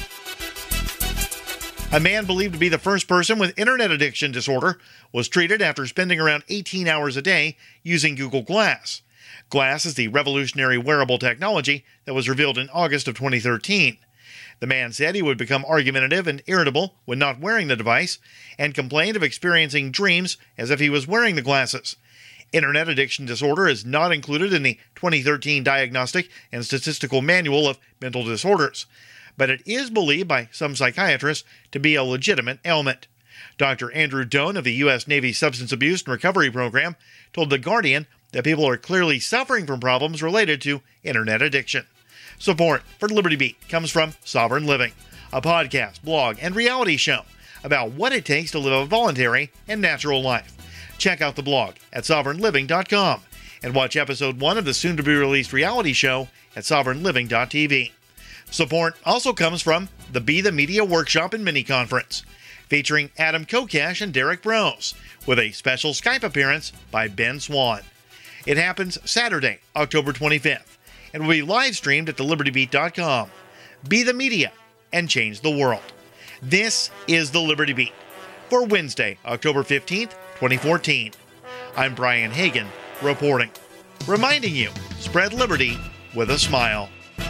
A man believed to be the first person with internet addiction disorder was treated after spending around 18 hours a day using Google Glass. Glass is the revolutionary wearable technology that was revealed in August of 2013. The man said he would become argumentative and irritable when not wearing the device and complained of experiencing dreams as if he was wearing the glasses. Internet addiction disorder is not included in the 2013 Diagnostic and Statistical Manual of Mental Disorders, but it is believed by some psychiatrists to be a legitimate ailment. Dr. Andrew Doan of the U.S. Navy Substance Abuse and Recovery Program told The Guardian that people are clearly suffering from problems related to internet addiction. Support for Liberty Beat comes from Sovereign Living, a podcast, blog, and reality show about what it takes to live a voluntary and natural life. Check out the blog at sovereignliving.com and watch episode 1 of the soon-to-be-released reality show at sovereignliving.tv. Support also comes from the Be the Media Workshop and Mini-Conference, featuring Adam Kokesh and Derek Brose, with a special Skype appearance by Ben Swan. It happens Saturday, October 25th. And will be live streamed at thelibertybeat.com. Be the media and change the world. This is the Liberty Beat for Wednesday, October 15th, 2014. I'm Brian Hagan reporting, reminding you, spread liberty with a smile.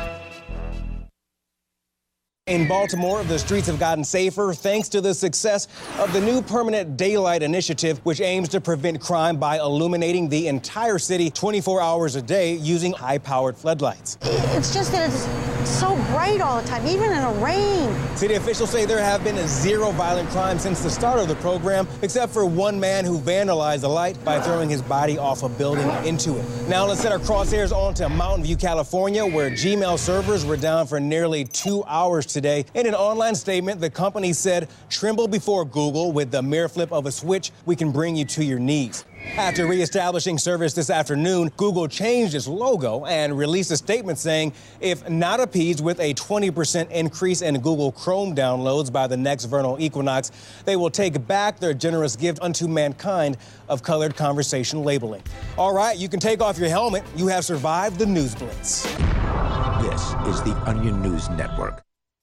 In Baltimore, the streets have gotten safer thanks to the success of the new Permanent Daylight Initiative, which aims to prevent crime by illuminating the entire city 24 hours a day using high-powered floodlights. It's just that it's so bright all the time, even in the rain. City officials say there have been 0 violent crimes since the start of the program, except for one man who vandalized the light by throwing his body off a building into it. Now let's set our crosshairs on to Mountain View, California, where Gmail servers were down for nearly 2 hours today today. In an online statement, the company said, "Tremble before Google. With the mere flip of a switch, we can bring you to your knees." After reestablishing service this afternoon, Google changed its logo and released a statement saying if not appeased with a 20% increase in Google Chrome downloads by the next vernal equinox, they will take back their generous gift unto mankind of colored conversation labeling. All right, you can take off your helmet. You have survived the News Blitz. This is the Onion News Network.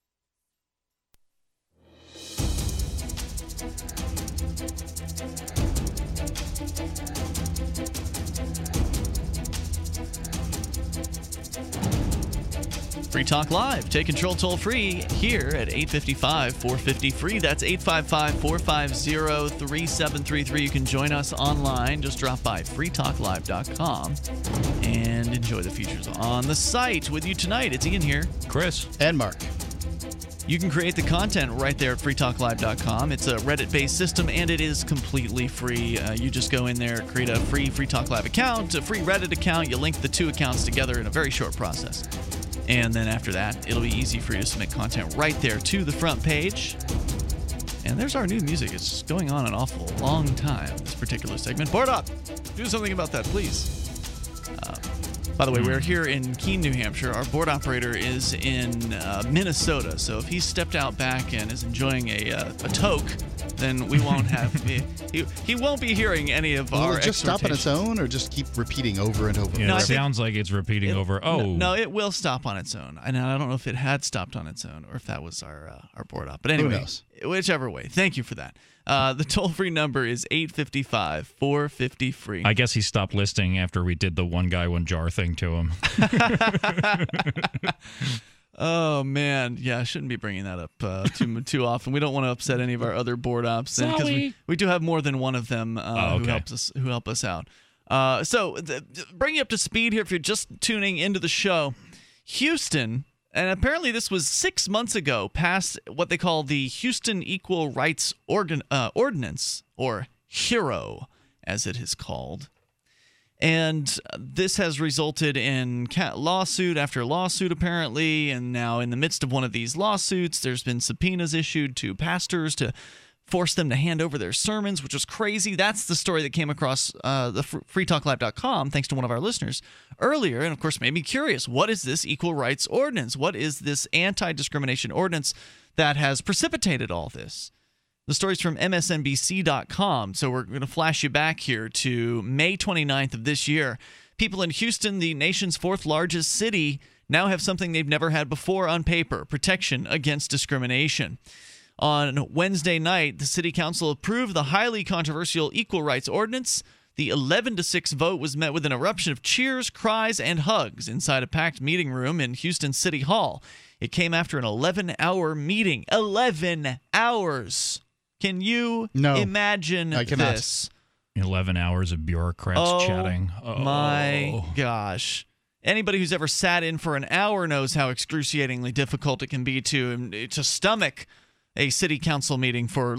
Free Talk Live. Take control toll free here at 855-450-FREE. That's 855-450-3733. You can join us online. Just drop by freetalklive.com and enjoy the features on the site. With you tonight, it's Ian here. Chris. And Mark. You can create the content right there at freetalklive.com. It's a Reddit-based system, and it is completely free. You just go in there, create a free Free Talk Live account, a free Reddit account. You link the two accounts together in a very short process. And then after that, it'll be easy for you to submit content right there to the front page. And there's our new music. It's going on an awful long time, this particular segment. Board up! Do something about that, please. By the way, we're here in Keene, New Hampshire. Our board operator is in Minnesota. So if he's stepped out back and is enjoying a toke, then we won't have he won't be hearing any of our just stop on its own or just keep repeating over and over? Yeah, no, it sounds like it's repeating over. No, it will stop on its own. And I don't know if it had stopped on its own or if that was our board op. But anyway, whichever way. Thank you for that. The toll-free number is 855-450-FREE. I guess he stopped listening after we did the one guy, one jar thing to him. Oh, man. Yeah, I shouldn't be bringing that up too often. We don't want to upset any of our other board ops. Because we do have more than one of them who help us out. So bring you up to speed here if you're just tuning into the show. Houston, and apparently this was 6 months ago, passed what they call the Houston Equal Rights Ordinance, or HERO, as it is called. And this has resulted in lawsuit after lawsuit, apparently. And now in the midst of one of these lawsuits, there's been subpoenas issued to pastors to force them to hand over their sermons, which was crazy. That's the story that came across the freetalklive.com, thanks to one of our listeners earlier. And, of course, made me curious. What is this Equal Rights Ordinance? What is this anti-discrimination ordinance that has precipitated all this? The story's from MSNBC.com, so we're going to flash you back here to May 29th of this year. People in Houston, the nation's fourth largest city, now have something they've never had before on paper: protection against discrimination. On Wednesday night, the city council approved the highly controversial Equal Rights Ordinance. The 11-6 vote was met with an eruption of cheers, cries, and hugs inside a packed meeting room in Houston City Hall. It came after an 11-hour meeting. 11 hours! Can you imagine this? 11 hours of bureaucrats chatting. Oh, my gosh. Anybody who's ever sat in for an hour knows how excruciatingly difficult it can be to stomach a city council meeting for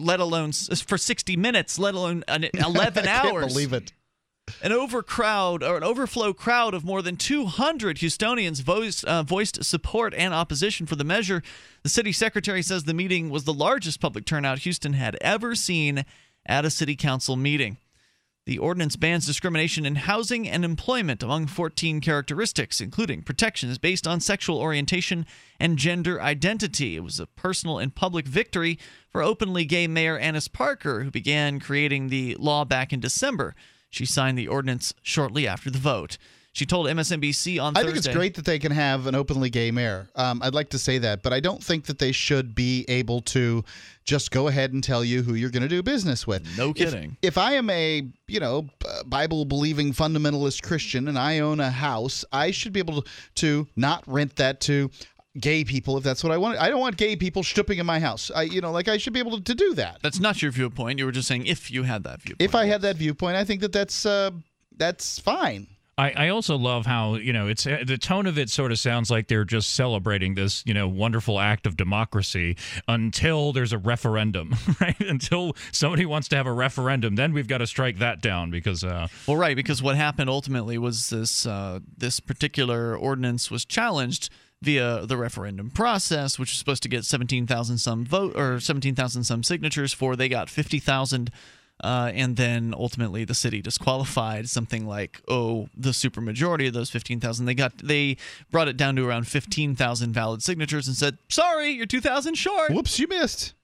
60 minutes, let alone 11 hours. I can't believe it. An overflow crowd of more than 200 Houstonians voiced support and opposition for the measure. The city secretary says the meeting was the largest public turnout Houston had ever seen at a city council meeting. The ordinance bans discrimination in housing and employment among 14 characteristics, including protections based on sexual orientation and gender identity. It was a personal and public victory for openly gay Mayor Annis Parker, who began creating the law back in December. She signed the ordinance shortly after the vote. She told MSNBC on Thursday. I think it's great that they can have an openly gay mayor. I'd like to say that, but I don't think that they should be able to just go ahead and tell you who you're going to do business with. No kidding. If I am a, Bible-believing fundamentalist Christian and I own a house, I should be able to not rent that to gay people if that's what I want. I don't want gay people stooping in my house. I should be able to do that. That's not your viewpoint. You were just saying if you had that viewpoint. If I had that viewpoint, I think that's fine. I also love how, it's the tone of it sort of sounds like they're just celebrating this, wonderful act of democracy until there's a referendum, right? Until somebody wants to have a referendum, then we've got to strike that down because because what happened ultimately was this particular ordinance was challenged via the referendum process, which is supposed to get 17,000 some vote or 17,000 some signatures for. They got 50,000. And then ultimately the city disqualified something like, the supermajority of those 15,000. They brought it down to around 15,000 valid signatures and said, sorry, you're 2,000 short. Whoops, you missed.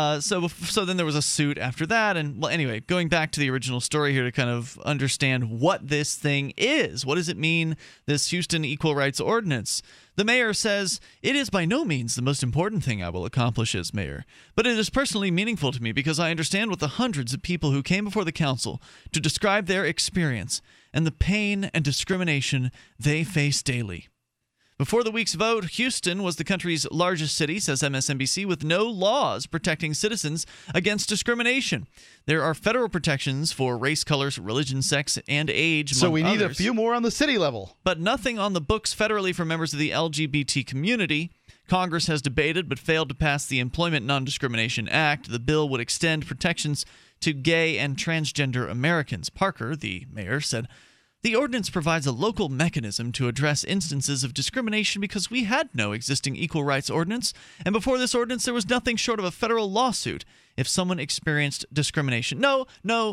So then there was a suit after that. And well, anyway, going back to the original story here to kind of understand what this thing is. What does it mean, this Houston Equal Rights Ordinance? The mayor says, it is by no means the most important thing I will accomplish as mayor, but it is personally meaningful to me because I understand what the hundreds of people who came before the council to describe their experience and the pain and discrimination they face daily. Before the week's vote, Houston was the country's largest city, says MSNBC, with no laws protecting citizens against discrimination. There are federal protections for race, colors, religion, sex, and age, so we need others, a few more on the city level. but nothing on the books federally for members of the LGBT community. Congress has debated but failed to pass the Employment Non-Discrimination Act. The bill would extend protections to gay and transgender Americans. Parker, the mayor, said, the ordinance provides a local mechanism to address instances of discrimination because we had no existing equal rights ordinance, and before this ordinance there was nothing short of a federal lawsuit if someone experienced discrimination. No.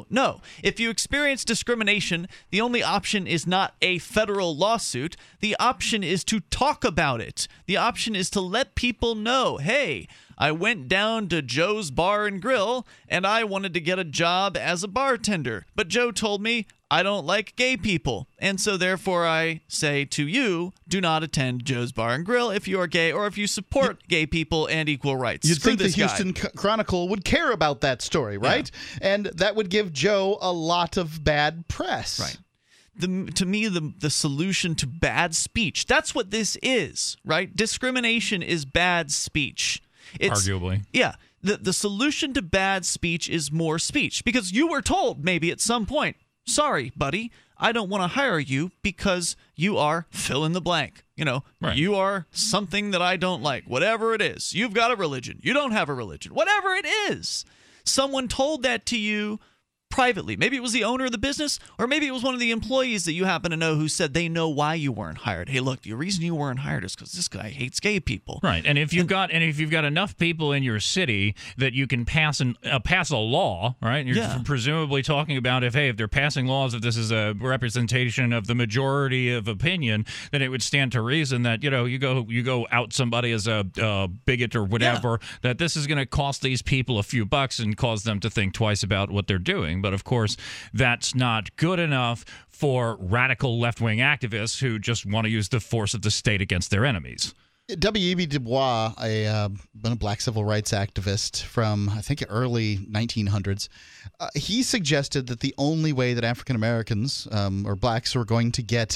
If you experience discrimination, the only option is not a federal lawsuit. The option is to talk about it. The option is to let people know, hey, I went down to Joe's Bar and Grill and I wanted to get a job as a bartender, but Joe told me I don't like gay people, and so therefore I say to you, do not attend Joe's Bar and Grill if you are gay or if you support gay people and equal rights. You'd think the Houston Chronicle would care about that story, right? Yeah. And that would give Joe a lot of bad press. Right. To me, the solution to bad speech, that's what this is, right? Discrimination is bad speech. Arguably. Yeah. The solution to bad speech is more speech, because you were told maybe at some point, sorry, buddy, I don't want to hire you because you are fill in the blank. You are something that I don't like. Whatever it is. You've got a religion. You don't have a religion. Whatever it is. Someone told that to you privately. Maybe it was the owner of the business, or maybe it was one of the employees that you happen to know who said they know why you weren't hired. Hey, look, the reason you weren't hired is because this guy hates gay people. Right, and if you've got enough people in your city that you can pass a law, right? You're presumably talking about if they're passing laws, if this is a representation of the majority of opinion, then it would stand to reason that you go out somebody as a bigot or whatever, that this is going to cost these people a few bucks and cause them to think twice about what they're doing. But of course, that's not good enough for radical left-wing activists who just want to use the force of the state against their enemies. W.E.B. Du Bois, a black civil rights activist from, I think, early 1900s, he suggested that the only way that African Americans or blacks were going to get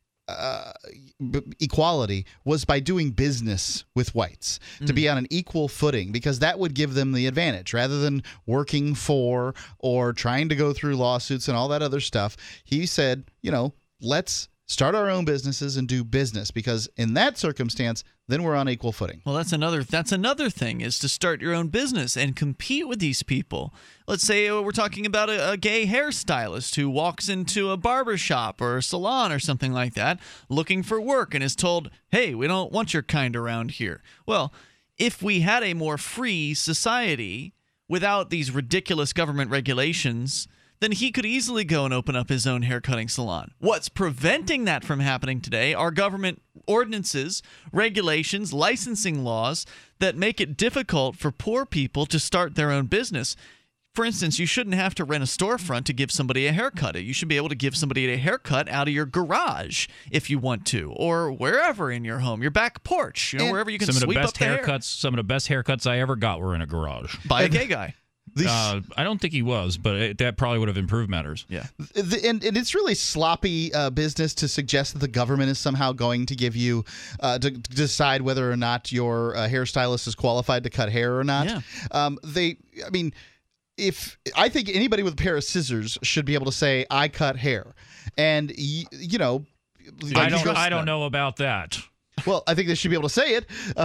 equality was by doing business with whites, to be on an equal footing, because that would give them the advantage rather than working for or trying to go through lawsuits and all that other stuff. He said, let's start our own businesses and do business, because in that circumstance, then we're on equal footing. Well, that's another thing, is to start your own business and compete with these people. Let's say we're talking about a gay hairstylist who walks into a barbershop or a salon or something like that looking for work and is told, hey, we don't want your kind around here. Well, if we had a more free society without these ridiculous government regulations, then he could easily go and open up his own haircutting salon. What's preventing that from happening today are government ordinances, regulations, licensing laws that make it difficult for poor people to start their own business. For instance, you shouldn't have to rent a storefront to give somebody a haircut. You should be able to give somebody a haircut out of your garage if you want to, or wherever in your home, your back porch, wherever you can sweep up the hair. Some of the best haircuts I ever got were in a garage. By a gay guy. I don't think he was, but that probably would have improved matters. Yeah. And it's really sloppy business to suggest that the government is somehow going to give you to decide whether or not your hairstylist is qualified to cut hair or not. Yeah. I think anybody with a pair of scissors should be able to say, I cut hair. And, I don't know about that. Well, I think they should be able to say it.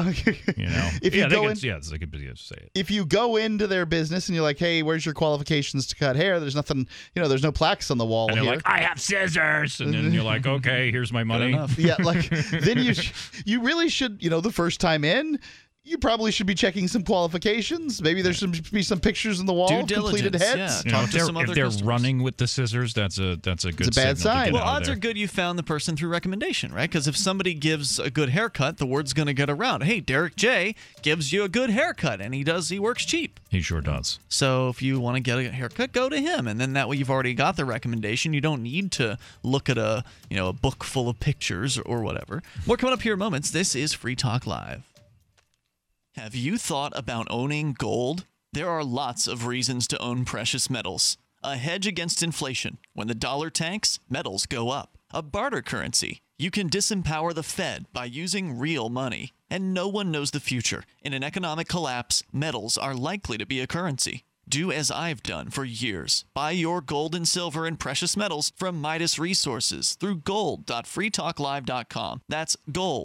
If you go in, it's a good idea to say it. If you go into their business and you're like, "Hey, where's your qualifications to cut hair?" There's nothing, there's no plaques on the wall And they're here. like, "I have scissors," and then you're like, "Okay, here's my money." Yeah, like then you really should, the first time in, you probably should be checking some qualifications. Maybe there should be some pictures on the wall, Due completed diligence, heads. yeah. Talk to some other if they're customers. running with the scissors, that's a good It's a bad signal to sign. get Well, out of odds there. are good you found the person through recommendation, right? Because if somebody gives a good haircut, the word's going to get around. Hey, Derek J gives you a good haircut, and he works cheap. He sure does. So if you want to get a haircut, go to him, and then that way you've already got the recommendation. You don't need to look at a book full of pictures or whatever. More coming up here in moments. This is Free Talk Live. Have you thought about owning gold? There are lots of reasons to own precious metals. A hedge against inflation. When the dollar tanks, metals go up. A barter currency. You can disempower the Fed by using real money. And no one knows the future. In an economic collapse, metals are likely to be a currency. Do as I've done for years. Buy your gold and silver and precious metals from Midas Resources through gold.freetalklive.com. That's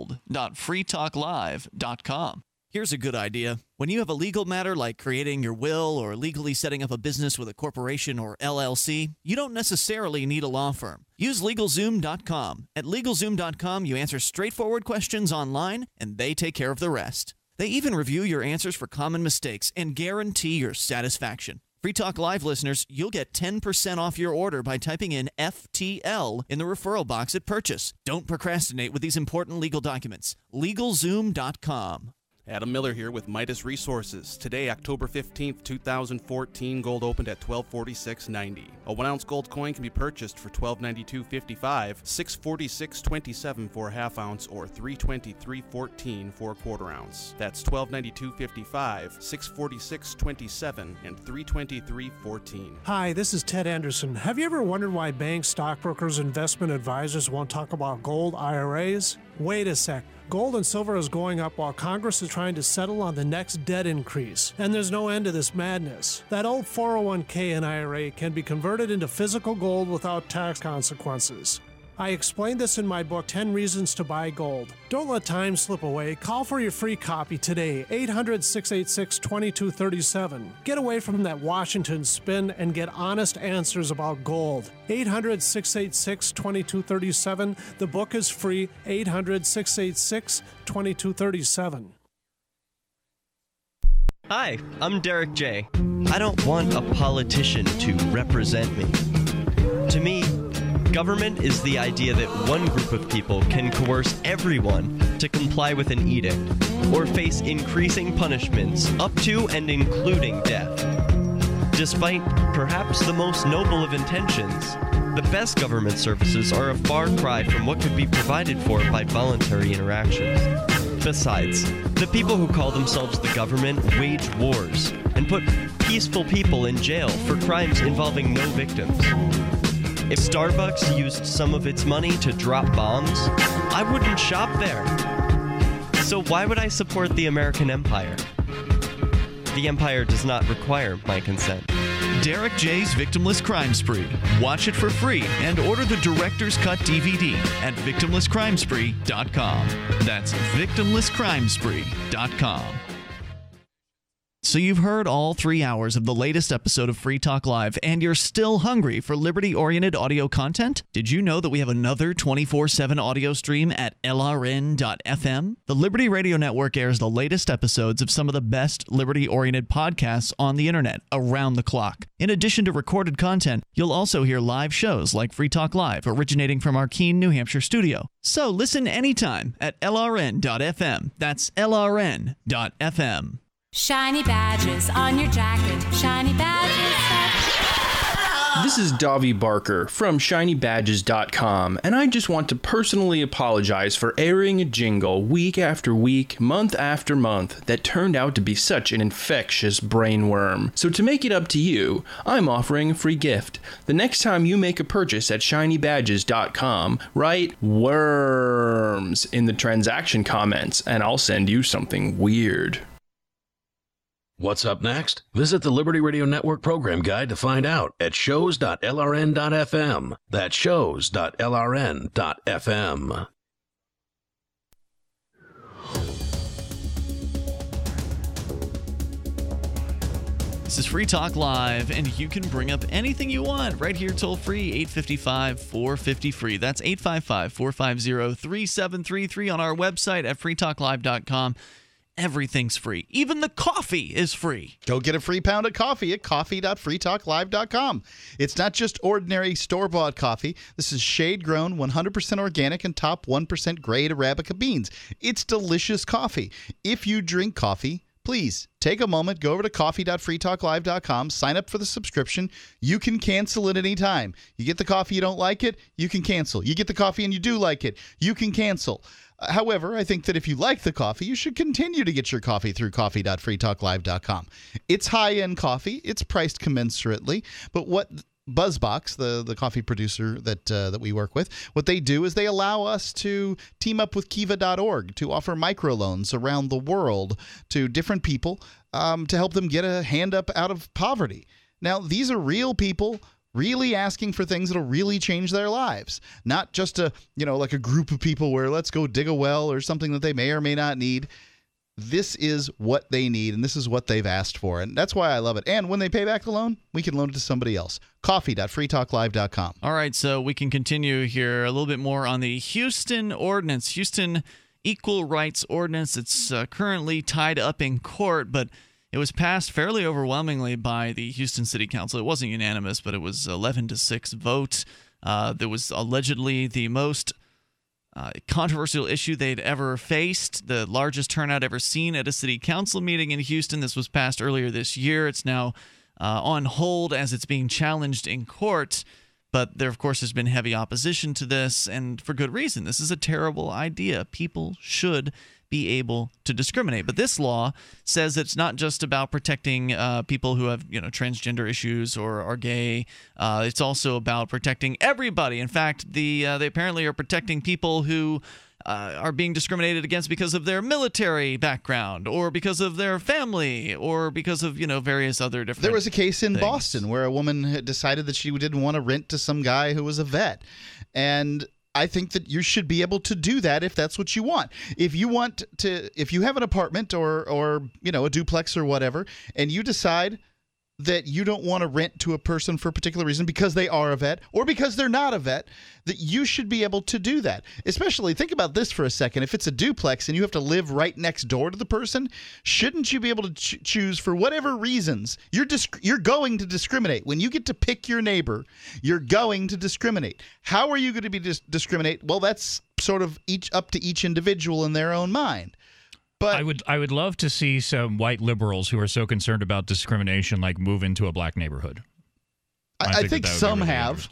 gold.freetalklive.com. Here's a good idea. When you have a legal matter like creating your will or legally setting up a business with a corporation or LLC, you don't necessarily need a law firm. Use LegalZoom.com. At LegalZoom.com, you answer straightforward questions online, and they take care of the rest. They even review your answers for common mistakes and guarantee your satisfaction. Free Talk Live listeners, you'll get 10% off your order by typing in FTL in the referral box at purchase. Don't procrastinate with these important legal documents. LegalZoom.com. Adam Miller here with Midas Resources. Today, October 15th, 2014, gold opened at $1246.90. A 1-ounce gold coin can be purchased for $1292.55, $646.27 for a half ounce, or $323.14 for a quarter ounce. That's $1292.55, $646.27, and $323.14. Hi, this is Ted Anderson. Have you ever wondered why banks, stockbrokers, investment advisors won't talk about gold IRAs? Wait a sec. Gold and silver is going up while Congress is trying to settle on the next debt increase. And there's no end to this madness. That old 401k and IRA can be converted into physical gold without tax consequences. I explained this in my book, 10 Reasons to Buy Gold. Don't let time slip away. Call for your free copy today, 800-686-2237. Get away from that Washington spin and get honest answers about gold. 800-686-2237. The book is free, 800-686-2237. Hi, I'm Derek J. I don't want a politician to represent me. To me, government is the idea that one group of people can coerce everyone to comply with an edict or face increasing punishments up to and including death. Despite perhaps the most noble of intentions, the best government services are a far cry from what could be provided for by voluntary interactions. Besides, the people who call themselves the government wage wars and put peaceful people in jail for crimes involving no victims. If Starbucks used some of its money to drop bombs, I wouldn't shop there. So why would I support the American empire? The empire does not require my consent. Derek J's Victimless Crime Spree. Watch it for free and order the Director's Cut DVD at victimlesscrimespree.com. That's victimlesscrimespree.com. So you've heard all 3 hours of the latest episode of Free Talk Live, and you're still hungry for liberty-oriented audio content? Did you know that we have another 24/7 audio stream at LRN.FM? The Liberty Radio Network airs the latest episodes of some of the best liberty-oriented podcasts on the internet around the clock. In addition to recorded content, you'll also hear live shows like Free Talk Live, originating from our Keene, New Hampshire studio. So listen anytime at LRN.FM. That's LRN.FM. Shiny badges on your jacket, shiny badges. This is Davi Barker from ShinyBadges.com, and I just want to personally apologize for airing a jingle week after week, month after month, that turned out to be such an infectious brainworm. So to make it up to you, I'm offering a free gift. The next time you make a purchase at ShinyBadges.com, write worms in the transaction comments, and I'll send you something weird. What's up next? Visit the Liberty Radio Network program guide to find out at shows.lrn.fm. That's shows.lrn.fm. This is Free Talk Live, and you can bring up anything you want right here toll free, 855-450-FREE. That's 855-450-3733 on our website at freetalklive.com. Everything's free. Even the coffee is free. Go get a free pound of coffee at coffee.freetalklive.com. It's not just ordinary store-bought coffee. This is shade-grown, 100% organic, and top 1% grade Arabica beans. It's delicious coffee. If you drink coffee, please take a moment, go over to coffee.freetalklive.com, sign up for the subscription. You can cancel at any time. You get the coffee, you don't like it, you can cancel. You get the coffee and you do like it, you can cancel. However, I think that if you like the coffee, you should continue to get your coffee through coffee.freetalklive.com. It's high-end coffee. It's priced commensurately. But what BuzzBox, the coffee producer that we work with, what they do is they allow us to team up with Kiva.org to offer microloans around the world to different people to help them get a hand up out of poverty. Now, these are real people really asking for things that'll really change their lives, not just like a group of people where let's go dig a well or something that they may or may not need. This is what they need, and this is what they've asked for, and that's why I love it. And when they pay back the loan, we can loan it to somebody else. Coffee.freetalklive.com. All right, so we can continue here a little bit more on the Houston Ordinance, Houston Equal Rights Ordinance. It's currently tied up in court, but it was passed fairly overwhelmingly by the Houston City Council. It wasn't unanimous, but it was 11-6 vote. There was allegedly the most controversial issue they'd ever faced, the largest turnout ever seen at a city council meeting in Houston. This was passed earlier this year. It's now on hold as it's being challenged in court. But there, of course, has been heavy opposition to this, and for good reason. This is a terrible idea. People should be able to discriminate. But this law says it's not just about protecting people who have, transgender issues or are gay. It's also about protecting everybody. In fact, they apparently are protecting people who are being discriminated against because of their military background or because of their family or because of, various other different There was a case in things. Boston where a woman had decided that she didn't want to rent to some guy who was a vet. And I think that you should be able to do that if that's what you want. If you have an apartment or a duplex or whatever, and you decide that you don't want to rent to a person for a particular reason because they are a vet or because they're not a vet, that you should be able to do that. Especially, think about this for a second. If it's a duplex and you have to live right next door to the person, shouldn't you be able to choose for whatever reasons? You're going to discriminate. When you get to pick your neighbor, you're going to discriminate. How are you going to be discriminate? Well, that's sort of up to each individual in their own mind. But I would love to see some white liberals who are so concerned about discrimination move into a black neighborhood. I think some really have.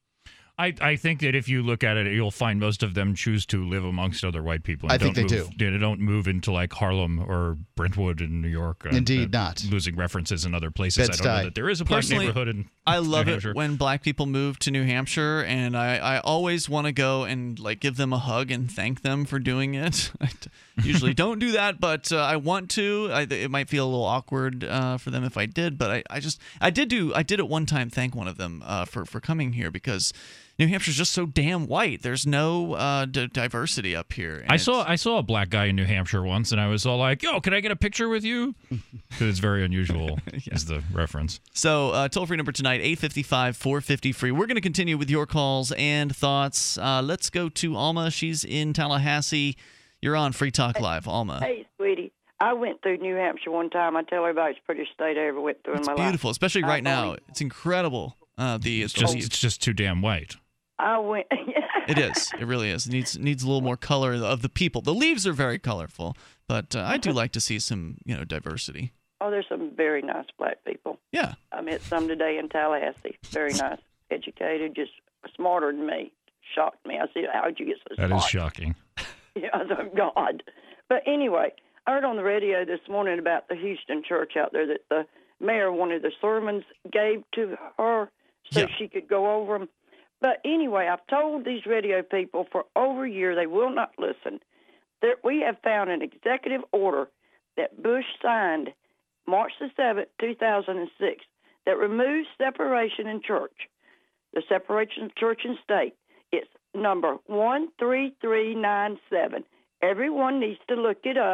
I think that if you look at it, you'll find most of them choose to live amongst other white people. And I think they do. They don't move into Harlem or Brentwood in New York. Indeed not. Losing references in other places. Bed-Stuy. I don't know that there is a black Personally, neighborhood in I love New it Hampshire. when black people move to New Hampshire, and I always want to go and give them a hug and thank them for doing it. I usually don't do that, but I want to. It might feel a little awkward for them if I did, but I did at one time thank one of them for coming here because New Hampshire's just so damn white. There's no diversity up here. I saw a black guy in New Hampshire once, and I was all like, "Yo, can I get a picture with you?" Because it's very unusual. Is the reference. So toll-free number tonight, 855-450-FREE. We're going to continue with your calls and thoughts. Let's go to Alma. She's in Tallahassee. You're on Free Talk Live, Alma. Hey, sweetie. I went through New Hampshire one time. I tell everybody it's the prettiest state I ever went through in my life. It's beautiful, especially right now. It's incredible. It's just too damn white. I went. It is. It really is. It needs a little more color of the people. The leaves are very colorful, but I do like to see some diversity. Oh, there's some very nice black people. Yeah. I met some today in Tallahassee. Very nice, educated, just smarter than me. Shocked me. I said, "How'd you get so smart?" That is shocking. Yeah, I thought, God. But anyway, I heard on the radio this morning about the Houston church out there that the mayor wanted the sermons gave to her so she could go over them. But anyway, I've told these radio people for over a year they will not listen. We have found an executive order that Bush signed March the 7th, 2006, that removes separation in church, the separation of church and state. It's number 13397. Everyone needs to look it up.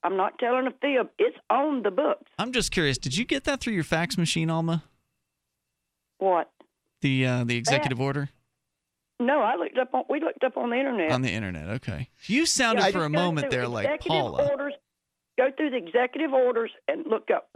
I'm not telling a fib. It's on the books. I'm just curious. Did you get that through your fax machine, Alma? What? The executive order? No, we looked up on the internet. On the internet, okay. You sounded for a moment there like Paula. Orders, go through the executive orders and look up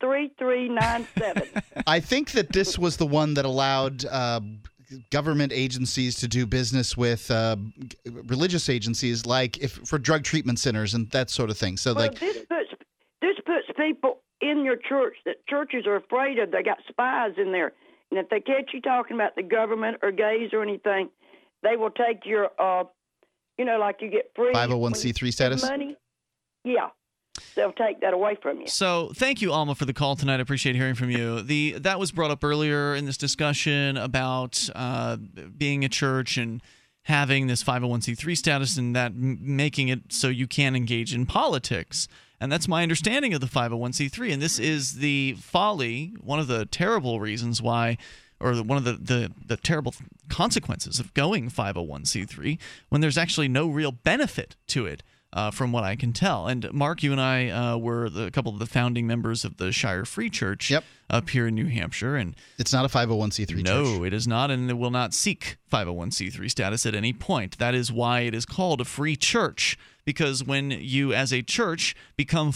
13397. I think that this was the one that allowed government agencies to do business with religious agencies, like for drug treatment centers and that sort of thing. So, this puts people in your church that churches are afraid of. They got spies in there. And if they catch you talking about the government or gays or anything, they will take your, like you get free 501c3 status. Money. Yeah, they'll take that away from you. So thank you, Alma, for the call tonight. I appreciate hearing from you. That was brought up earlier in this discussion about being a church and having this 501c3 status and that making it so you can engage in politics. And that's my understanding of the 501c3. And this is the folly, one of the terrible reasons why, or one of the terrible consequences of going 501c3 when there's actually no real benefit to it. From what I can tell. And Mark, you and I were a couple of the founding members of the Shire Free Church up here in New Hampshire. And it's not a 501c3 church. No, it is not, and it will not seek 501c3 status at any point. That is why it is called a free church, because when you as a church become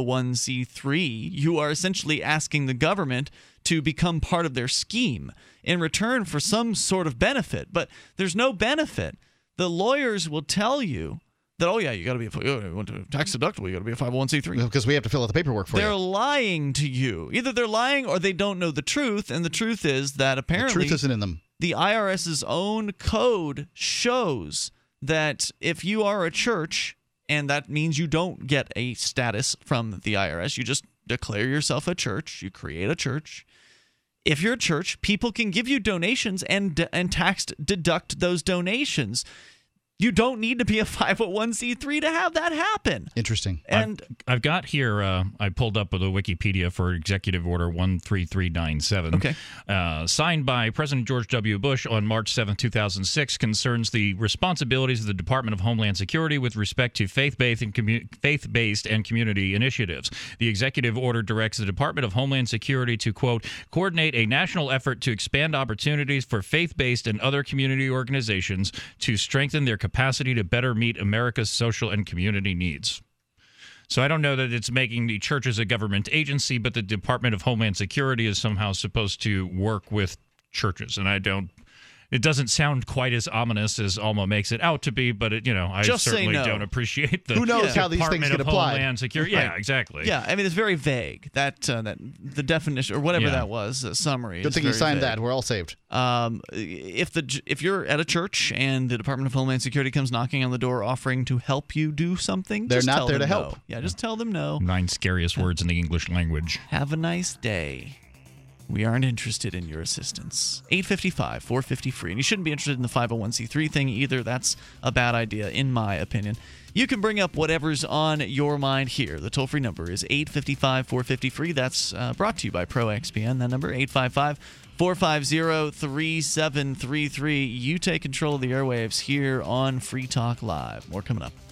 501c3, you are essentially asking the government to become part of their scheme in return for some sort of benefit. But there's no benefit. The lawyers will tell you that, oh, yeah, you got to be tax deductible. You got to be a 501c3. Because we have to fill out the paperwork for you. They're lying to you. Either they're lying or they don't know the truth. And the truth is that apparently the truth isn't in them. The IRS's own code shows that if you are a church, and that means you don't get a status from the IRS, you just declare yourself a church, you create a church. If you're a church, people can give you donations and tax deduct those donations. You don't need to be a 501c3 to have that happen. Interesting. And I've got here, I pulled up the Wikipedia for Executive Order 13397. Okay. Signed by President George W. Bush on March 7, 2006, concerns the responsibilities of the Department of Homeland Security with respect to faith-based and community initiatives. The executive order directs the Department of Homeland Security to, quote, coordinate a national effort to expand opportunities for faith-based and other community organizations to strengthen their capacity to better meet America's social and community needs. So I don't know that it's making the churches a government agency, but the Department of Homeland Security is somehow supposed to work with churches. And it doesn't sound quite as ominous as Alma makes it out to be, but I just certainly don't appreciate the Who knows how these things get applied. Homeland Security. Yeah, exactly. Yeah, I mean, it's very vague. That the definition or whatever that was, summary. Good thing you signed that. We're all saved. If you're at a church and the Department of Homeland Security comes knocking on the door offering to help you do something, they're just not tell there them to no. help. Yeah, just tell them no. 9 scariest words in the English language. Have a nice day. We aren't interested in your assistance. 855 450 free. And you shouldn't be interested in the 501c3 thing either. That's a bad idea, in my opinion. You can bring up whatever's on your mind here. The toll-free number is 855 450 free. That's brought to you by ProXPN. That number, 855 450 3733. You take control of the airwaves here on Free Talk Live. More coming up.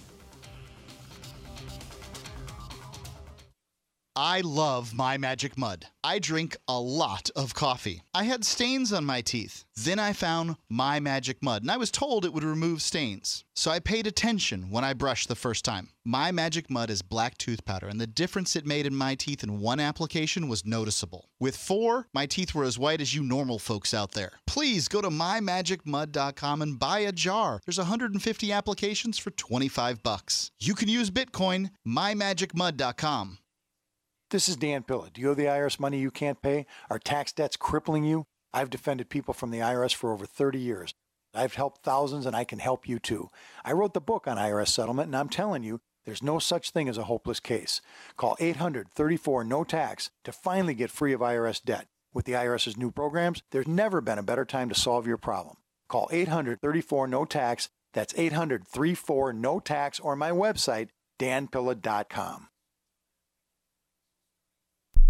I love My Magic Mud. I drink a lot of coffee. I had stains on my teeth. Then I found My Magic Mud, and I was told it would remove stains. So I paid attention when I brushed the first time. My Magic Mud is black tooth powder, and the difference it made in my teeth in one application was noticeable. With 4, my teeth were as white as you normal folks out there. Please go to mymagicmud.com and buy a jar. There's 150 applications for $25. You can use Bitcoin, mymagicmud.com. This is Dan Pilla. Do you owe the IRS money you can't pay? Are tax debts crippling you? I've defended people from the IRS for over 30 years. I've helped thousands, and I can help you too. I wrote the book on IRS settlement, and I'm telling you, there's no such thing as a hopeless case. Call 800-34-NO-TAX to finally get free of IRS debt. With the IRS's new programs, there's never been a better time to solve your problem. Call 800-34-NO-TAX. That's 800-34-NO-TAX, or my website, danpilla.com.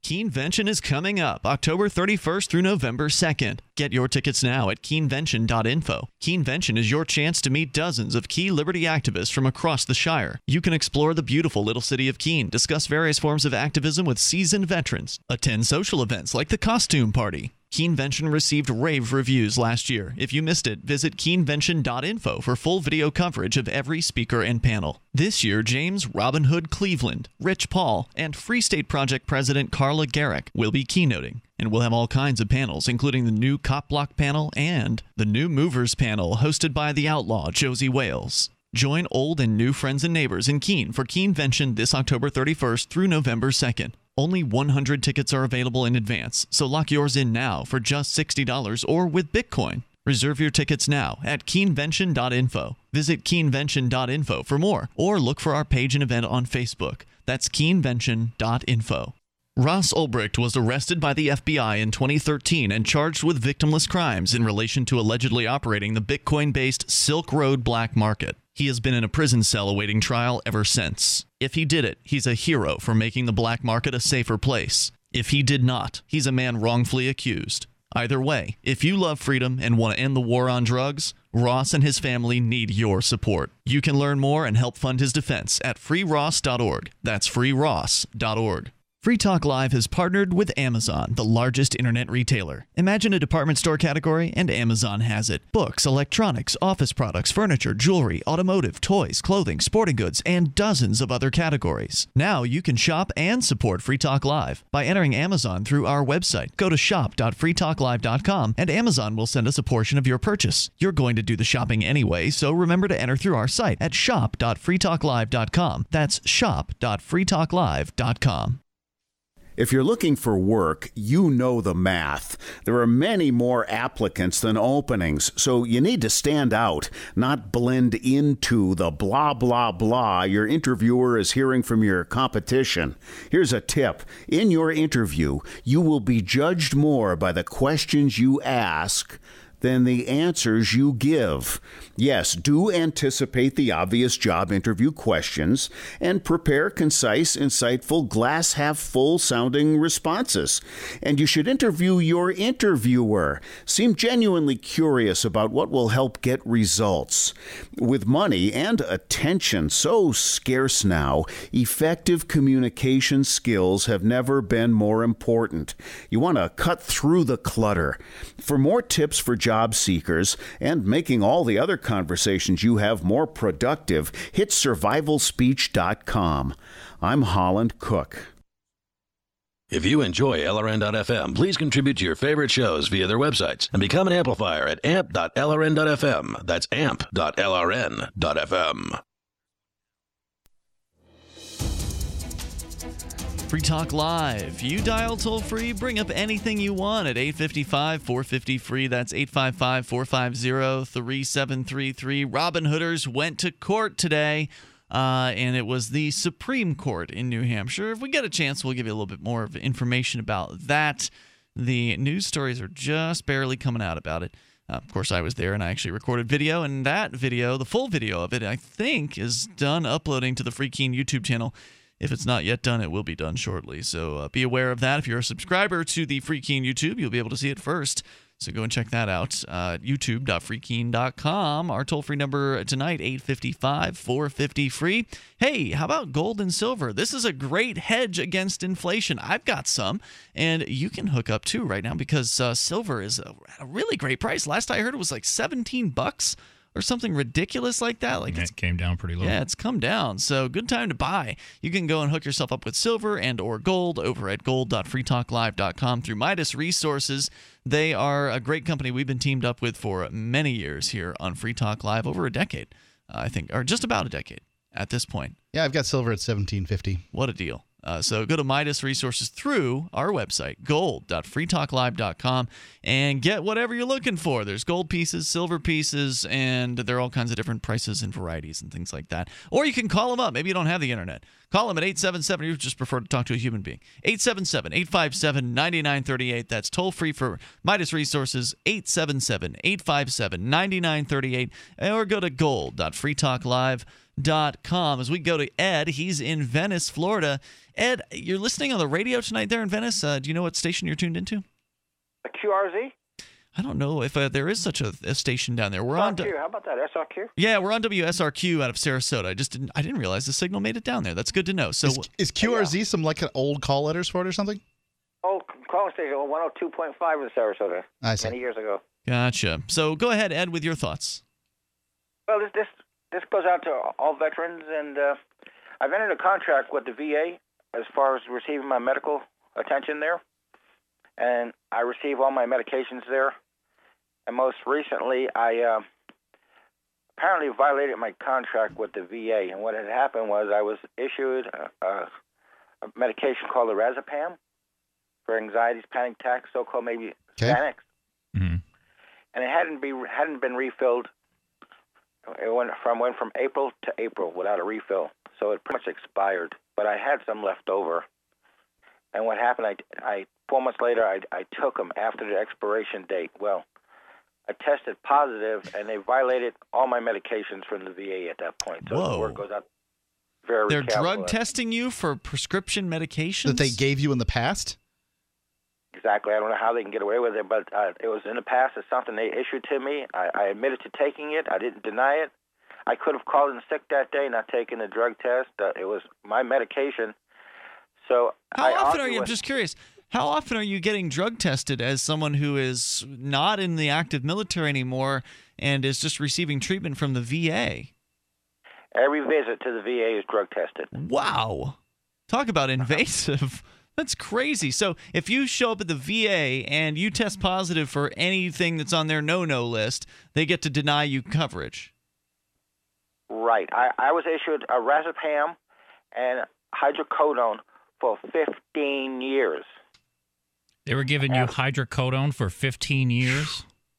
Keenvention is coming up October 31st through November 2nd. Get your tickets now at keenvention.info. Keenvention is your chance to meet dozens of key liberty activists from across the Shire. You can explore the beautiful little city of Keene, discuss various forms of activism with seasoned veterans, attend social events like the Costume Party. Keenvention received rave reviews last year. If you missed it, visit keenvention.info for full video coverage of every speaker and panel. This year, James Robin Hood Cleveland, Rich Paul, and Free State Project President Carla Garrick will be keynoting. And we'll have all kinds of panels, including the new Cop Block panel and the new Movers panel hosted by the outlaw Josie Wales. Join old and new friends and neighbors in Keene for Keenvention this October 31st through November 2nd. Only 100 tickets are available in advance, so lock yours in now for just $60 or with Bitcoin. Reserve your tickets now at keenvention.info. Visit keenvention.info for more, or look for our page and event on Facebook. That's keenvention.info. Ross Ulbricht was arrested by the FBI in 2013 and charged with victimless crimes in relation to allegedly operating the Bitcoin-based Silk Road black market. He has been in a prison cell awaiting trial ever since. If he did it, he's a hero for making the black market a safer place. If he did not, he's a man wrongfully accused. Either way, if you love freedom and want to end the war on drugs, Ross and his family need your support. You can learn more and help fund his defense at freeross.org. That's freeross.org. Free Talk Live has partnered with Amazon, the largest internet retailer. Imagine a department store category, and Amazon has it. Books, electronics, office products, furniture, jewelry, automotive, toys, clothing, sporting goods, and dozens of other categories. Now you can shop and support Free Talk Live by entering Amazon through our website. Go to shop.freetalklive.com, and Amazon will send us a portion of your purchase. You're going to do the shopping anyway, so remember to enter through our site at shop.freetalklive.com. That's shop.freetalklive.com. If you're looking for work, you know the math. There are many more applicants than openings, so you need to stand out, not blend into the blah, blah, blah your interviewer is hearing from your competition. Here's a tip. In your interview, you will be judged more by the questions you ask than the answers you give. Yes, do anticipate the obvious job interview questions and prepare concise, insightful, glass-half-full sounding responses. And you should interview your interviewer. Seem genuinely curious about what will help get results. With money and attention so scarce now, effective communication skills have never been more important. You want to cut through the clutter. For more tips for job seekers and making all the other conversations you have more productive, hit survivalspeech.com. I'm Holland Cook. If you enjoy LRN.FM, please contribute to your favorite shows via their websites and become an amplifier at amp.lrn.fm. That's amp.lrn.fm. Free Talk Live. You dial toll-free, bring up anything you want at 855-450-FREE. That's 855-450-3733. Robin Hooders went to court today, and it was the Supreme Court in New Hampshire. If we get a chance, we'll give you a little bit more of information about that. The news stories are just barely coming out about it. Of course, I was there, and I actually recorded video, and that video, the full video of it, I think, is done uploading to the Free Keene YouTube channel. If it's not yet done, it will be done shortly. So be aware of that. If you're a subscriber to the Free Keene YouTube, you'll be able to see it first. So go and check that out. YouTube.freekeene.com. Our toll-free number tonight, 855-450-FREE. Hey, how about gold and silver? This is a great hedge against inflation. I've got some, and you can hook up too right now because silver is at a really great price. Last I heard it was like $17 or something ridiculous like that. Like it came down pretty low. Yeah, it's come down. So good time to buy. You can go and hook yourself up with silver and or gold over at gold.freetalklive.com through Midas Resources. They are a great company we've been teamed up with for many years here on Free Talk Live, over a decade, I think, or just about a decade at this point. Yeah, I've got silver at $17.50. What a deal. So go to Midas Resources through our website, gold.freetalklive.com, and get whatever you're looking for. There's gold pieces, silver pieces, and there are all kinds of different prices and varieties and things like that. Or you can call them up. Maybe you don't have the internet. Call them at 877. You just prefer to talk to a human being. 877-857-9938. That's toll free for Midas Resources, 877-857-9938. Or go to gold.freetalklive.com. SiriusXM.com. As we go to Ed, he's in Venice, Florida. Ed, you're listening on the radio tonight there in Venice. Do you know what station you're tuned into? QRZ? I don't know if there is such a station down there. We're on. How about that? SRQ? Yeah, we're on WSRQ out of Sarasota. I didn't realize the signal made it down there. That's good to know. So is QRZ some like an old call letters for it or something? Old call station 102.5 in Sarasota. I see. Many years ago. Gotcha. So go ahead, Ed, with your thoughts. Well, this goes out to all veterans, and I've entered a contract with the VA as far as receiving my medical attention there, and I receive all my medications there. And most recently, I apparently violated my contract with the VA, and what had happened was I was issued a medication called lorazepam for anxieties, panic attacks, so-called maybe Xanax, and it hadn't been refilled. It went from April to April without a refill, so it pretty much expired. But I had some left over, and what happened? I 4 months later, I took them after the expiration date. Well, I tested positive, and they violated all my medications from the VA at that point. So the word goes out very They're careful. drug testing you for prescription medications that they gave you in the past? Exactly. I don't know how they can get away with it, but it was in the past. It's something they issued to me. I admitted to taking it. I didn't deny it. I could have called in sick that day, not taking the drug test. It was my medication. So how often are you? I'm just curious. How often are you getting drug tested as someone who is not in the active military anymore and is just receiving treatment from the VA? Every visit to the VA is drug tested. Wow. Talk about invasive. That's crazy. So if you show up at the VA and you test positive for anything that's on their no-no list, they get to deny you coverage. Right. I was issued a razepam and hydrocodone for 15 years. They were giving you hydrocodone for 15 years?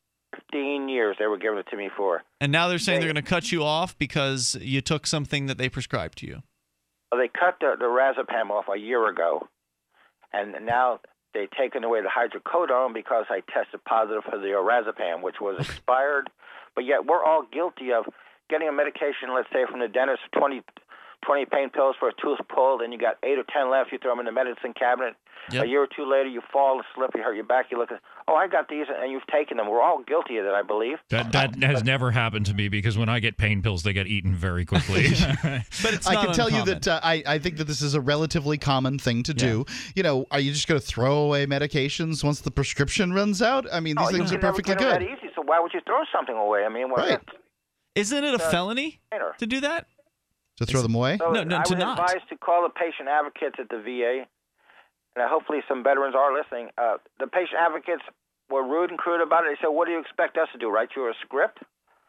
15 years they were giving it to me for. And now they're saying they're going to cut you off because you took something that they prescribed to you. Well, they cut the razepam off a year ago, and now they've taken away the hydrocodone because I tested positive for the razepam, which was expired. But yet we're all guilty of getting a medication, let's say, from the dentist, 20 pain pills for a tooth pulled, and you got 8 or 10 left, you throw them in the medicine cabinet. Yep. A year or two later, you fall asleep, you hurt your back, you look at, I got these, and you've taken them. We're all guilty of that, I believe. That has never happened to me because when I get pain pills, they get eaten very quickly. But it's I can tell you that I think that this is a relatively common thing to do. You know, are you just going to throw away medications once the prescription runs out? I mean, these things are perfectly good. That good. easy, so why would you throw something away? I mean, right. Isn't it a felony to do that? To throw them away? So No, I was advised to call the patient advocates at the VA, and hopefully some veterans are listening. The patient advocates were rude and crude about it. They said, what do you expect us to do, write you a script?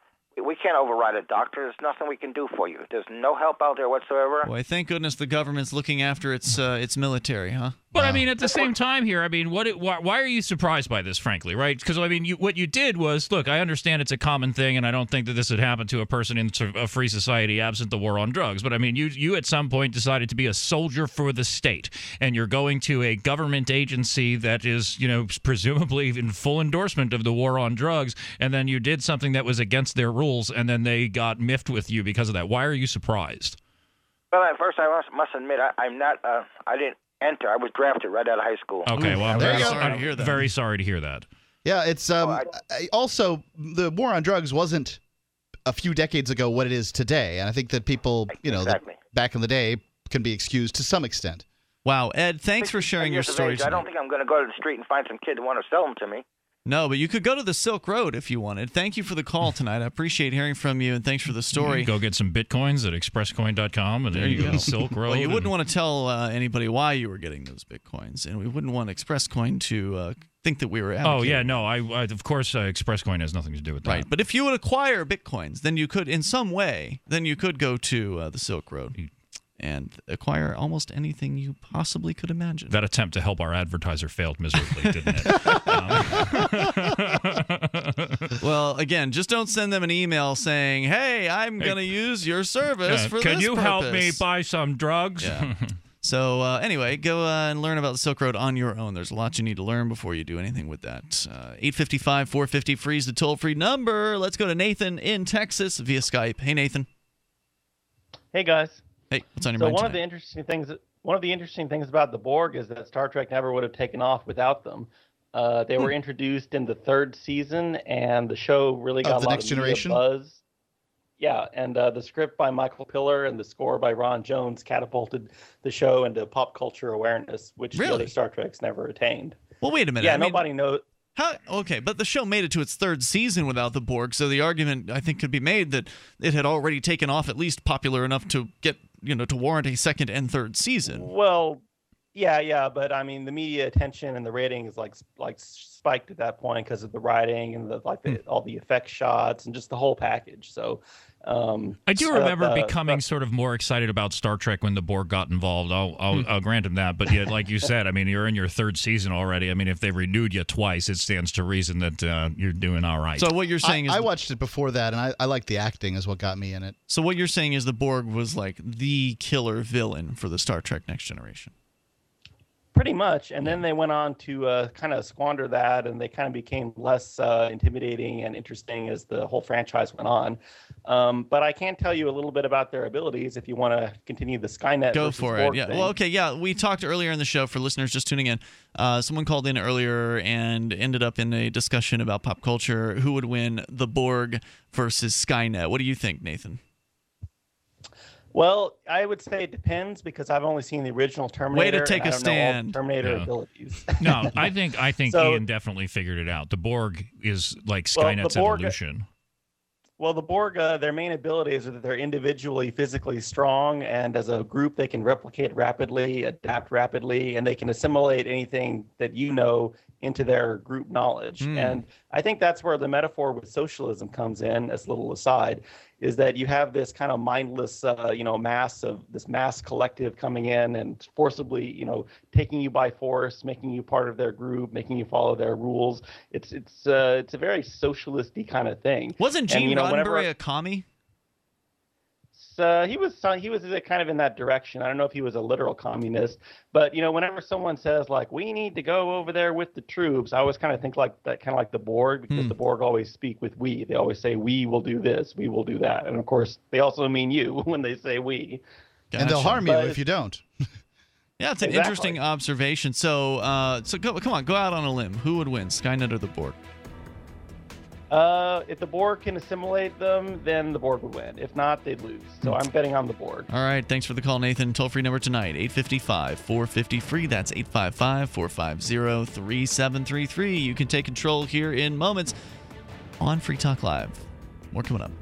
We can't override a doctor. There's nothing we can do for you. There's no help out there whatsoever. Boy, thank goodness the government's looking after its military, huh? But I mean, at the same time here, I mean, why are you surprised by this, frankly, right? Because I mean, what you did was, look, I understand it's a common thing, and I don't think that this would happen to a person in a free society absent the war on drugs. But I mean, you at some point decided to be a soldier for the state, and you're going to a government agency that is, presumably in full endorsement of the war on drugs, and then you did something that was against their rules, and then they got miffed with you because of that. Why are you surprised? Well, at first, I must admit, I'm not. I didn't enter. I was drafted right out of high school. Okay, well, I'm very sorry to hear that. Very sorry to hear that. Yeah, it's also the war on drugs wasn't a few decades ago what it is today, and I think that people, that back in the day, can be excused to some extent. Wow, Ed, thanks for sharing your stories. I don't think I'm going to go to the street and find some kid who want to sell them to me. No, but you could go to the Silk Road if you wanted. Thank you for the call tonight. I appreciate hearing from you, and thanks for the story. Go get some Bitcoins at expresscoin.com, and there you go. Silk Road. Well, you wouldn't want to tell anybody why you were getting those Bitcoins, and we wouldn't want ExpressCoin to think that we were advocating. Oh, yeah, no, I of course, ExpressCoin has nothing to do with that. Right, but if you would acquire Bitcoins, then you could, in some way, go to the Silk Road and acquire almost anything you possibly could imagine. That attempt to help our advertiser failed miserably, didn't it? Well, again, just don't send them an email saying, hey, I'm going to use your service for this Can you purpose. help me buy some drugs? Yeah. So anyway, go and learn about the Silk Road on your own. There's a lot you need to learn before you do anything with that. 855-450-FREE is the toll-free number. Let's go to Nathan in Texas via Skype. Hey, Nathan. Hey guys. Hey, what's on your So mind one of tonight? the interesting things about the Borg is that Star Trek never would have taken off without them. They were introduced in the 3rd season, and the show really got a lot of media buzz. Yeah, and the script by Michael Piller and the score by Ron Jones catapulted the show into pop culture awareness, which the other Star Treks never attained. Well, wait a minute. Yeah, I mean, nobody knows. Okay, but the show made it to its 3rd season without the Borg, so the argument I think could be made that it had already taken off, at least popular enough to get to warrant a 2nd and 3rd season. Well, yeah, but I mean the media attention and the ratings like spiked at that point because of the writing and all the effect shots and just the whole package. So I do remember becoming sort of more excited about Star Trek when the Borg got involved. I'll grant him that. But yet, like you said, I mean, you're in your 3rd season already. I mean, if they renewed you twice, it stands to reason that you're doing all right. So what you're saying is... I watched it before that, and I liked the acting is what got me in it. So what you're saying is the Borg was like the killer villain for the Star Trek Next Generation. Pretty much, and then they went on to kind of squander that, and they kind of became less intimidating and interesting as the whole franchise went on. But I can tell you a little bit about their abilities if you want to continue the Skynet. Go for it. Borg Yeah. thing. Well, okay. Yeah, we talked earlier in the show for listeners just tuning in. Someone called in earlier and ended up in a discussion about pop culture. Who would win, the Borg versus Skynet? What do you think, Nathan? Well, I would say it depends because I've only seen the original Terminator. Way to take a stand. Terminator abilities. No, I think So- Ian definitely figured it out. The Borg is like Skynet's evolution. Well, the Borg, their main abilities are that they're individually physically strong, and as a group, they can replicate rapidly, adapt rapidly, and they can assimilate anything that into their group knowledge. And I think that's where the metaphor with socialism comes in, as a little aside, is that you have this kind of mindless, mass collective coming in and forcibly, taking you by force, making you part of their group, making you follow their rules. It's a very socialist-y kind of thing. Wasn't Gene Roddenberry a commie? He was kind of in that direction. I don't know if he was a literal communist, but whenever someone says like we need to go over there with the troops, I always kind of think like that, kind of like the Borg, because the Borg always speak with we. They always say we will do this, we will do that, and of course they also mean you when they say we. Gotcha. And they'll harm you if you don't. Yeah, it's an interesting observation. So, come on, go out on a limb. Who would win, Skynet or the Borg? If the Borg can assimilate them, then the Borg would win. If not, they'd lose. So I'm betting on the Borg. All right, thanks for the call, Nathan. Toll-free number tonight, 855-450-FREE. That's 855-450-3733. You can take control here in moments on Free Talk Live. More coming up.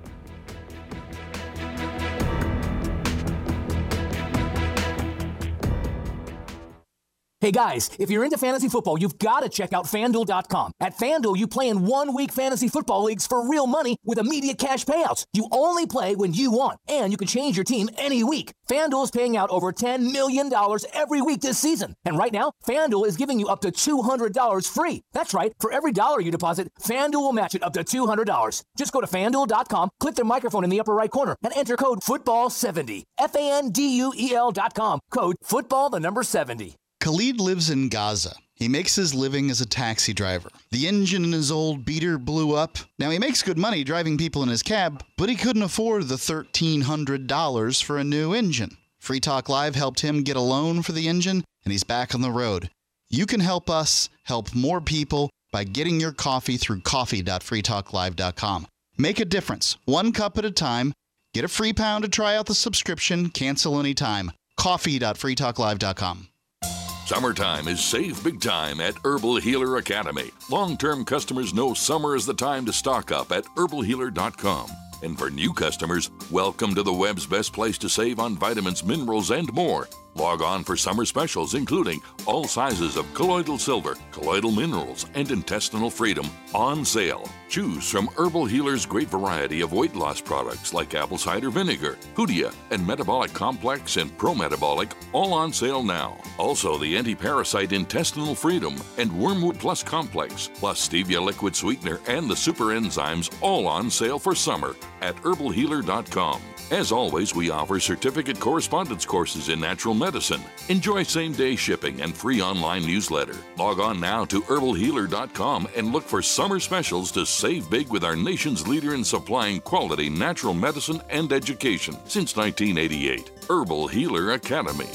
Hey guys, if you're into fantasy football, you've got to check out FanDuel.com. At FanDuel, you play in 1-week fantasy football leagues for real money with immediate cash payouts. You only play when you want, and you can change your team any week. FanDuel is paying out over $10 million every week this season. And right now, FanDuel is giving you up to $200 free. That's right. For every dollar you deposit, FanDuel will match it up to $200. Just go to FanDuel.com, click their microphone in the upper right corner, and enter code FOOTBALL70. FANDUEL.com. Code FOOTBALL70. Khalid lives in Gaza. He makes his living as a taxi driver. The engine in his old beater blew up. Now, he makes good money driving people in his cab, but he couldn't afford the $1,300 for a new engine. Free Talk Live helped him get a loan for the engine, and he's back on the road. You can help us help more people by getting your coffee through coffee.freetalklive.com. Make a difference, 1 cup at a time. Get a free pound to try out the subscription. Cancel anytime. Coffee.freetalklive.com. Summertime is save big time at Herbal Healer Academy. Long-term customers know summer is the time to stock up at herbalhealer.com. And for new customers, welcome to the web's best place to save on vitamins, minerals, and more. Log on for summer specials, including all sizes of colloidal silver, colloidal minerals, and intestinal freedom on sale. Choose from Herbal Healer's great variety of weight loss products like apple cider vinegar, Hoodia, and Metabolic Complex and Pro-Metabolic, all on sale now. Also, the anti-parasite Intestinal Freedom and Wormwood Plus Complex, plus Stevia Liquid Sweetener and the Super Enzymes, all on sale for summer at herbalhealer.com. As always, we offer certificate correspondence courses in natural medicine. Enjoy same-day shipping and free online newsletter. Log on now to herbalhealer.com and look for summer specials to save big with our nation's leader in supplying quality natural medicine and education since 1988. Herbal Healer Academy.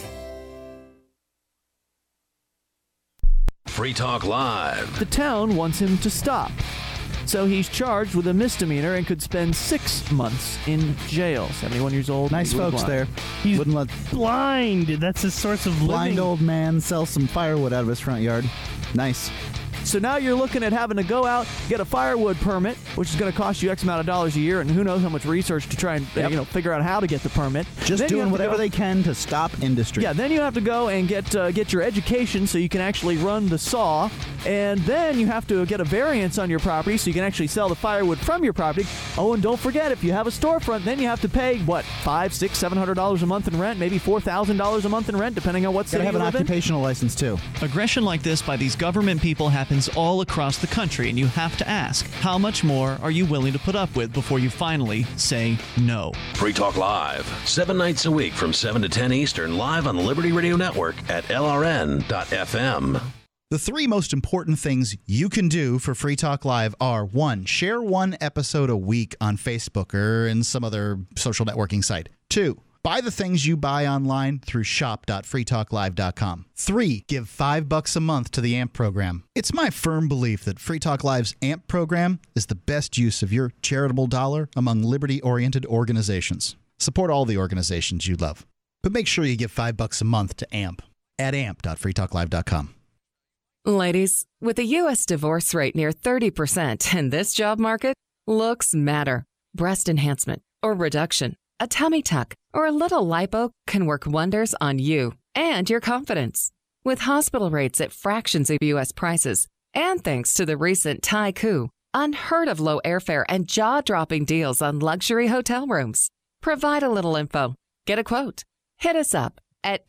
Free Talk Live. The town wants him to stop. So he's charged with a misdemeanor and could spend 6 months in jail. 71 years old. Nice folks there. He's Wouldn't let blind. That's his source of blind living. old man sell some firewood out of his front yard. Nice. So now you're looking at having to go out, get a firewood permit, which is going to cost you X amount of dollars a year, and who knows how much research to try and figure out how to get the permit. Just doing whatever they can to stop industry. Yeah, then you have to go and get your education so you can actually run the saw, and then you have to get a variance on your property so you can actually sell the firewood from your property. Oh, and don't forget, if you have a storefront, then you have to pay, what, $500, $600, $700 a month in rent, maybe $4,000 a month in rent, depending on what city you live in. Gotta have an occupational license, too. Aggression like this by these government people happens all across the country, and you have to ask, how much more are you willing to put up with before you finally say no? Free Talk Live, 7 nights a week from 7 to 10 Eastern, live on the Liberty Radio Network at LRN.FM. The 3 most important things you can do for Free Talk Live are: 1, share 1 episode a week on Facebook or in some other social networking site. 2, buy the things you buy online through shop.freetalklive.com. 3, give $5 a month to the AMP program. It's my firm belief that Free Talk Live's AMP program is the best use of your charitable dollar among liberty-oriented organizations. Support all the organizations you love, but make sure you give $5 a month to AMP at amp.freetalklive.com. Ladies, with a U.S. divorce rate near 30% in this job market, looks matter. Breast enhancement or reduction, a tummy tuck, or a little lipo can work wonders on you and your confidence. With hospital rates at fractions of U.S. prices, and thanks to the recent Thai coup, unheard of low airfare and jaw-dropping deals on luxury hotel rooms. Provide a little info. Get a quote. Hit us up at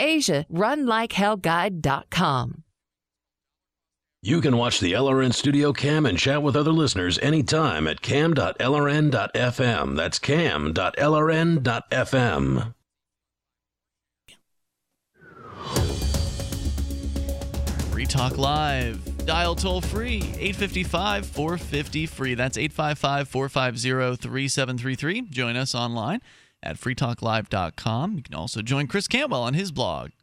AsiaRunLikeHellGuide.com. You can watch the LRN Studio Cam and chat with other listeners anytime at cam.lrn.fm. That's cam.lrn.fm. Free Talk Live. Dial toll free 855-450-FREE. That's 855-450-3733. Join us online at freetalklive.com. You can also join Chris Cantwell on his blog,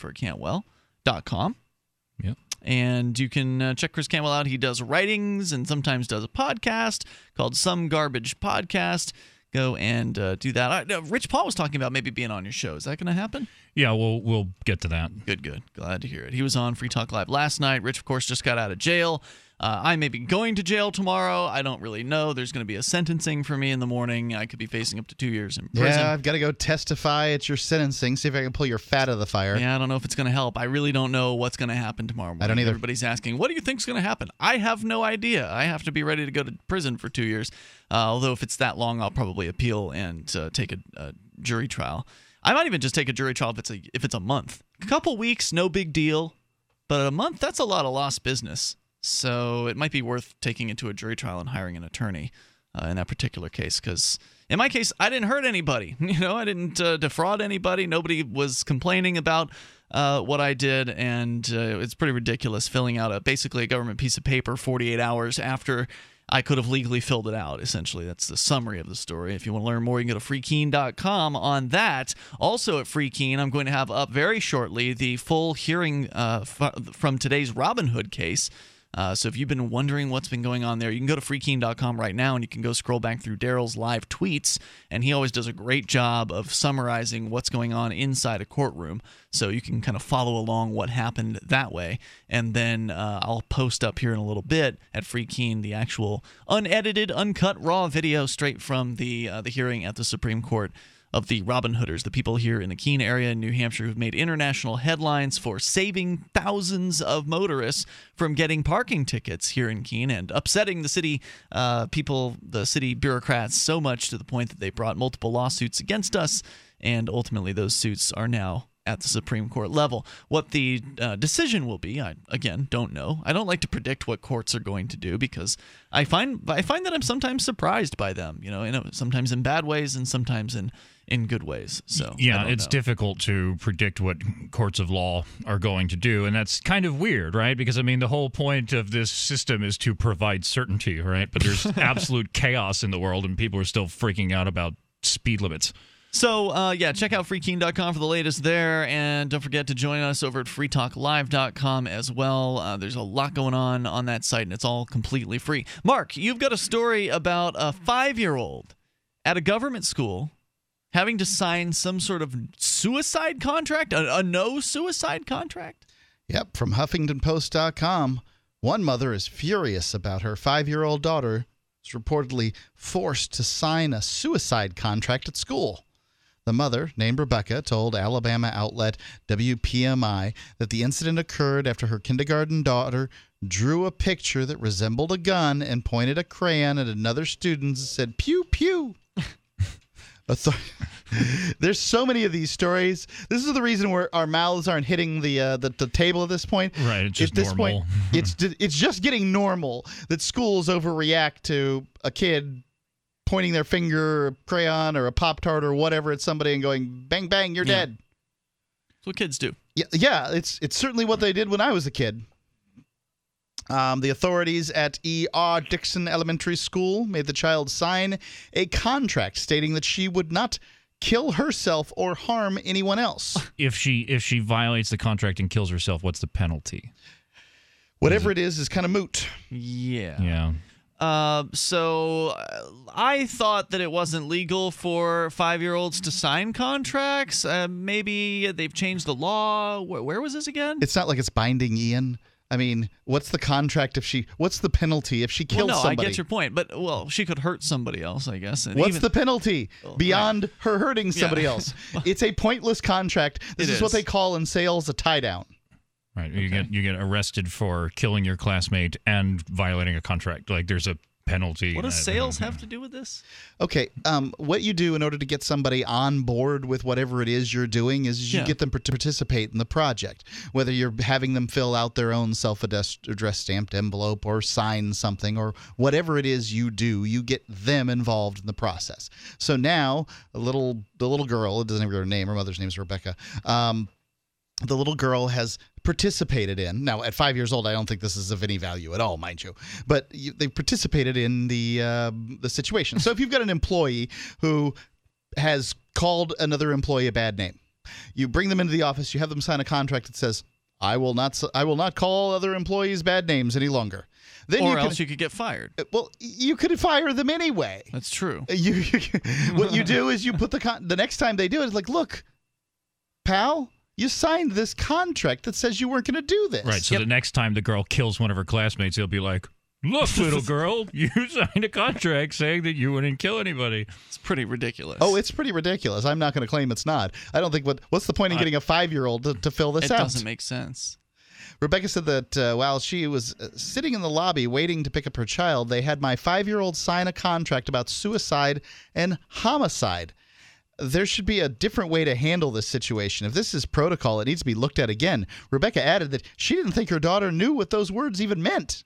ChristopherCantwell.com. Yep. And you can check Chris Cantwell out. He does writings and sometimes does a podcast called Some Garbage Podcast. Go and do that. Rich Paul was talking about maybe being on your show. Is that going to happen? Yeah, we'll get to that. Good. Glad to hear it. He was on Free Talk Live last night. Rich, of course, just got out of jail. I may be going to jail tomorrow. I don't really know. There's going to be a sentencing for me in the morning. I could be facing up to 2 years in prison. Yeah, I've got to go testify at your sentencing, see if I can pull your fat out of the fire. Yeah, I don't know if it's going to help. I really don't know what's going to happen tomorrow morning. I don't either. Everybody's asking, what do you think's going to happen? I have no idea. I have to be ready to go to prison for 2 years. Although if it's that long, I'll probably appeal and take a jury trial. I might even just take a jury trial if it's a month. A couple weeks, no big deal. But a month, that's a lot of lost business. So it might be worth taking it to a jury trial and hiring an attorney in that particular case. Because in my case, I didn't hurt anybody. I didn't defraud anybody. Nobody was complaining about what I did. And it's pretty ridiculous filling out basically a government piece of paper 48 hours after I could have legally filled it out, essentially. That's the summary of the story. If you want to learn more, you can go to freekeen.com on that. Also at Free Keen, I'm going to have up very shortly the full hearing from today's Robinhood case. So if you've been wondering what's been going on there, you can go to freekeen.com right now and you can go scroll back through Daryl's live tweets. And he always does a great job of summarizing what's going on inside a courtroom. So you can kind of follow along what happened that way. And then I'll post up here in a little bit at Free Keen the actual unedited, uncut, raw video straight from the hearing at the Supreme Court of the Robin Hooders, the people here in the Keene area in New Hampshire who've made international headlines for saving thousands of motorists from getting parking tickets here in Keene and upsetting the city people, the city bureaucrats, so much to the point that they brought multiple lawsuits against us, and ultimately those suits are now at the Supreme Court level. What the decision will be, I, again, don't know. I don't like to predict what courts are going to do because I find that I'm sometimes surprised by them, sometimes in bad ways and sometimes in good ways. So yeah, it's difficult to predict what courts of law are going to do, and that's kind of weird, right? Because, I mean, the whole point of this system is to provide certainty, right? But there's absolute chaos in the world, and people are still freaking out about speed limits. So, check out freekeene.com for the latest there, and don't forget to join us over at freetalklive.com as well. There's a lot going on that site, and it's all completely free. Mark, you've got a story about a 5-year-old at a government school having to sign some sort of suicide contract, a no-suicide contract? Yep, from HuffingtonPost.com. One mother is furious about her 5-year-old daughter who's reportedly forced to sign a suicide contract at school. The mother, named Rebecca, told Alabama outlet WPMI that the incident occurred after her kindergarten daughter drew a picture that resembled a gun and pointed a crayon at another student and said, "Pew, pew." There's so many of these stories. This is the reason where our mouths aren't hitting the table at this point. Right, it's just at this normal. Point, it's just getting normal that schools overreact to a kid pointing their finger, or a crayon, or a Pop-Tart, or whatever at somebody and going, "Bang, bang, you're dead." That's what kids do. Yeah, it's certainly what they did when I was a kid. The authorities at E.R. Dixon Elementary School made the child sign a contract stating that she would not kill herself or harm anyone else. If she violates the contract and kills herself, what's the penalty? Whatever it is kind of moot. Yeah. Yeah. So I thought that it wasn't legal for 5-year-olds to sign contracts. Maybe they've changed the law. Where was this again? It's not like it's binding, Ian. I mean, what's the contract what's the penalty if she kills somebody? I get your point, but, she could hurt somebody else, I guess. And what's the penalty beyond her hurting somebody else? It's a pointless contract. This is what they call in sales a tie-down. Right. Okay. You get arrested for killing your classmate and violating a contract. Like, there's a penalty. What does sales have to do with this? Okay. What you do in order to get somebody on board with whatever it is you're doing is you get them to participate in the project. Whether you're having them fill out their own self-addressed stamped envelope or sign something or whatever it is you do, you get them involved in the process. So now the little girl, it doesn't have her name, her mother's name is Rebecca. The little girl has participated in. Now, at 5 years old, I don't think this is of any value at all, mind you. But they've participated in the situation. So if you've got an employee who has called another employee a bad name, you bring them into the office, you have them sign a contract that says, I will not call other employees bad names any longer. Then you could get fired. Well, you could fire them anyway. That's true. What you do is you put the next time they do it, it's like, look, pal, you signed this contract that says you weren't going to do this. Right. So the next time the girl kills one of her classmates, he'll be like, "Look, little girl, you signed a contract saying that you wouldn't kill anybody." It's pretty ridiculous. Oh, it's pretty ridiculous. I'm not going to claim it's not. I don't think what's the point in getting a 5-year-old to fill this out? It doesn't make sense. Rebecca said that while she was sitting in the lobby waiting to pick up her child, they had my 5-year-old sign a contract about suicide and homicide. There should be a different way to handle this situation. If this is protocol, it needs to be looked at again. Rebecca added that she didn't think her daughter knew what those words even meant.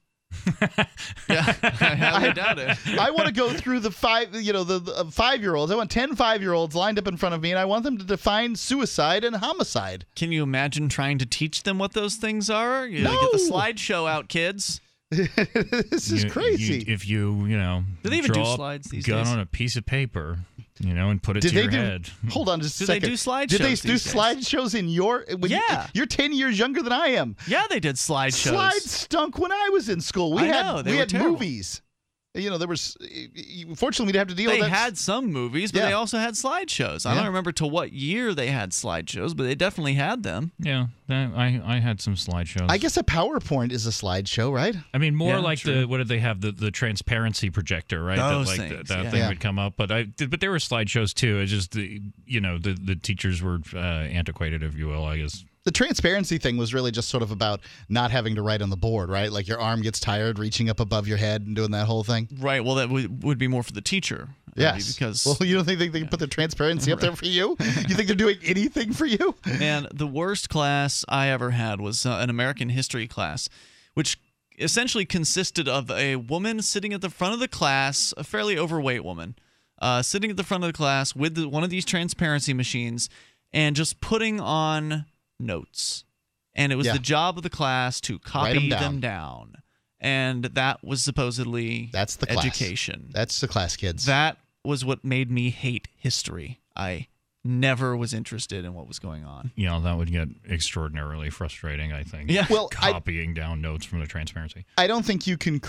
I doubt it. I want to go through the 5-year-olds. I want 10 5-year-olds lined up in front of me, and I want them to define suicide and homicide. Can you imagine trying to teach them what those things are? No. Get the slideshow out, kids. This is crazy. If you do they even do draw slides these gun days? on a piece of paper, and put it to your head. Hold on just a second. Did they do slideshows? Did they do slideshows in your? You're 10 years younger than I am. Yeah, they did slideshows. Slides stunk when I was in school. We had movies. There was. Fortunately, we didn't have to deal with that. They had some movies, but they also had slideshows. I don't remember to what year they had slideshows, but they definitely had them. Yeah, I had some slideshows. I guess a PowerPoint is a slideshow, right? I mean, more like what did they have? The transparency projector, right? Those things, that thing would come up. But there were slideshows too. It's just the teachers were antiquated, if you will, I guess. The transparency thing was really just sort of about not having to write on the board, right? Like your arm gets tired reaching up above your head and doing that whole thing. Right. Well, that would be more for the teacher. Yes. Because well, you don't think they can put the transparency up there for you? You think they're doing anything for you? And the worst class I ever had was an American history class, which essentially consisted of a woman sitting at the front of the class, a fairly overweight woman, sitting at the front of the class with one of these transparency machines and just putting on notes. And it was the job of the class to copy them down. And that was supposedly education. That's the class, kids. That was what made me hate history. I never was interested in what was going on. Yeah, that would get extraordinarily frustrating, I think. Yeah. Well, copying down notes from the transparency. I don't think you can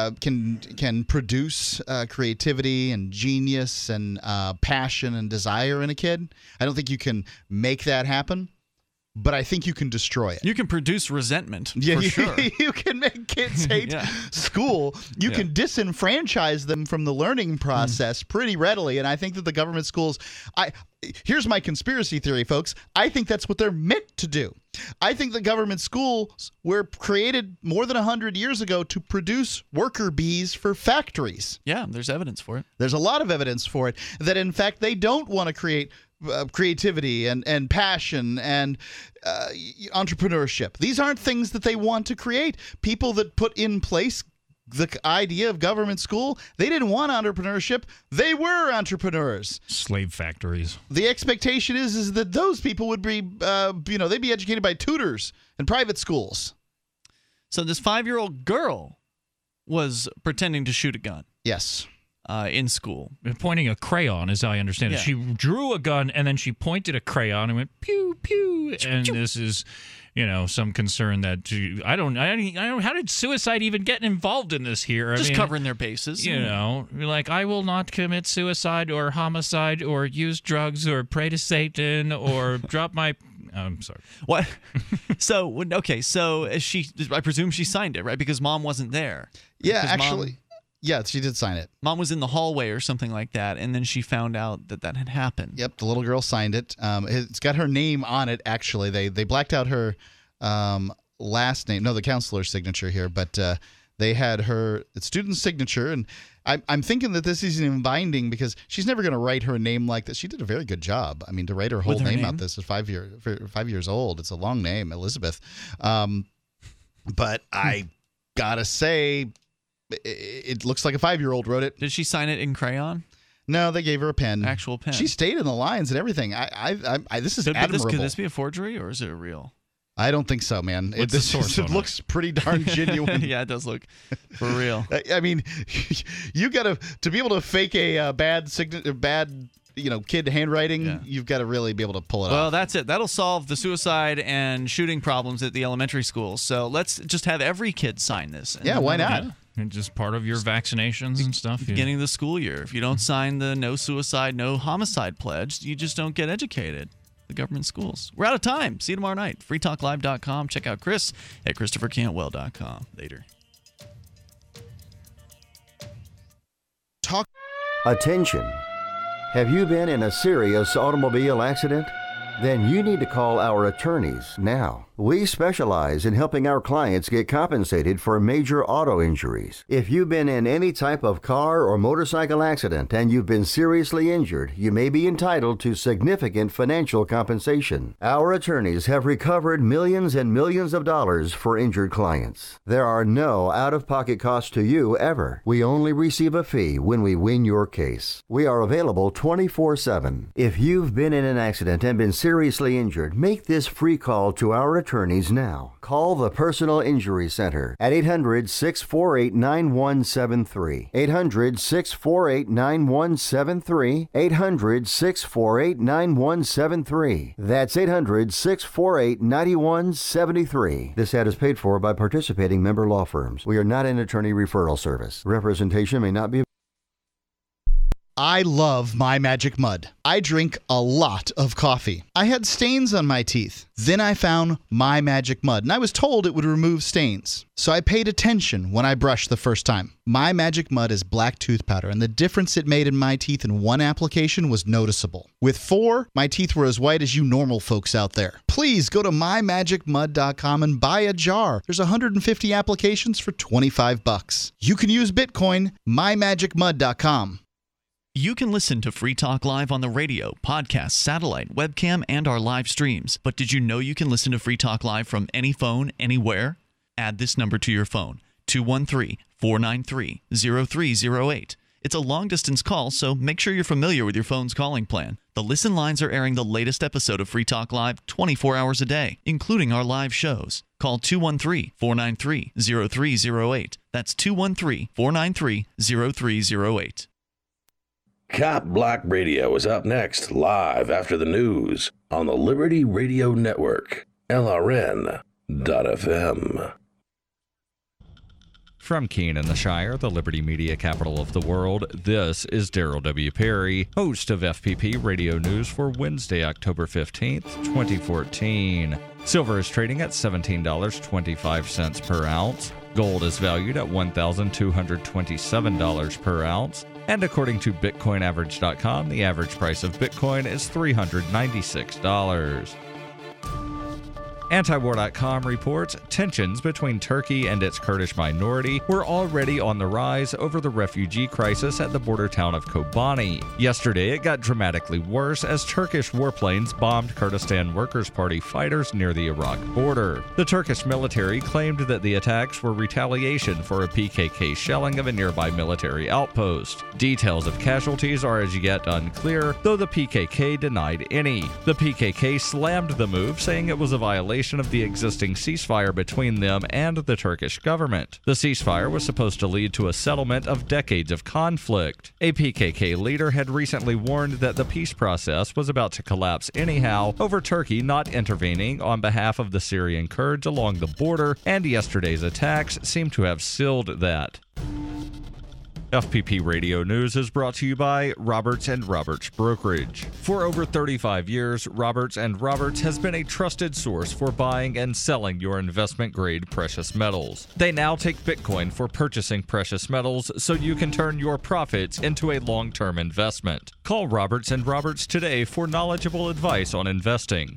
produce creativity and genius and passion and desire in a kid. I don't think you can make that happen. But I think you can destroy it. You can produce resentment, for you, sure. You can make kids hate school. You can disenfranchise them from the learning process pretty readily. And I think that the government schools, here's my conspiracy theory, folks. I think that's what they're meant to do. I think the government schools were created more than 100 years ago to produce worker bees for factories. Yeah, there's evidence for it. There's a lot of evidence for it that, in fact, they don't want to create creativity and passion and entrepreneurship. These aren't things that they want to create. People that put in place the idea of government school, they didn't want entrepreneurship. They were entrepreneurs. Slave factories. The expectation is that those people would be, they'd be educated by tutors and private schools. So this 5-year-old girl was pretending to shoot a gun. Yes. In school. Pointing a crayon, as I understand it. Yeah. She drew a gun, and then she pointed a crayon and went, pew, pew. And this is, some concern that, I don't how did suicide even get involved in this here? Just covering their bases. Like, I will not commit suicide or homicide or use drugs or pray to Satan or drop my... I'm sorry. What? So I presume she signed it, right? Because mom wasn't there. Yeah, actually... Yeah, she did sign it. Mom was in the hallway or something like that, and then she found out that had happened. Yep, the little girl signed it. It's got her name on it, actually. They blacked out her last name. No, the counselor's signature here, but they had her student's signature, and I'm thinking that this isn't even binding because she's never going to write her name like this. She did a very good job. I mean, to write her whole name out this is 5 years old. It's a long name, Elizabeth. But I gotta say... It looks like a 5-year-old wrote it. Did she sign it in crayon? No, they gave her a pen. Actual pen. She stayed in the lines and everything. This is admirable. Could this be a forgery or is it real? I don't think so, man. What's the source it looks pretty darn genuine. Yeah, it does look for real. I mean, you got to be able to fake a bad kid handwriting, you've got to really be able to pull it off. Well, that's it. That'll solve the suicide and shooting problems at the elementary schools. So let's just have every kid sign this. Yeah, why not? Yeah. And just part of your vaccinations and stuff. Beginning of the school year. If you don't sign the no suicide, no homicide pledge, you just don't get educated. The government schools. We're out of time. See you tomorrow night. freetalklive.com. Check out Chris at ChristopherCantwell.com. Later. Attention. Have you been in a serious automobile accident? Then you need to call our attorneys now. We specialize in helping our clients get compensated for major auto injuries. If you've been in any type of car or motorcycle accident and you've been seriously injured, you may be entitled to significant financial compensation. Our attorneys have recovered millions and millions of dollars for injured clients. There are no out-of-pocket costs to you ever. We only receive a fee when we win your case. We are available 24/7. If you've been in an accident and been seriously injured, make this free call to our attorneys now. Call the Personal Injury Center at 800-648-9173. 800-648-9173. 800-648-9173. That's 800-648-9173. This ad is paid for by participating member law firms. We are not an attorney referral service. Representation may not be. I love My Magic Mud. I drink a lot of coffee. I had stains on my teeth. Then I found My Magic Mud, and I was told it would remove stains. So I paid attention when I brushed the first time. My Magic Mud is black tooth powder, and the difference it made in my teeth in one application was noticeable. With 4, my teeth were as white as you normal folks out there. Please go to mymagicmud.com and buy a jar. There's 150 applications for $25. You can use Bitcoin, mymagicmud.com. You can listen to Free Talk Live on the radio, podcast, satellite, webcam, and our live streams. But did you know you can listen to Free Talk Live from any phone, anywhere? Add this number to your phone, 213-493-0308. It's a long-distance call, so make sure you're familiar with your phone's calling plan. The Listen lines are airing the latest episode of Free Talk Live 24 hours a day, including our live shows. Call 213-493-0308. That's 213-493-0308. Cop Block Radio is up next, live after the news on the Liberty Radio Network, LRN.FM. From Keene in the Shire, the Liberty Media capital of the world, this is Daryl W. Perry, host of FPP Radio News for Wednesday, October 15th, 2014. Silver is trading at $17.25 per ounce. Gold is valued at $1,227 per ounce. And according to BitcoinAverage.com, the average price of Bitcoin is $396. Antiwar.com reports tensions between Turkey and its Kurdish minority were already on the rise over the refugee crisis at the border town of Kobani. Yesterday, it got dramatically worse as Turkish warplanes bombed Kurdistan Workers' Party fighters near the Iraq border. The Turkish military claimed that the attacks were retaliation for a PKK shelling of a nearby military outpost. Details of casualties are as yet unclear, though the PKK denied any. The PKK slammed the move, saying it was a violation of the existing ceasefire between them and the Turkish government. The ceasefire was supposed to lead to a settlement of decades of conflict. A PKK leader had recently warned that the peace process was about to collapse anyhow over Turkey not intervening on behalf of the Syrian Kurds along the border, and yesterday's attacks seem to have sealed that. FPP Radio News is brought to you by Roberts & Roberts Brokerage. For over 35 years, Roberts & Roberts has been a trusted source for buying and selling your investment-grade precious metals. They now take Bitcoin for purchasing precious metals so you can turn your profits into a long-term investment. Call Roberts & Roberts today for knowledgeable advice on investing.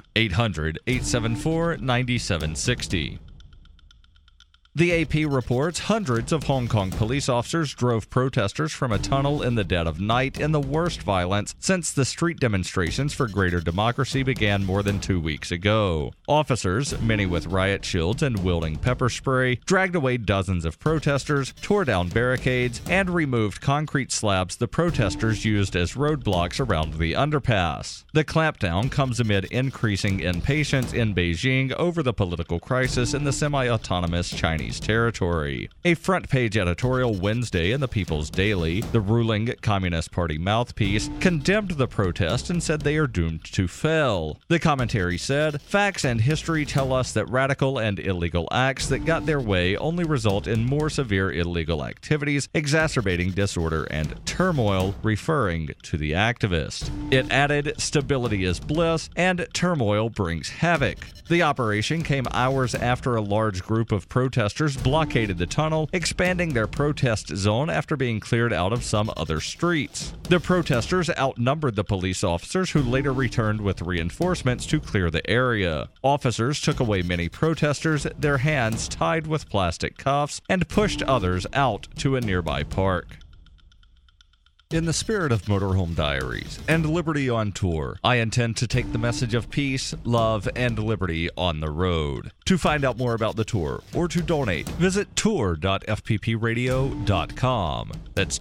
800-874-9760. The AP reports hundreds of Hong Kong police officers drove protesters from a tunnel in the dead of night in the worst violence since the street demonstrations for greater democracy began more than 2 weeks ago. Officers, many with riot shields and wielding pepper spray, dragged away dozens of protesters, tore down barricades, and removed concrete slabs the protesters used as roadblocks around the underpass. The clampdown comes amid increasing impatience in Beijing over the political crisis in the semi-autonomous Chinese territory. A front-page editorial Wednesday in the People's Daily, the ruling Communist Party mouthpiece, condemned the protest and said they are doomed to fail. The commentary said, "Facts and history tell us that radical and illegal acts that got their way only result in more severe illegal activities, exacerbating disorder and turmoil," referring to the activist. It added, "Stability is bliss, and turmoil brings havoc." The operation came hours after a large group of protesters blockaded the tunnel, expanding their protest zone after being cleared out of some other streets. The protesters outnumbered the police officers, who later returned with reinforcements to clear the area. Officers took away many protesters, their hands tied with plastic cuffs, and pushed others out to a nearby park. In the spirit of Motorhome Diaries and Liberty on Tour, I intend to take the message of peace, love, and liberty on the road. To find out more about the tour or to donate, visit tour.fppradio.com. That's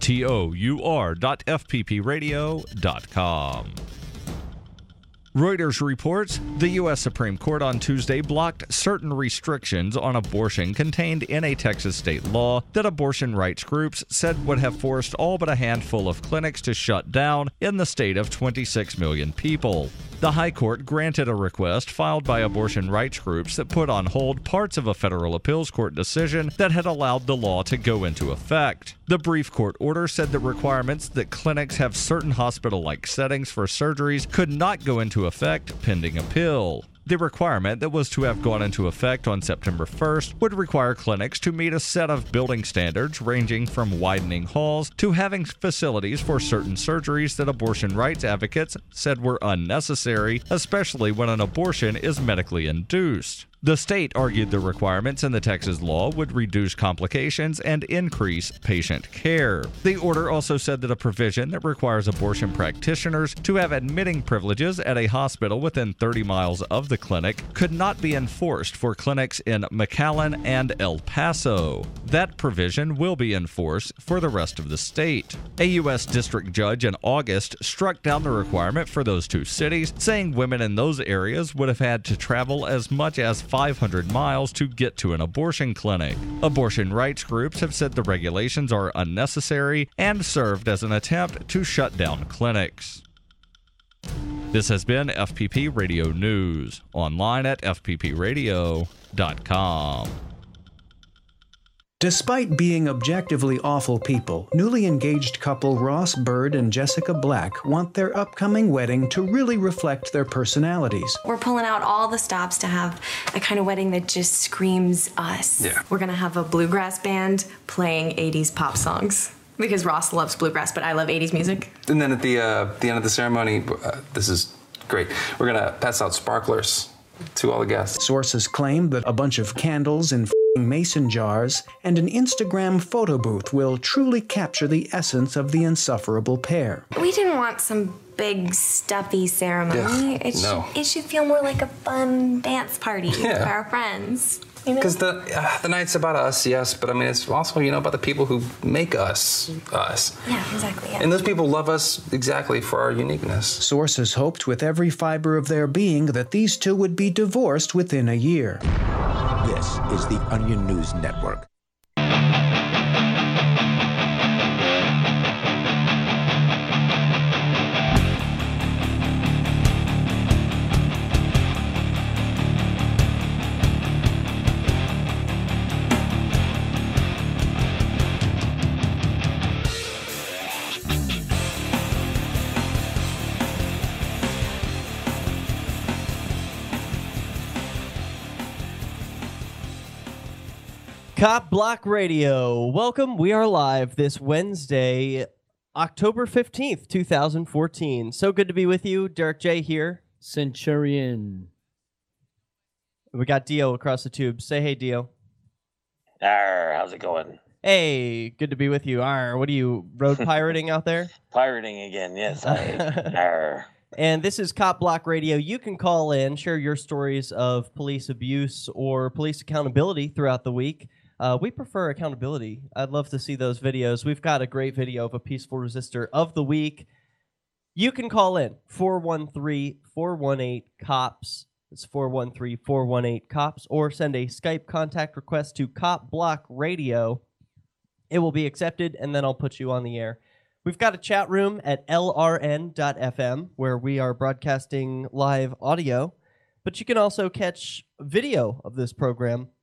tour.fppradio.com. Reuters reports the U.S. Supreme Court on Tuesday blocked certain restrictions on abortion contained in a Texas state law that abortion rights groups said would have forced all but a handful of clinics to shut down in the state of 26 million people. The High Court granted a request filed by abortion rights groups that put on hold parts of a federal appeals court decision that had allowed the law to go into effect. The brief court order said the requirements that clinics have certain hospital-like settings for surgeries could not go into effect pending appeal. The requirement that was to have gone into effect on September 1st would require clinics to meet a set of building standards ranging from widening halls to having facilities for certain surgeries that abortion rights advocates said were unnecessary, especially when an abortion is medically induced. The state argued the requirements in the Texas law would reduce complications and increase patient care. The order also said that a provision that requires abortion practitioners to have admitting privileges at a hospital within 30 miles of the clinic could not be enforced for clinics in McAllen and El Paso. That provision will be enforced for the rest of the state. A U.S. district judge in August struck down the requirement for those two cities, saying women in those areas would have had to travel as much as 500 miles to get to an abortion clinic. Abortion rights groups have said the regulations are unnecessary and served as an attempt to shut down clinics. This has been FPP Radio News, online at fppradio.com. Despite being objectively awful people, newly engaged couple Ross Bird and Jessica Black want their upcoming wedding to really reflect their personalities. We're pulling out all the stops to have a kind of wedding that just screams us. Yeah. We're gonna have a bluegrass band playing 80s pop songs. Because Ross loves bluegrass, but I love 80s music. And then at the end of the ceremony, this is great, we're gonna pass out sparklers to all the guests. Sources claim that a bunch of candles in mason jars and an Instagram photo booth will truly capture the essence of the insufferable pair. We didn't want some big, stuffy ceremony. Yeah, It should feel more like a fun dance party for our friends. Because the night's about us, yes, but I mean, it's also, about the people who make us, us. Yeah, exactly. Yeah. And those people love us exactly for our uniqueness. Sources hoped with every fiber of their being that these two would be divorced within a year. This is the Onion News Network. Cop Block Radio. Welcome. We are live this Wednesday, October 15th, 2014. So good to be with you. Derek J here. Centurion. We got Dio across the tube. Say hey, Dio. Arr, how's it going? Hey, good to be with you. Arr, what are you, road pirating out there? Pirating again, yes. Arr. And this is Cop Block Radio. You can call in, share your stories of police abuse or police accountability throughout the week. We prefer accountability. I'd love to see those videos. We've got a great video of a peaceful resistor of the week. You can call in 413-418-COPS. It's 413-418-COPS, or send a Skype contact request to Cop Block Radio. It will be accepted, and then I'll put you on the air. We've got a chat room at lrn.fm where we are broadcasting live audio, but you can also catch video of this program